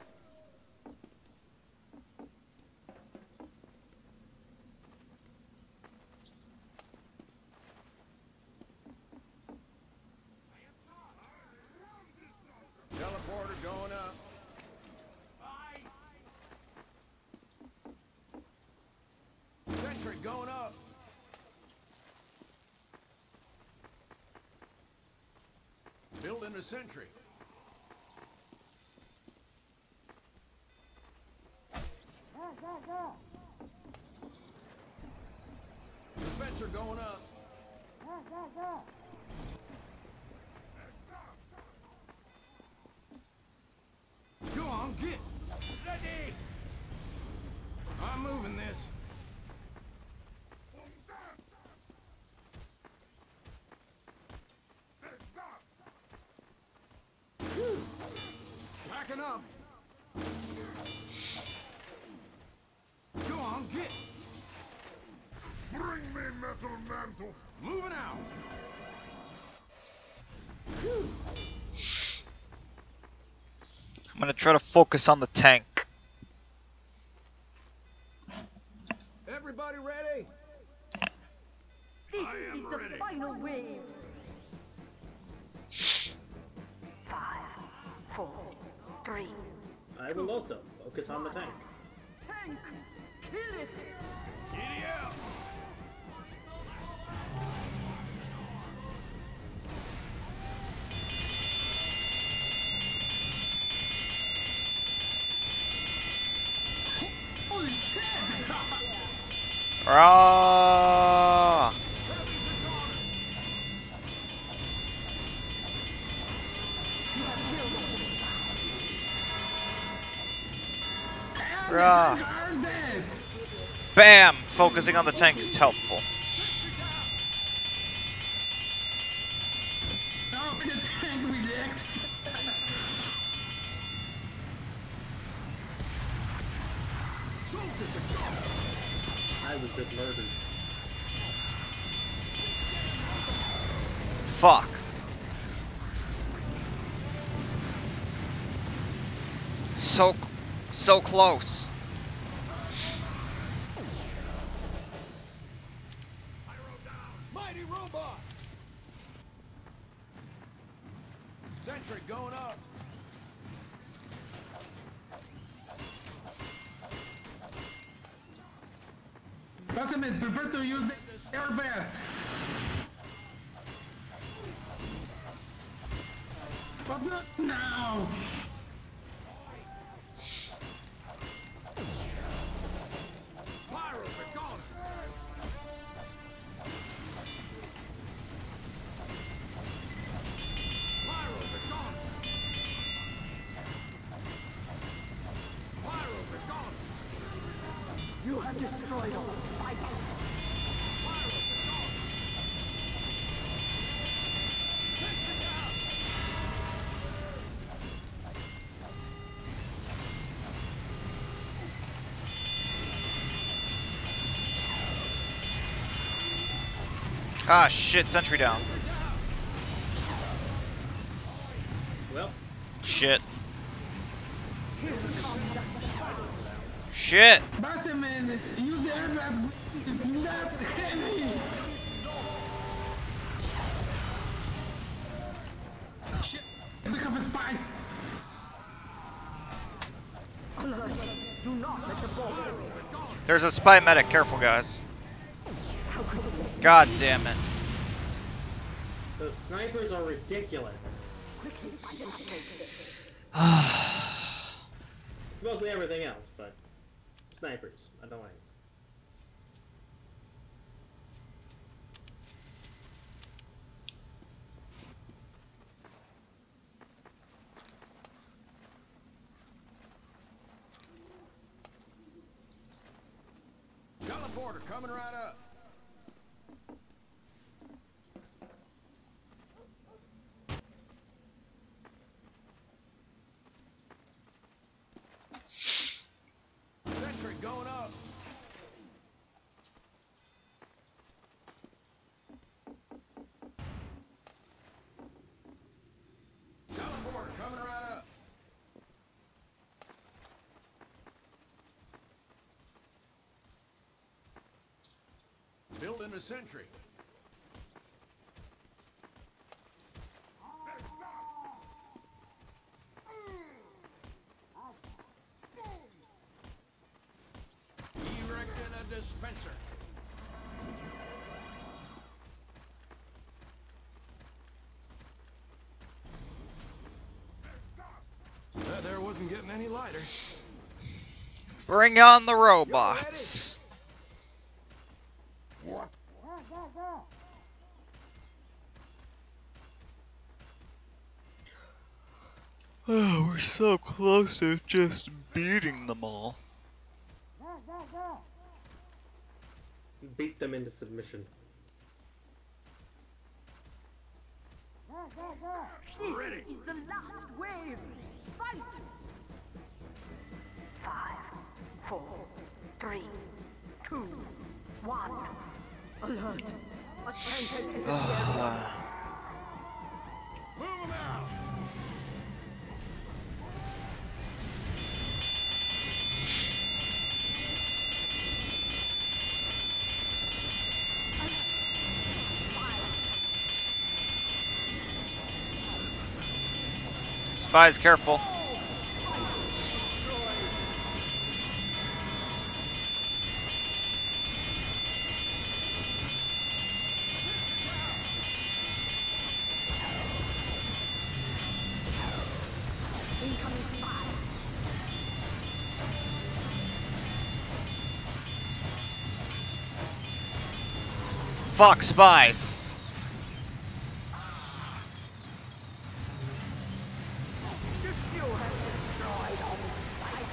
Teleporter going up. Sentry going up. Building a sentry. Dispenser going up. Go on, get. Ready. I'm moving this. Backing up. Go on, get. Bring me metal mantle. Moving out. I'm gonna try to focus on the tank. Everybody ready? This I am is the ready. final wave. Five, four, three. I will also focus on the tank. Tank, kill it. Giddy up. Holy shit! Rah! Rah! Are dead! Bam! Focusing on the tank is helpful. Now the tank relax. I was just murdered. Fuck. So, so close. Mighty robot. Sentry going up. Specimen, prepare to use the air vest. But not now. Pyro, they're gone. have destroyed all the spikes. Ah, shit, sentry down. Well, Shit. Shit. Basement, use the air that that heavy. Shit, we have a spice. Alert. Do not let the ball hit you. There's a spy medic. Careful, guys. How could you get God damn it. those snipers are ridiculous. quickly find an upgrade station? It's mostly everything else, but snipers, annoying. Teleporter coming right up. Sentry going up. Teleporter coming right up. Building a sentry. Erecting a dispenser. That there wasn't getting any lighter. Bring on the robots. What? Oh, we're so close to just beating them all. Beat them into submission. This is the last wave. Fight! Five, four, three, two, one. Alert! A tank has entered the area. Move them out. Spies, careful. Incoming spy. Fuck, spies. You have destroyed all the spikes.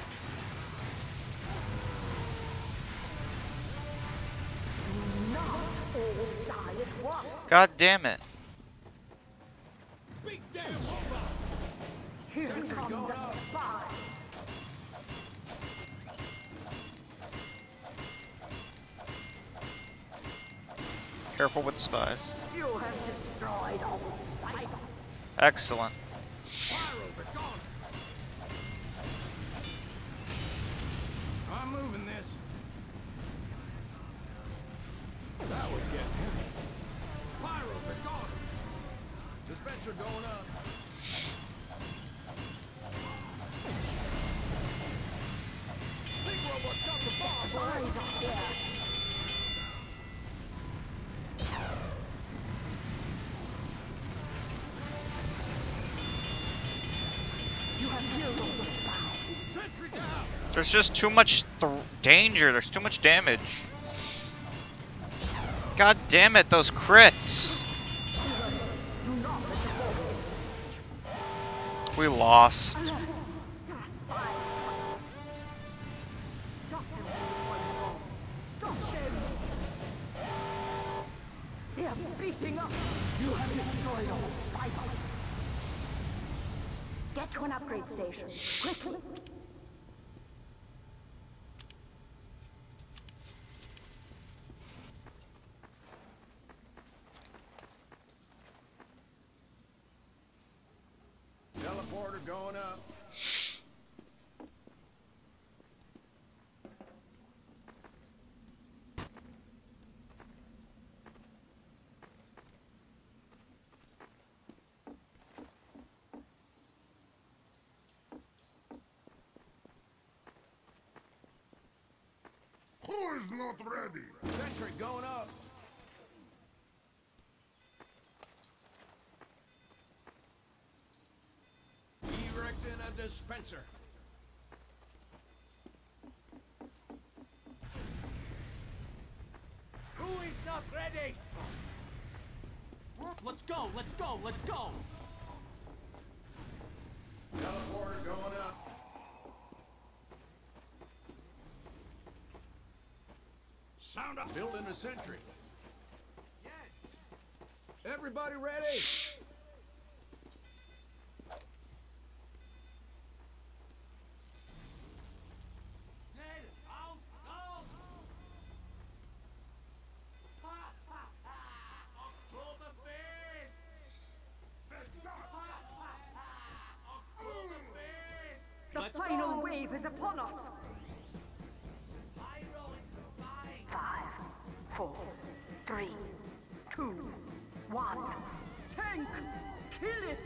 Do not all die at once. God damn it. Big damn robot. Here Sentry come going the up. spies. Careful with the spies. You have destroyed all the spikes. Excellent. Pyros are gone. I'm moving this. That was getting heavy. Pyros are gone. Dispenser going up. Big robot's got the bomb. Spies are here. You have killed all the spies. Sentry down. There's just too much th danger. There's too much damage. God damn it, those crits. Do not let the ball hit We lost. you. Spies. Stop them before Lifting up! You have destroyed all vitals! Get to an upgrade station, quickly! Teleporter going up. Who is not ready? Sentry going up. Erecting a dispenser. Who is not ready? Let's go, let's go, let's go! Teleporter going up. Sound up! Building a sentry. Yes! Everybody ready? Ned, out, out! Ha ha ha! Oktoberfest! Ha ha ha! Oktoberfest! The Let's final go! wave is upon us! Pyro is flying! Five, four, three, two, one. Tank! Kill it!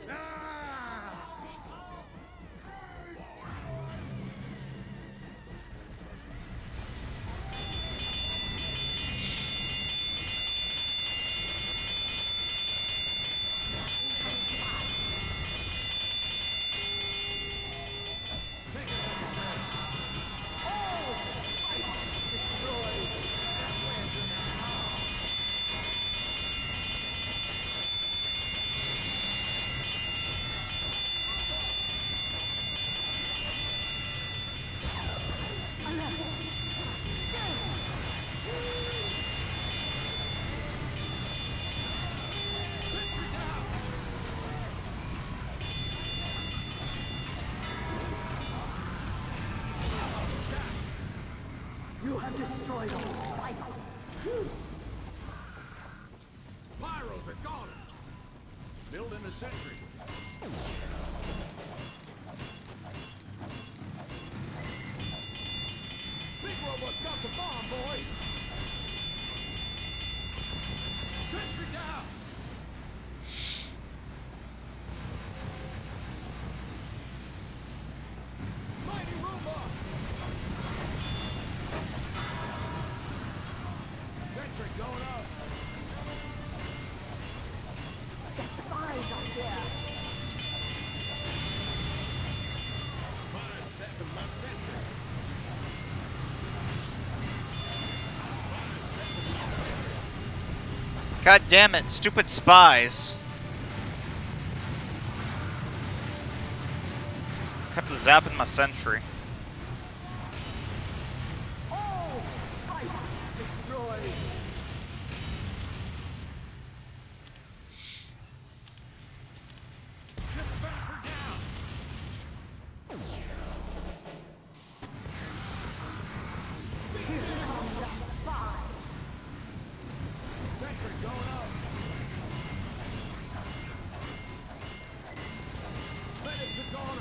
You have destroyed all vitals! Pyros are gone. Building a sentry. Big robot's got the bomb, boy. Sentry down. Mighty robot. Sentry going up. The spies are here! Spies setting my sentry. God damn it, stupid spies. Kept zapping my sentry. All vitals destroyed! Dispenser down. Here comes the spy! Sentry going up. Medics are gone.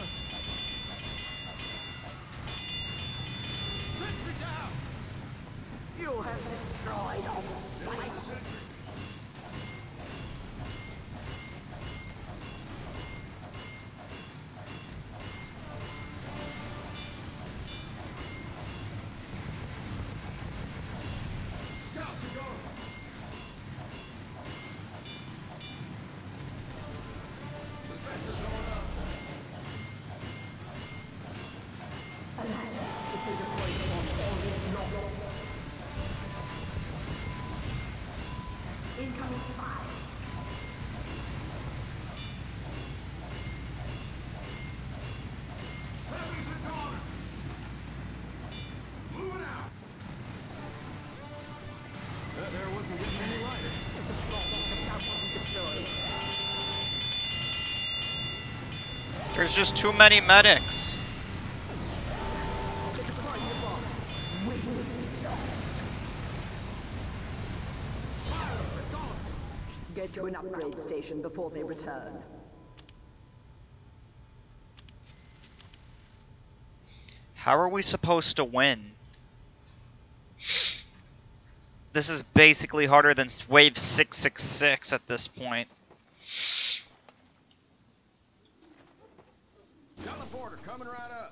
Sentry down. You have destroyed all Building a sentry. Scouts are going. Dispenser going up. There's just too many medics. Get to an upgrade station before they return. How are we supposed to win? This is basically harder than Wave six six six at this point. Teleporter coming right up.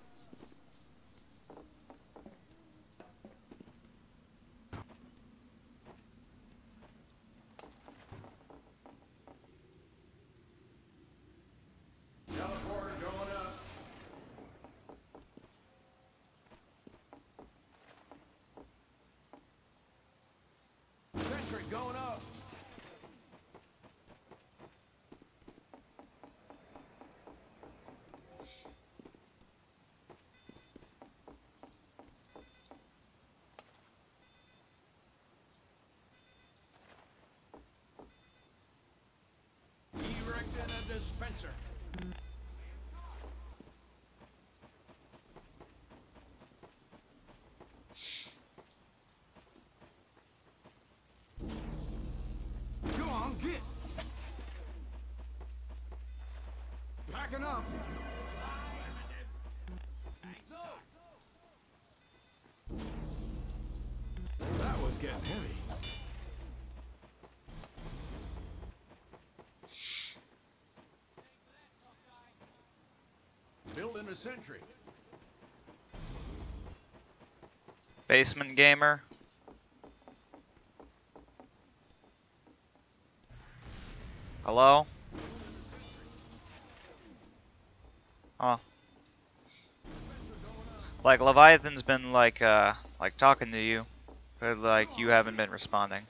Teleporter going up. Sentry going up. Erecting a dispenser. Go on, get. Packing up. That was getting heavy. Building a sentry. Basement gamer. Hello? Huh. Like, Leviathan's been, like, uh, like, talking to you. But, like, you haven't been responding.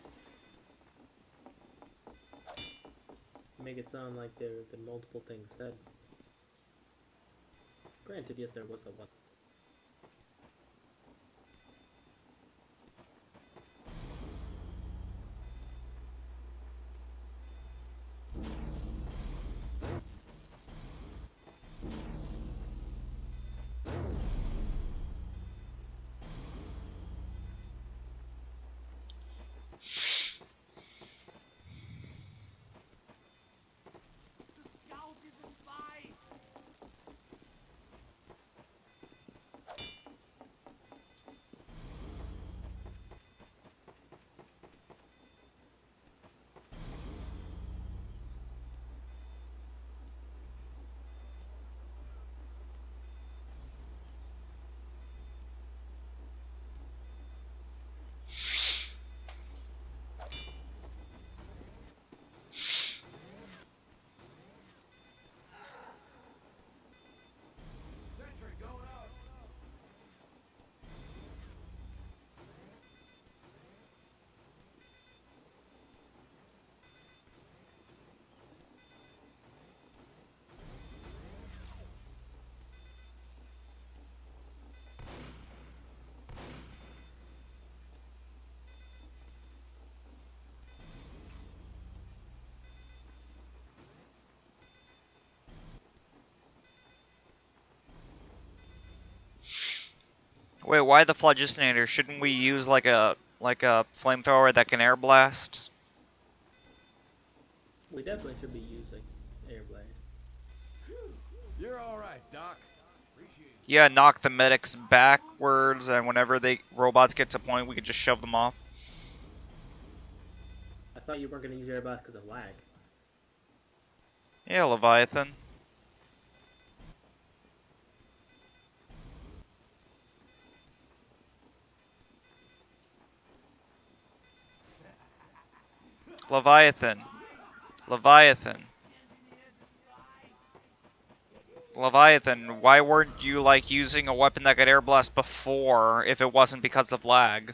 Make it sound like there have been multiple things said. Granted, yes, there was the one. Scout is a spy! Sentry going up. Wait, why the Phlogistonator? Shouldn't we use, like, a, like a flamethrower that can air blast? We definitely should be using air blast. You're all right, Doc. Appreciate it. Yeah, knock the medics backwards, and whenever they robots get to a point, we can just shove them off. I thought you weren't going to use air blast because of lag. Yeah, Leviathan. Leviathan. Leviathan. Leviathan, why weren't you, like, using a weapon that could air blast before if it wasn't because of lag?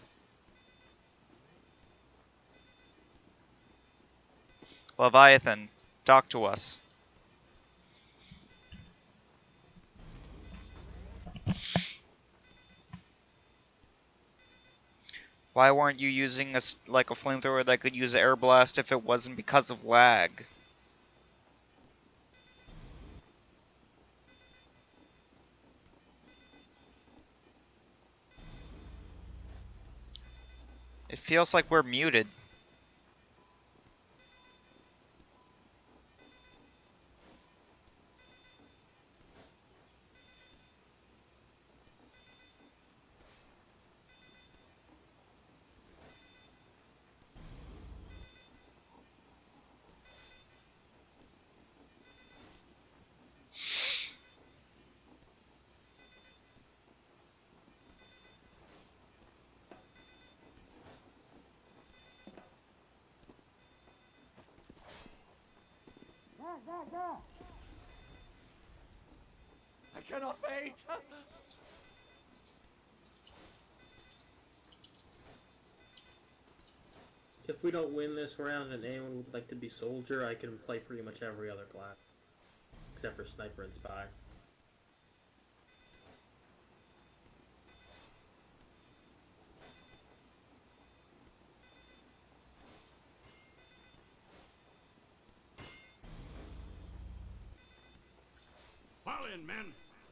Leviathan, talk to us. Why weren't you using a, s- like a flamethrower that could use air blast if it wasn't because of lag? It feels like we're muted. I cannot wait. If we don't win this round and anyone would like to be soldier, I can play pretty much every other class. Except for sniper and spy. Fall in, men.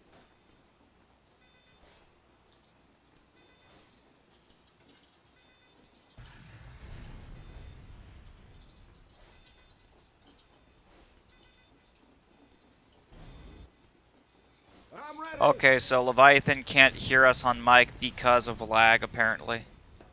I'm ready. Okay, so Leviathan can't hear us on mic because of lag, apparently.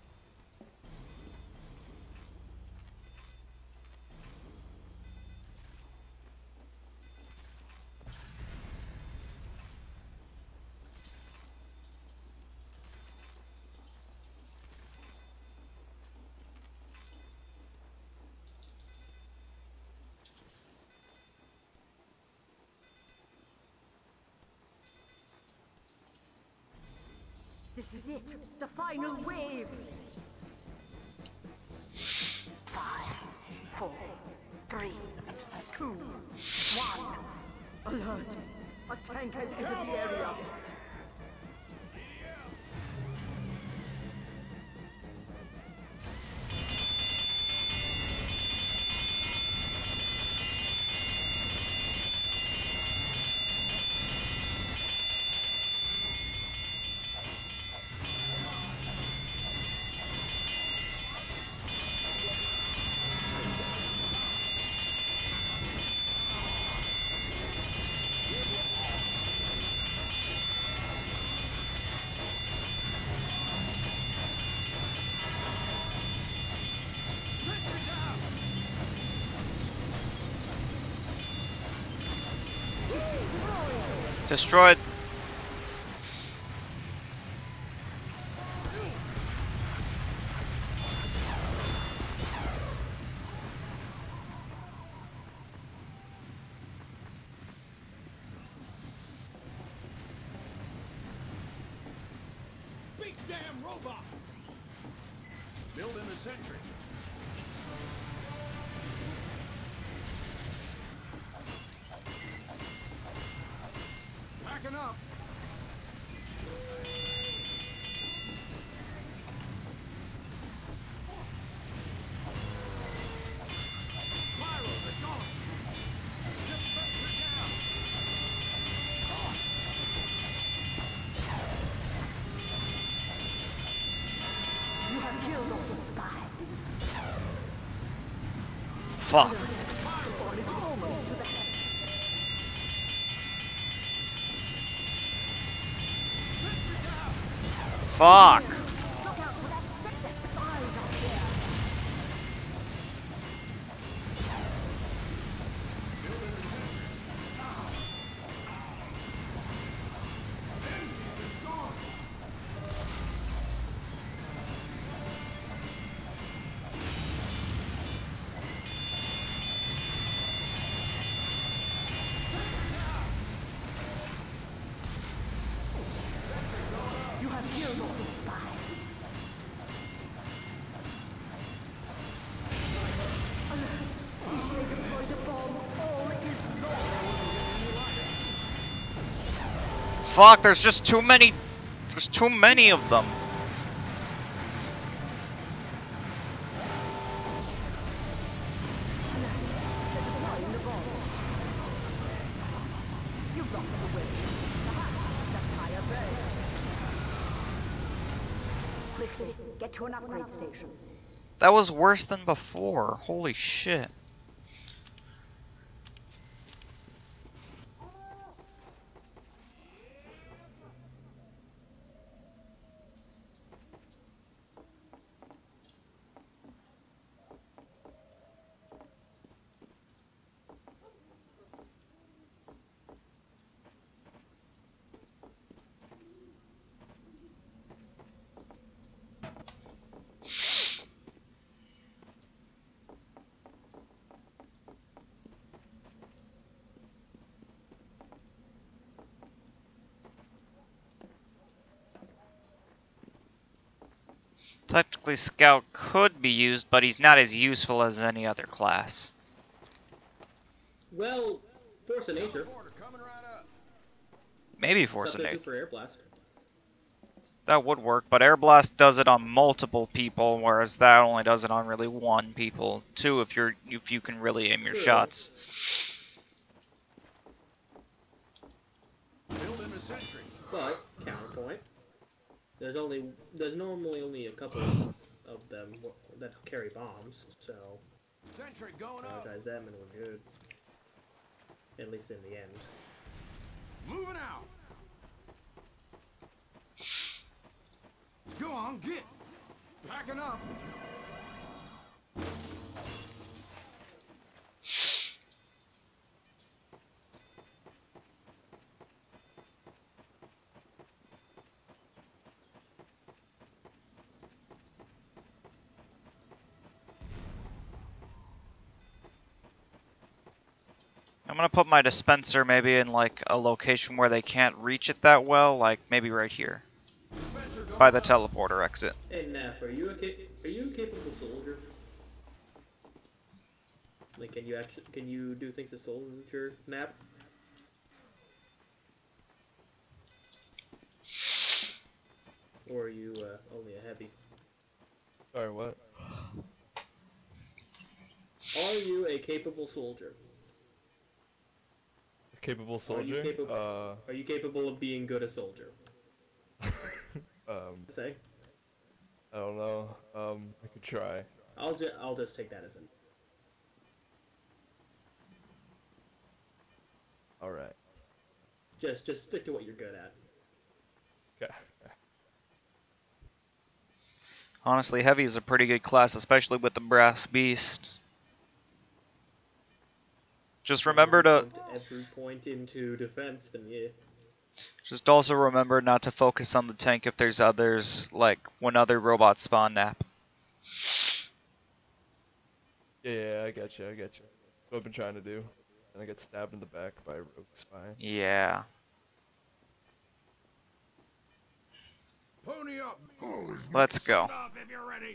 This is it, the final wave. Five, four, three, two, one. Alert! A tank has entered the area. Destroyed. Big damn robot. Building a sentry. Backing up. Pyro, they're gone. Just touch her down. You have killed all the spies. Fuck. Fuck. Look out for that sickness spies out there. You have killed all the spies. Alert! They deployed the bomb. All is lost. Fuck, there's just too many. There's too many of them. They're deploying the bomb. You blocked the way. That's higher bay. Quick Quickly, get to an upgrade station. That was worse than before. Holy shit. Technically, Scout could be used, but he's not as useful as any other class. Well, Force of Nature. Border coming right up. Maybe Force of Substitute Nature. for Air Blast. That would work, but Air Blast does it on multiple people, whereas that only does it on really one people. Two, if you're if you can really aim your True. shots. Building a sentry. But counterpoint. There's only there's normally only a couple of them that carry bombs, so Sentry going up. prioritize them and we're good. At least in the end. Moving out. Go on, get. Packing up. I'm gonna put my dispenser maybe in like a location where they can't reach it that well, like maybe right here. Dispenser going By the up. teleporter exit. Hey Nap, are you a ca- are you a capable soldier? Like, can you actually can you do things as soldier, Nap? Or are you uh, only a heavy? Sorry, what? Are you a capable soldier? Capable Are you soldier? capable? Uh, Are you capable of being good a soldier? um, Say, I don't know. Um, I could try. I'll just I'll just take that as an. Alright. Just just stick to what you're good at. Okay. Honestly, Heavy is a pretty good class, especially with the Brass Beast. Just remember to Every point into defense, then yeah. just also remember not to focus on the tank if there's others, like when other robots spawn. Nap. Yeah, yeah, I got you, I got you. That's what I've been trying to do. And I get stabbed in the back by a rogue spy. Yeah. Pony up. Let's go. Sound off if you're ready.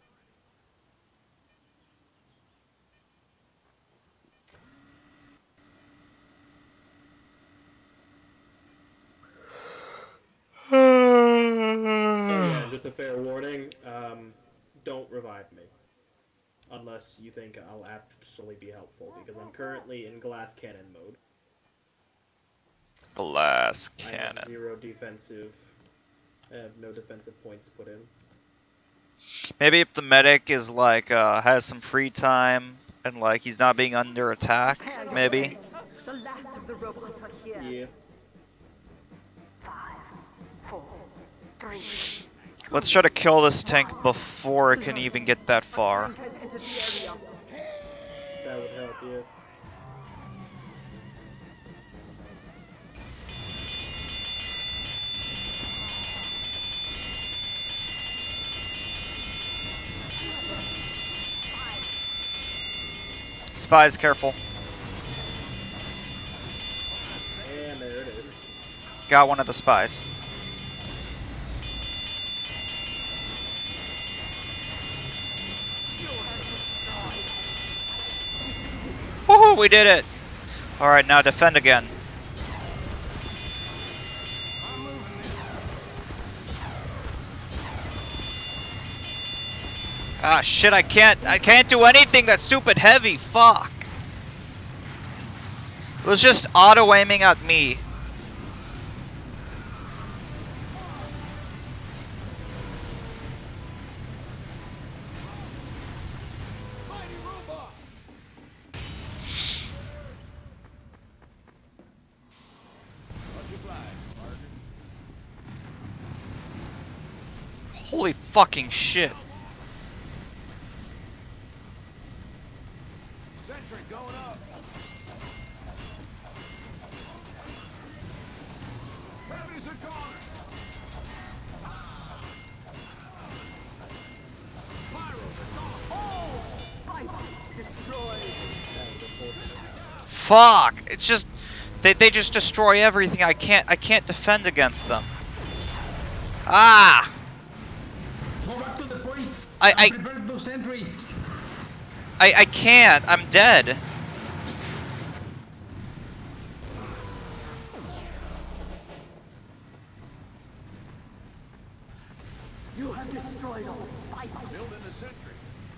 Oh yeah, just a fair warning. Um, don't revive me. Unless you think I'll actually be helpful, because I'm currently in glass cannon mode. Glass I have cannon. zero defensive. I have no defensive points put in. Maybe if the medic is like uh, has some free time and like he's not being under attack, maybe. The last of the robots are here. Yeah. Five, four, three. Let's try to kill this tank before it can even get that far. Tank has entered the area. That would help you. Spies, careful. And there it is. Got one of the spies. Woohoo, we did it! Alright, now defend again. Ah shit, I can't I can't do anything, that's stupid heavy, fuck. It was just auto aiming at me. Holy fucking shit. Sentry going up. Heavies are gone. Pyros are gone. Fuck! It's just they they just destroy everything. I can't I can't defend against them. Ah! Go back to the point. I I and prepare the sentry. I, I can't. I'm dead. You have destroyed all spy. Building the sentry.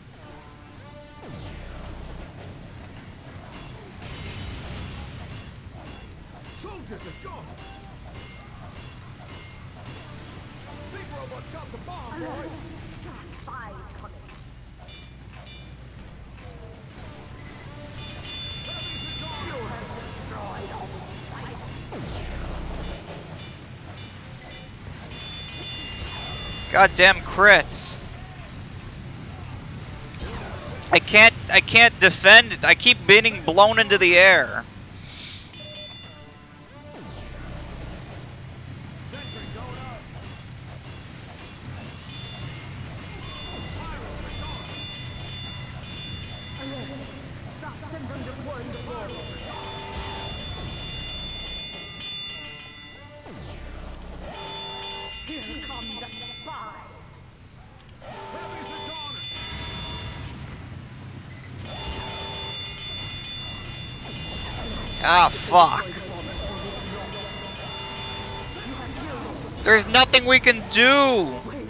Soldiers are gone. Big robots got the bomb, boys. Spy coming. Heavies are gone. You have destroyed all spy. Goddamn crits. I can't I can't defend it. I keep being blown into the air. Sentry going up. Stop them from deploying the world. Here come the spies. Heavies are gone. Ah, fuck. There's nothing we can do.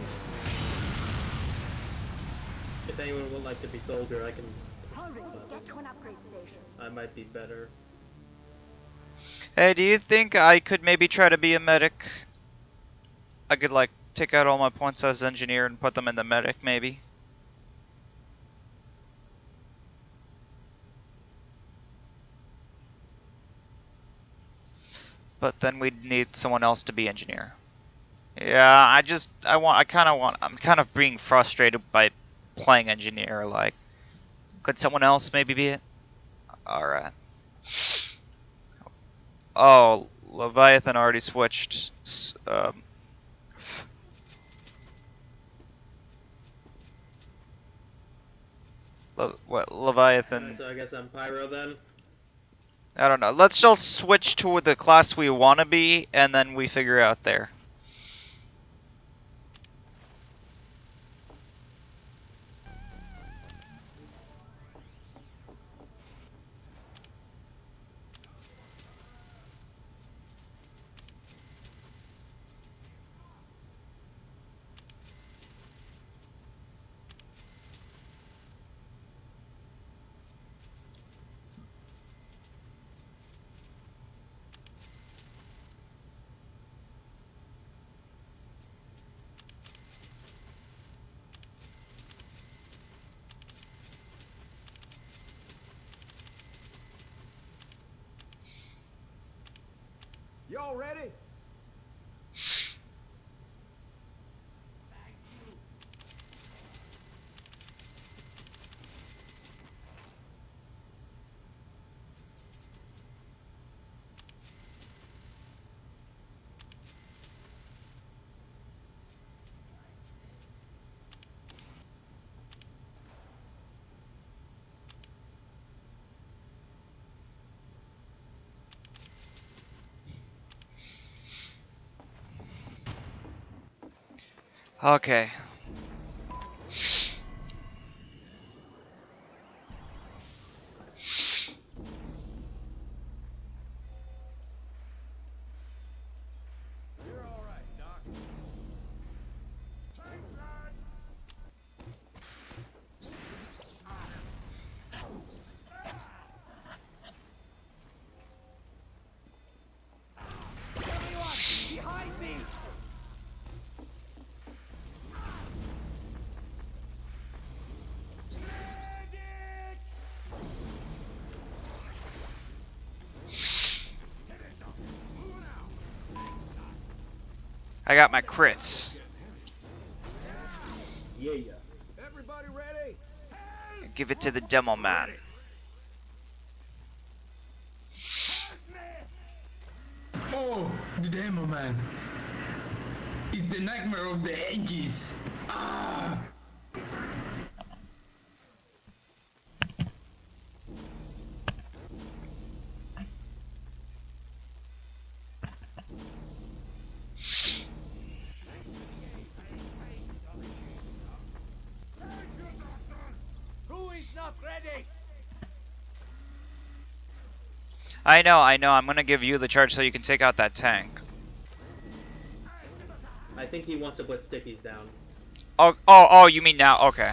If anyone would like to be soldier, I can. Hurry, get to an upgrade station. I might be better. Hey, do you think I could maybe try to be a medic? I could like take out all my points as engineer and put them in the medic, maybe. But then we'd need someone else to be engineer. Yeah, I just I want I kind of want I'm kind of being frustrated by playing engineer. Like, could someone else maybe be it? All right. Oh, Leviathan already switched. s- Um, Le what Leviathan? So I guess I'm Pyro then. I don't know. Let's just switch to the class we want to be, and then we figure out there. Y'all ready? Okay. You're all right, Doc. Behind me! I got my crits. yeah. Everybody ready? Give it to the demo man. Oh, the demo man. It's the nightmare of the ages. Ah! Who is not ready? I know, I know. I'm gonna give you the charge so you can take out that tank. I think he wants to put stickies down. Oh, oh, oh. You mean now? Okay.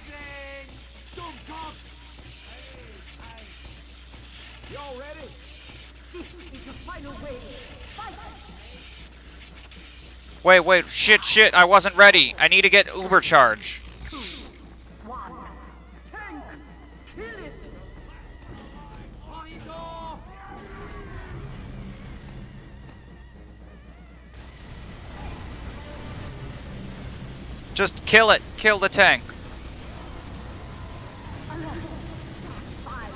Y'all ready? This is the final wave. Fight! Wait, wait. Shit, shit. I wasn't ready. I need to get Uber charge. Two, one. Tank! Kill it! Just kill it. Kill the tank. Five.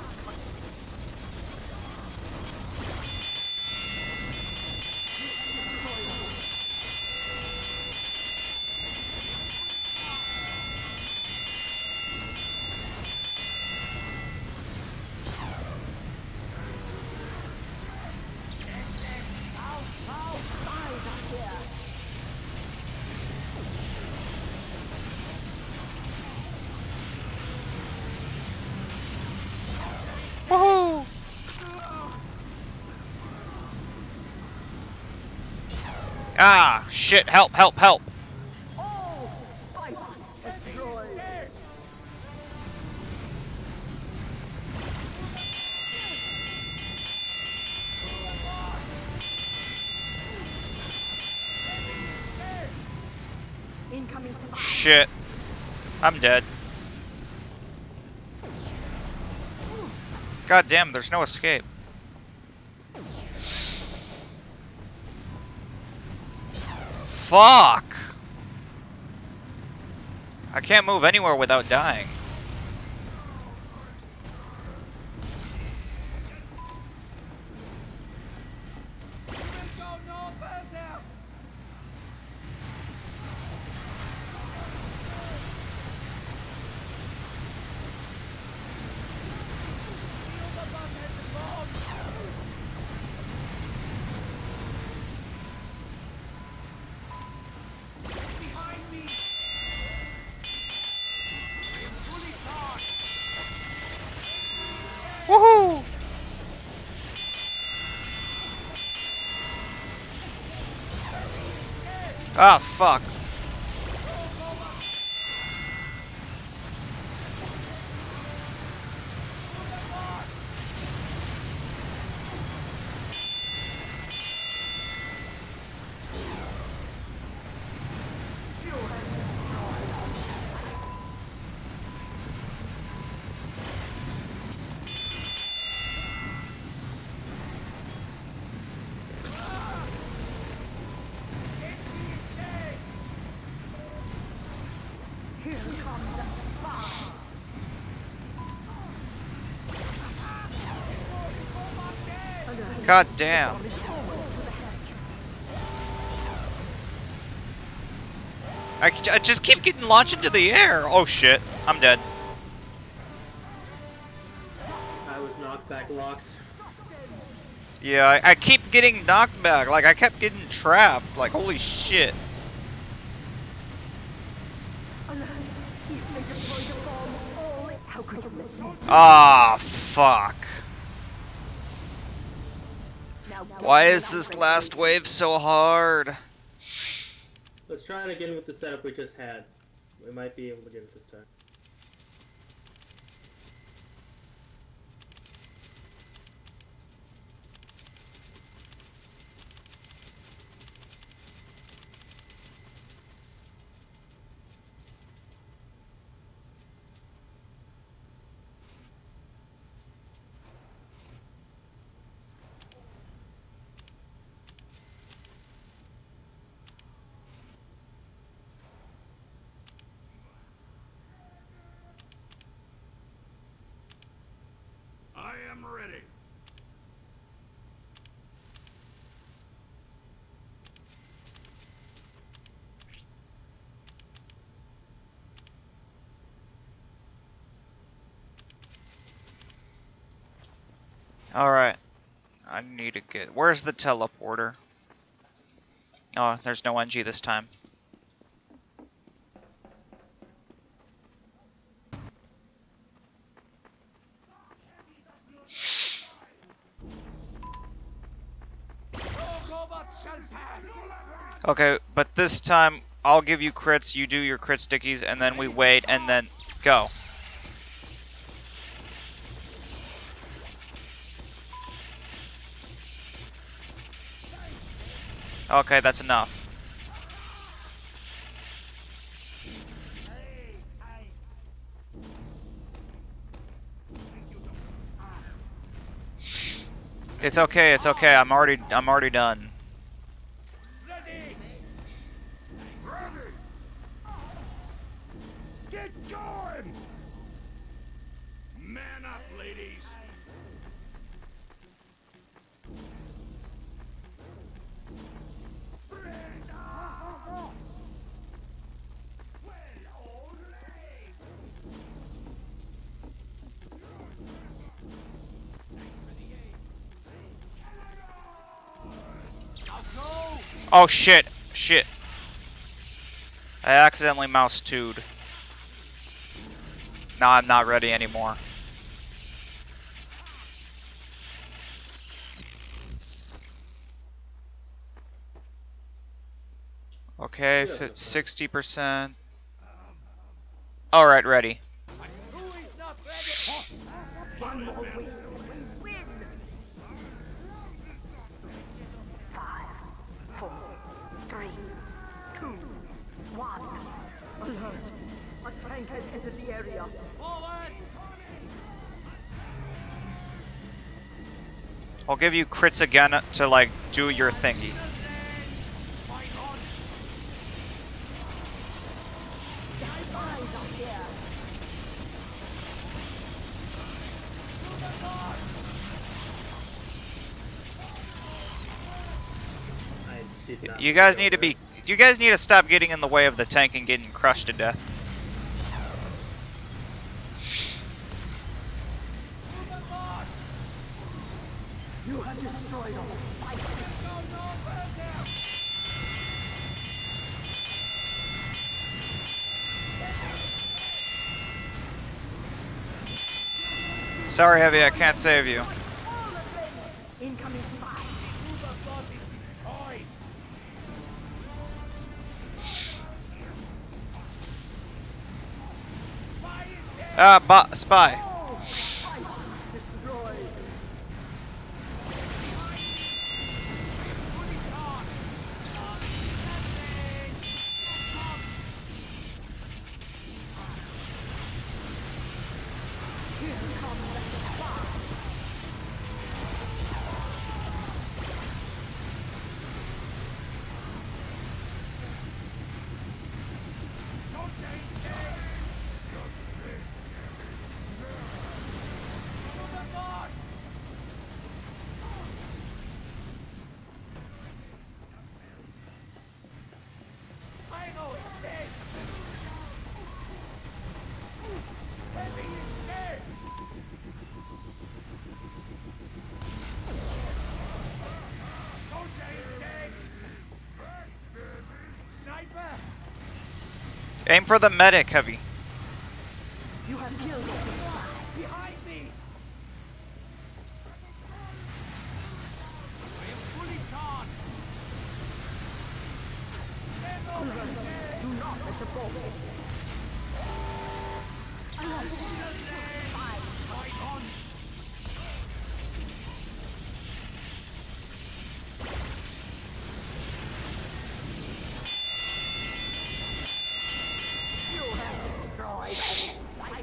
Woohoo! Ah, shit. Help, help, help. All spice destroyed. Incoming spice. Shit. I'm dead. God damn, there's no escape. Fuck! I can't move anywhere without dying. Woohoo! Ah, fuck. Here comes the spice. God damn. I, I just keep getting launched into the air. Oh shit, I'm dead. I was knocked back locked. Yeah, I, I keep getting knocked back. Like, I kept getting trapped. Like, holy shit. How could you miss me? Ah, fuck. Now Why is this last wave so hard? Let's try it again with the setup we just had. We might be able to get it this time. Alright. I need to get... Where's the teleporter? Oh, there's no N G this time. Okay, but this time I'll give you crits, you do your crit stickies, and then we wait, and then go. Okay, that's enough. It's okay, it's okay. I'm already I'm already done. Ready! Ready! Get going! Man up, ladies! Oh shit, shit. I accidentally mouse two'd. Now I'm not ready anymore. Okay, if it's sixty percent. Alright, ready. One more win. Win. Five, four, three, two, one. Alert. A tank has entered the area. Forward. I'll give you crits again to like do your thingy. You guys need to be. You guys need to stop getting in the way of the tank and getting crushed to death. You have destroyed all fighters. Sorry, Heavy, I can't save you. Incoming spy. Ah, bot spy. Destroyed. Aim for the medic, Heavy. You have killed all. Behind me! I am fully charged! Do not let the ball hit you. Fight on! You have destroyed all fighters.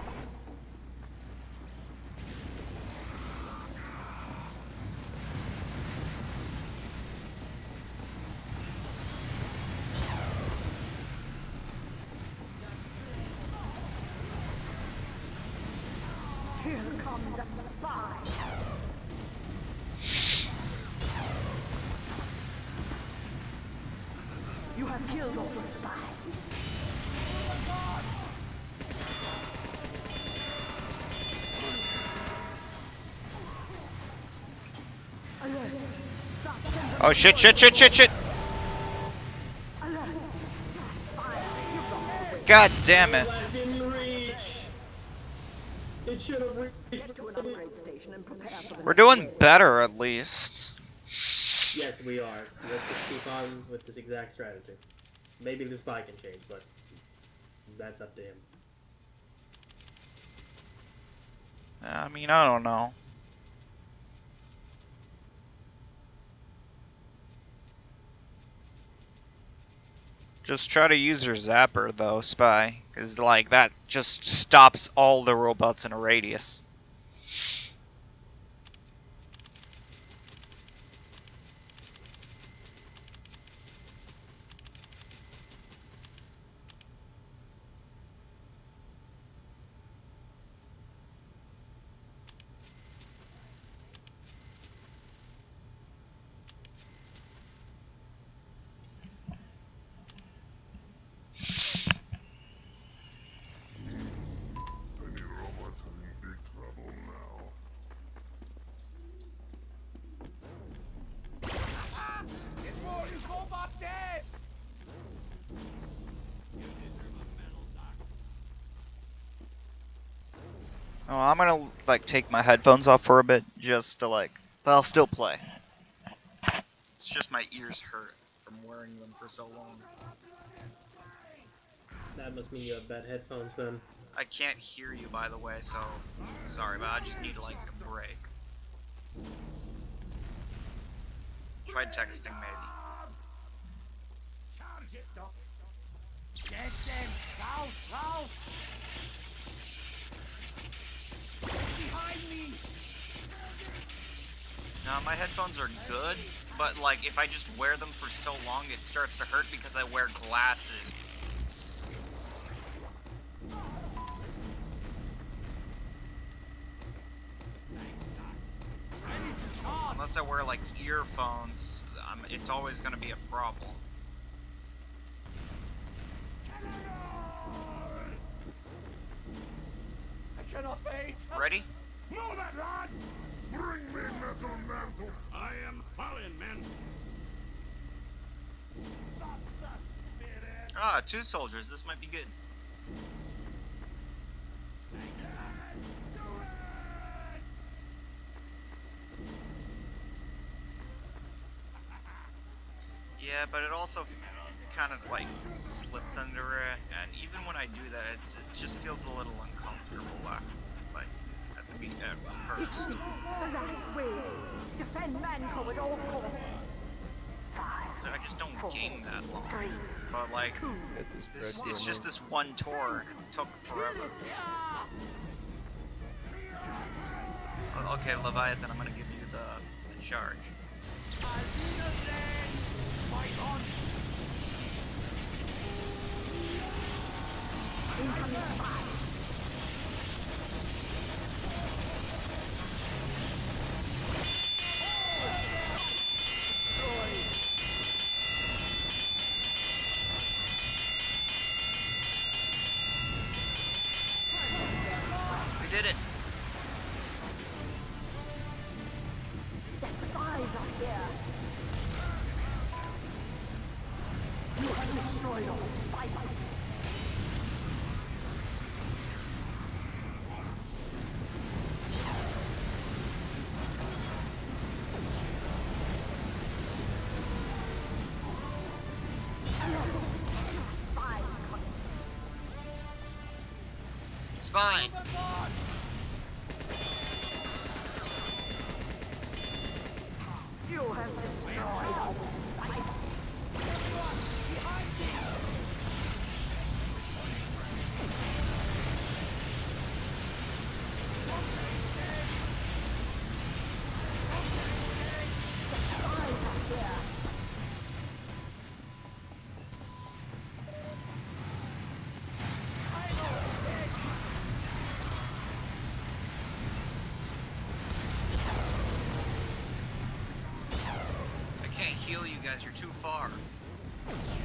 Here comes the spy. You have killed all the spies. Oh shit, shit, shit, shit, shit! God damn it. Blast didn't reach. It should have reached. Get to an upgrade station and prepare for the We're next doing wave. better at least. Yes, we are. Let's just keep on with this exact strategy. Maybe the spy can change, but that's up to him. I mean, I don't know. Just try to use your zapper though, Spy, because like that just stops all the robots in a radius. Any robots are in big trouble now. This warrior's robot dead! Oh, I'm gonna like take my headphones off for a bit just to like, but I'll still play. It's just my ears hurt from wearing them for so long. That must mean you have bad headphones then. I can't hear you, by the way, so sorry, but I just need like a break. Try texting maybe. Charge it, Doc. Get them! Raus, raus! Behind me! No, my headphones are good, but like if I just wear them for so long, it starts to hurt because I wear glasses. Unless I wear like earphones, um, it's always gonna be a problem. I cannot wait! Ready? Move it, lads! Bring me metal mantle! I am following, men. Ah, two soldiers. This might be good. Yeah, but it also kind of like slips under it, and even when I do that, it's, it just feels a little uncomfortable. Like, like at the be at first. The last wave. Defend Manco at all costs. Five, So I just don't four, game that long. three, But like, Get this this red it's team just in. this one tour. It took forever. O- Okay, Leviathan, I'm gonna give you the, the charge. We did it. The spies are here. You have destroyed all spy points. Spies coming. Spy. You have destroyed all spy points. Spies are here. I can't heal you guys. You're too far.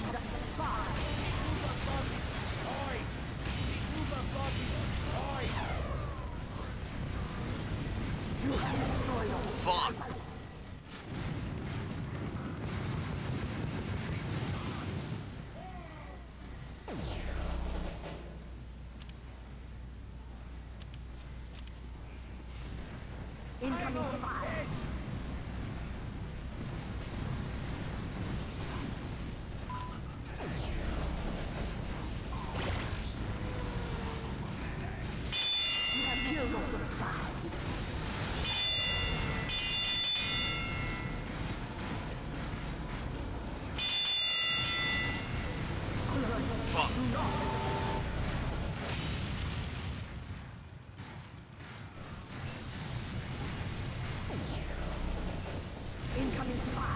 Fuck! Incoming fire. You have killed all the spies. Fuck. Incoming spy.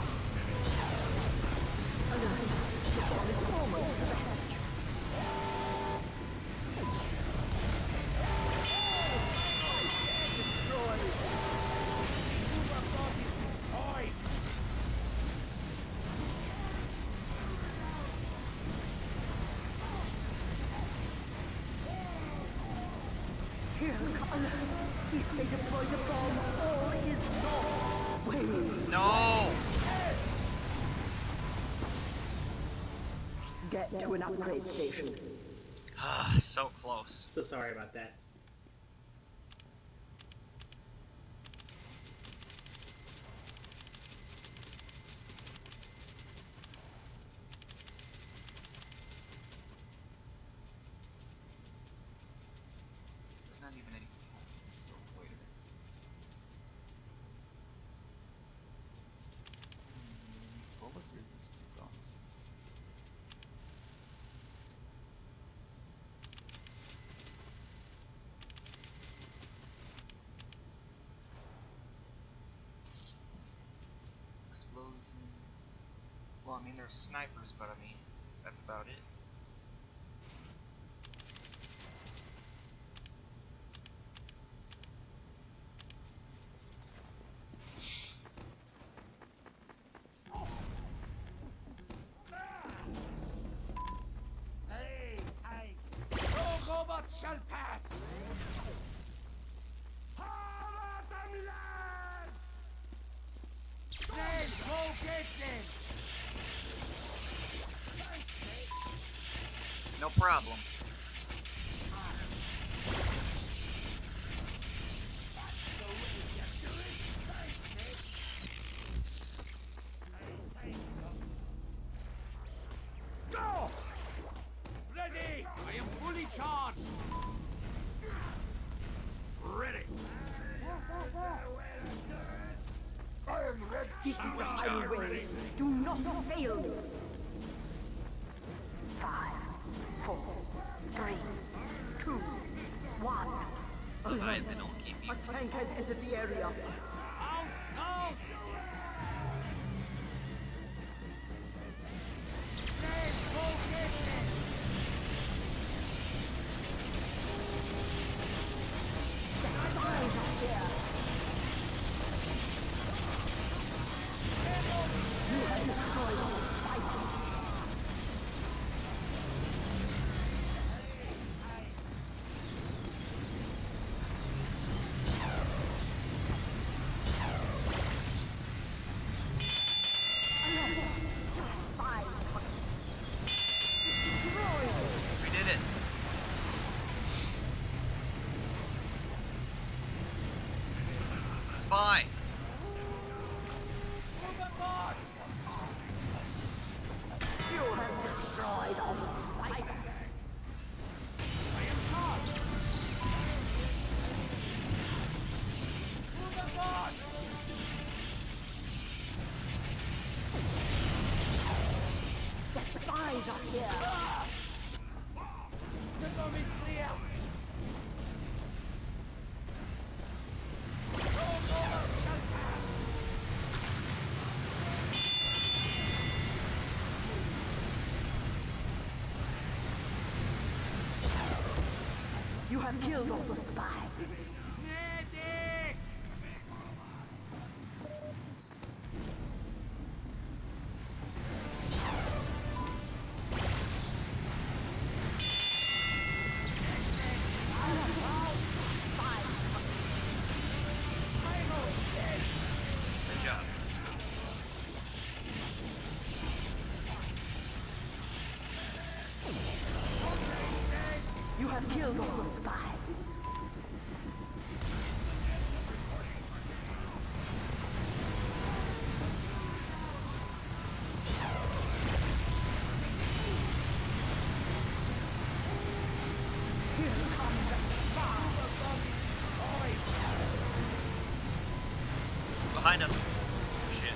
Alert. The ball is almost to the hatch. Destroyed. Here, alert. If they deploy the bomb, all is lost. Wait. No! Get to an upgrade station. Ah, so close. So sorry about that. There's not even any. Oh, wait a minute. Hmm, bullet resistance on. Explosions. Well, I mean, there's snipers, but I mean, that's about it. Hey, hey! No robot shall pass! Hard at them, lads! Then go get them! No problem. Go! Ready! I am fully charged! Ready! I am ready! This is the final way. Do not fail me. Five, four, three, two, one. Leviathan will keep you. A tank has entered the area. Out! Out! Then go get them! The spies are here. You have destroyed all the spies. We did it. Spy. You have destroyed all the spiders. I am charged! Move aboard! The spies are here. The bomb is clear! No robot shall pass! You have killed all the spies. Medic! killed all the spies. Behind us. Shit.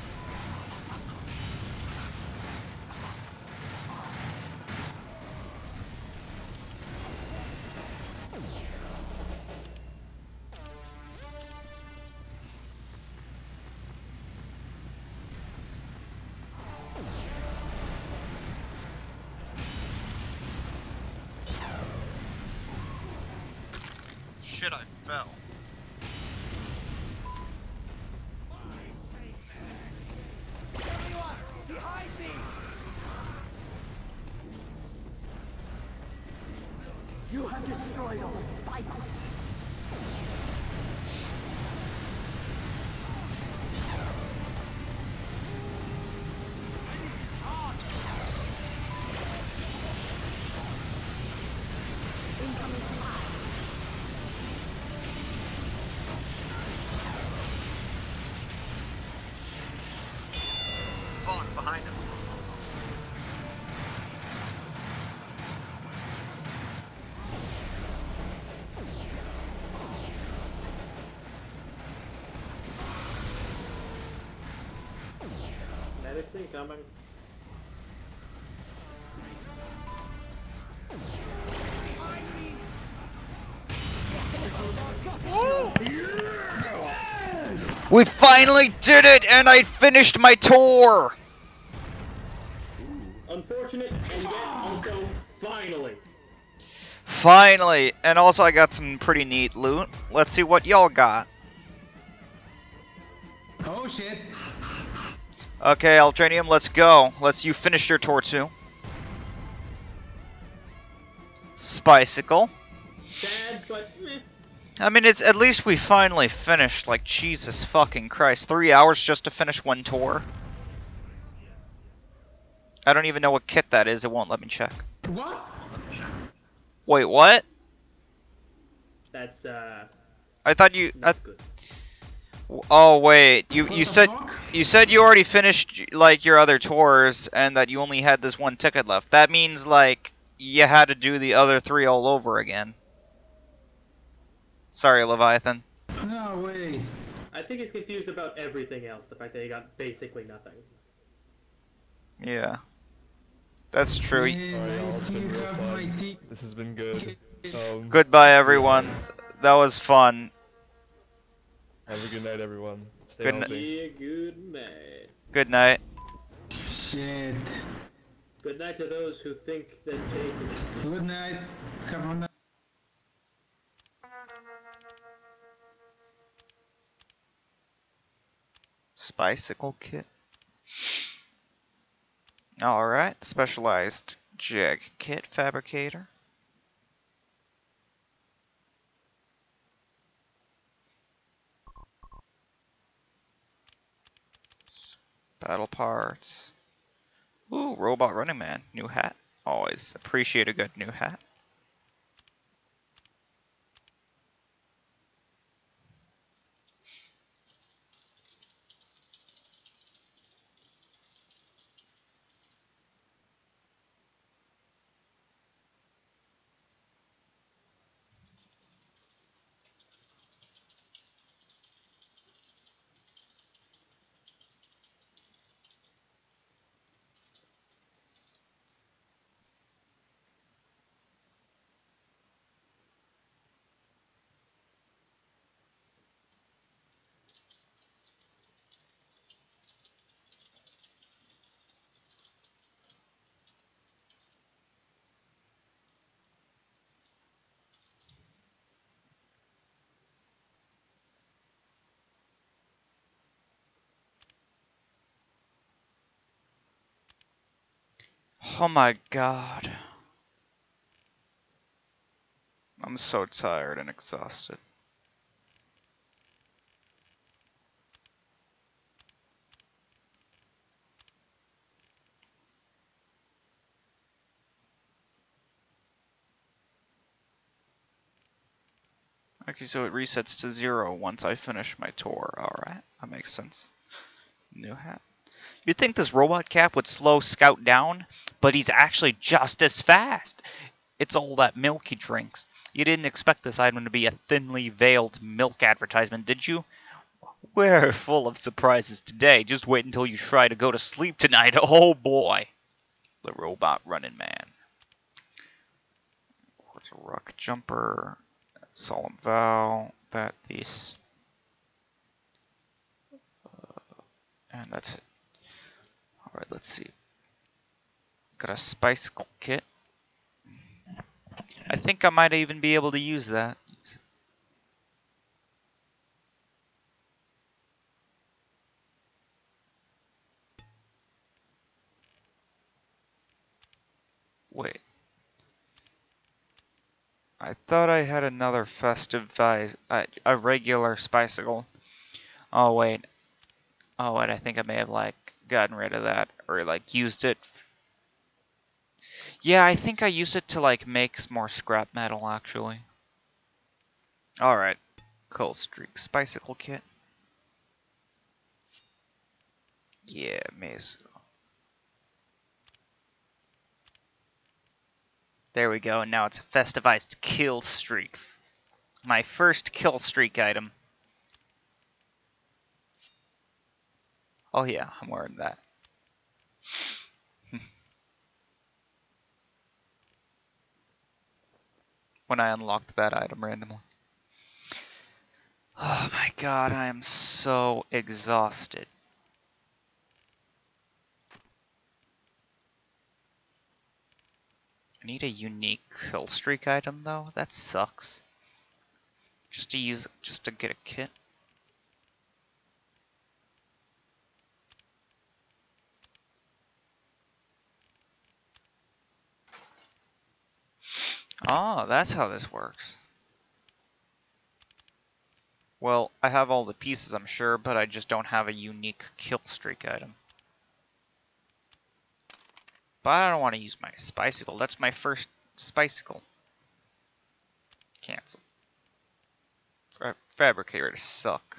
Shit, I fell. You have destroyed all the spikes. Incoming spy. Fuck, behind us. Medics incoming. We finally did it, and I finished my tour! Unfortunate, and yet also finally. Finally! And also I got some pretty neat loot. Let's see what y'all got. Oh shit. Okay, Ultranium, let's go. Let's you finish your tour too. Spicicle. Sad, but meh. I mean, it's at least we finally finished. Like, Jesus fucking Christ. Three hours just to finish one tour? I don't even know what kit that is. It won't let me check. What? Wait, what? That's, uh, I thought you... I, not good. oh, wait. You, What you the said... fuck? You said you already finished, like, your other tours, and that you only had this one ticket left. That means, like, you had to do the other three all over again. Sorry, Leviathan. No way. I think he's confused about everything else, the fact that he got basically nothing. Yeah. That's true. Man, Sorry, I y'all, it's still been real have fun. my teeth. This has been good. Um, Goodbye, everyone. That was fun. Have a good night, everyone. Stay Good n- healthy. Yeah, good night. Good night. Shit. Good night to those who think that they can sleep. Good night. Have a nice. Spicicle kit. Alright, specialized jag kit fabricator. Battle parts. Ooh, robot running man. New hat. Always appreciate a good new hat. Oh my god. I'm so tired and exhausted. Okay, so it resets to zero once I finish my tour. Alright, that makes sense. New hat. You'd think this robot cap would slow Scout down, but he's actually just as fast. It's all that milk he drinks. You didn't expect this item to be a thinly veiled milk advertisement, did you? We're full of surprises today. Just wait until you try to go to sleep tonight. Oh boy. The robot running man. Where's a rock jumper? Solemn vow. That these. Uh, and that's it. Alright, let's see. Got a spice kit. I think I might even be able to use that. Wait. I thought I had another festive vice, uh, a regular spicicle. Oh wait. Oh wait, I think I may have like gotten rid of that or like used it. Yeah, I think I used it to like make more scrap metal actually. Alright. Coal Streak Spicicle Kit. Yeah, maze. There we go, and now it's a festivized kill streak. My first kill streak item. Oh yeah, I'm wearing that. When I unlocked that item randomly. Oh my god, I am so exhausted. I need a unique kill streak item though. That sucks. Just to use, just to get a kit. Oh, that's how this works. Well, I have all the pieces, I'm sure, but I just don't have a unique kill streak item. But I don't want to use my spicicle. That's my first spicicle. Cancel. Fa fabricators suck.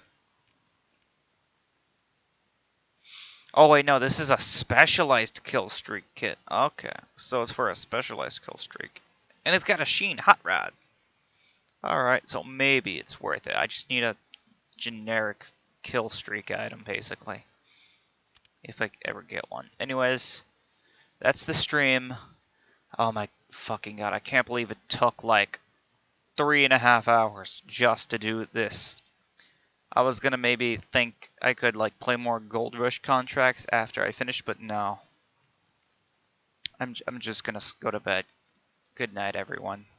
Oh wait, no, this is a specialized kill streak kit. Okay, so it's for a specialized kill streak. And it's got a Sheen Hot Rod. Alright, so maybe it's worth it. I just need a generic kill streak item, basically. If I ever get one. Anyways, that's the stream. Oh my fucking god, I can't believe it took like three and a half hours just to do this. I was gonna maybe think I could like play more Gold Rush contracts after I finish, but no. I'm, I'm just gonna go to bed. Good night, everyone.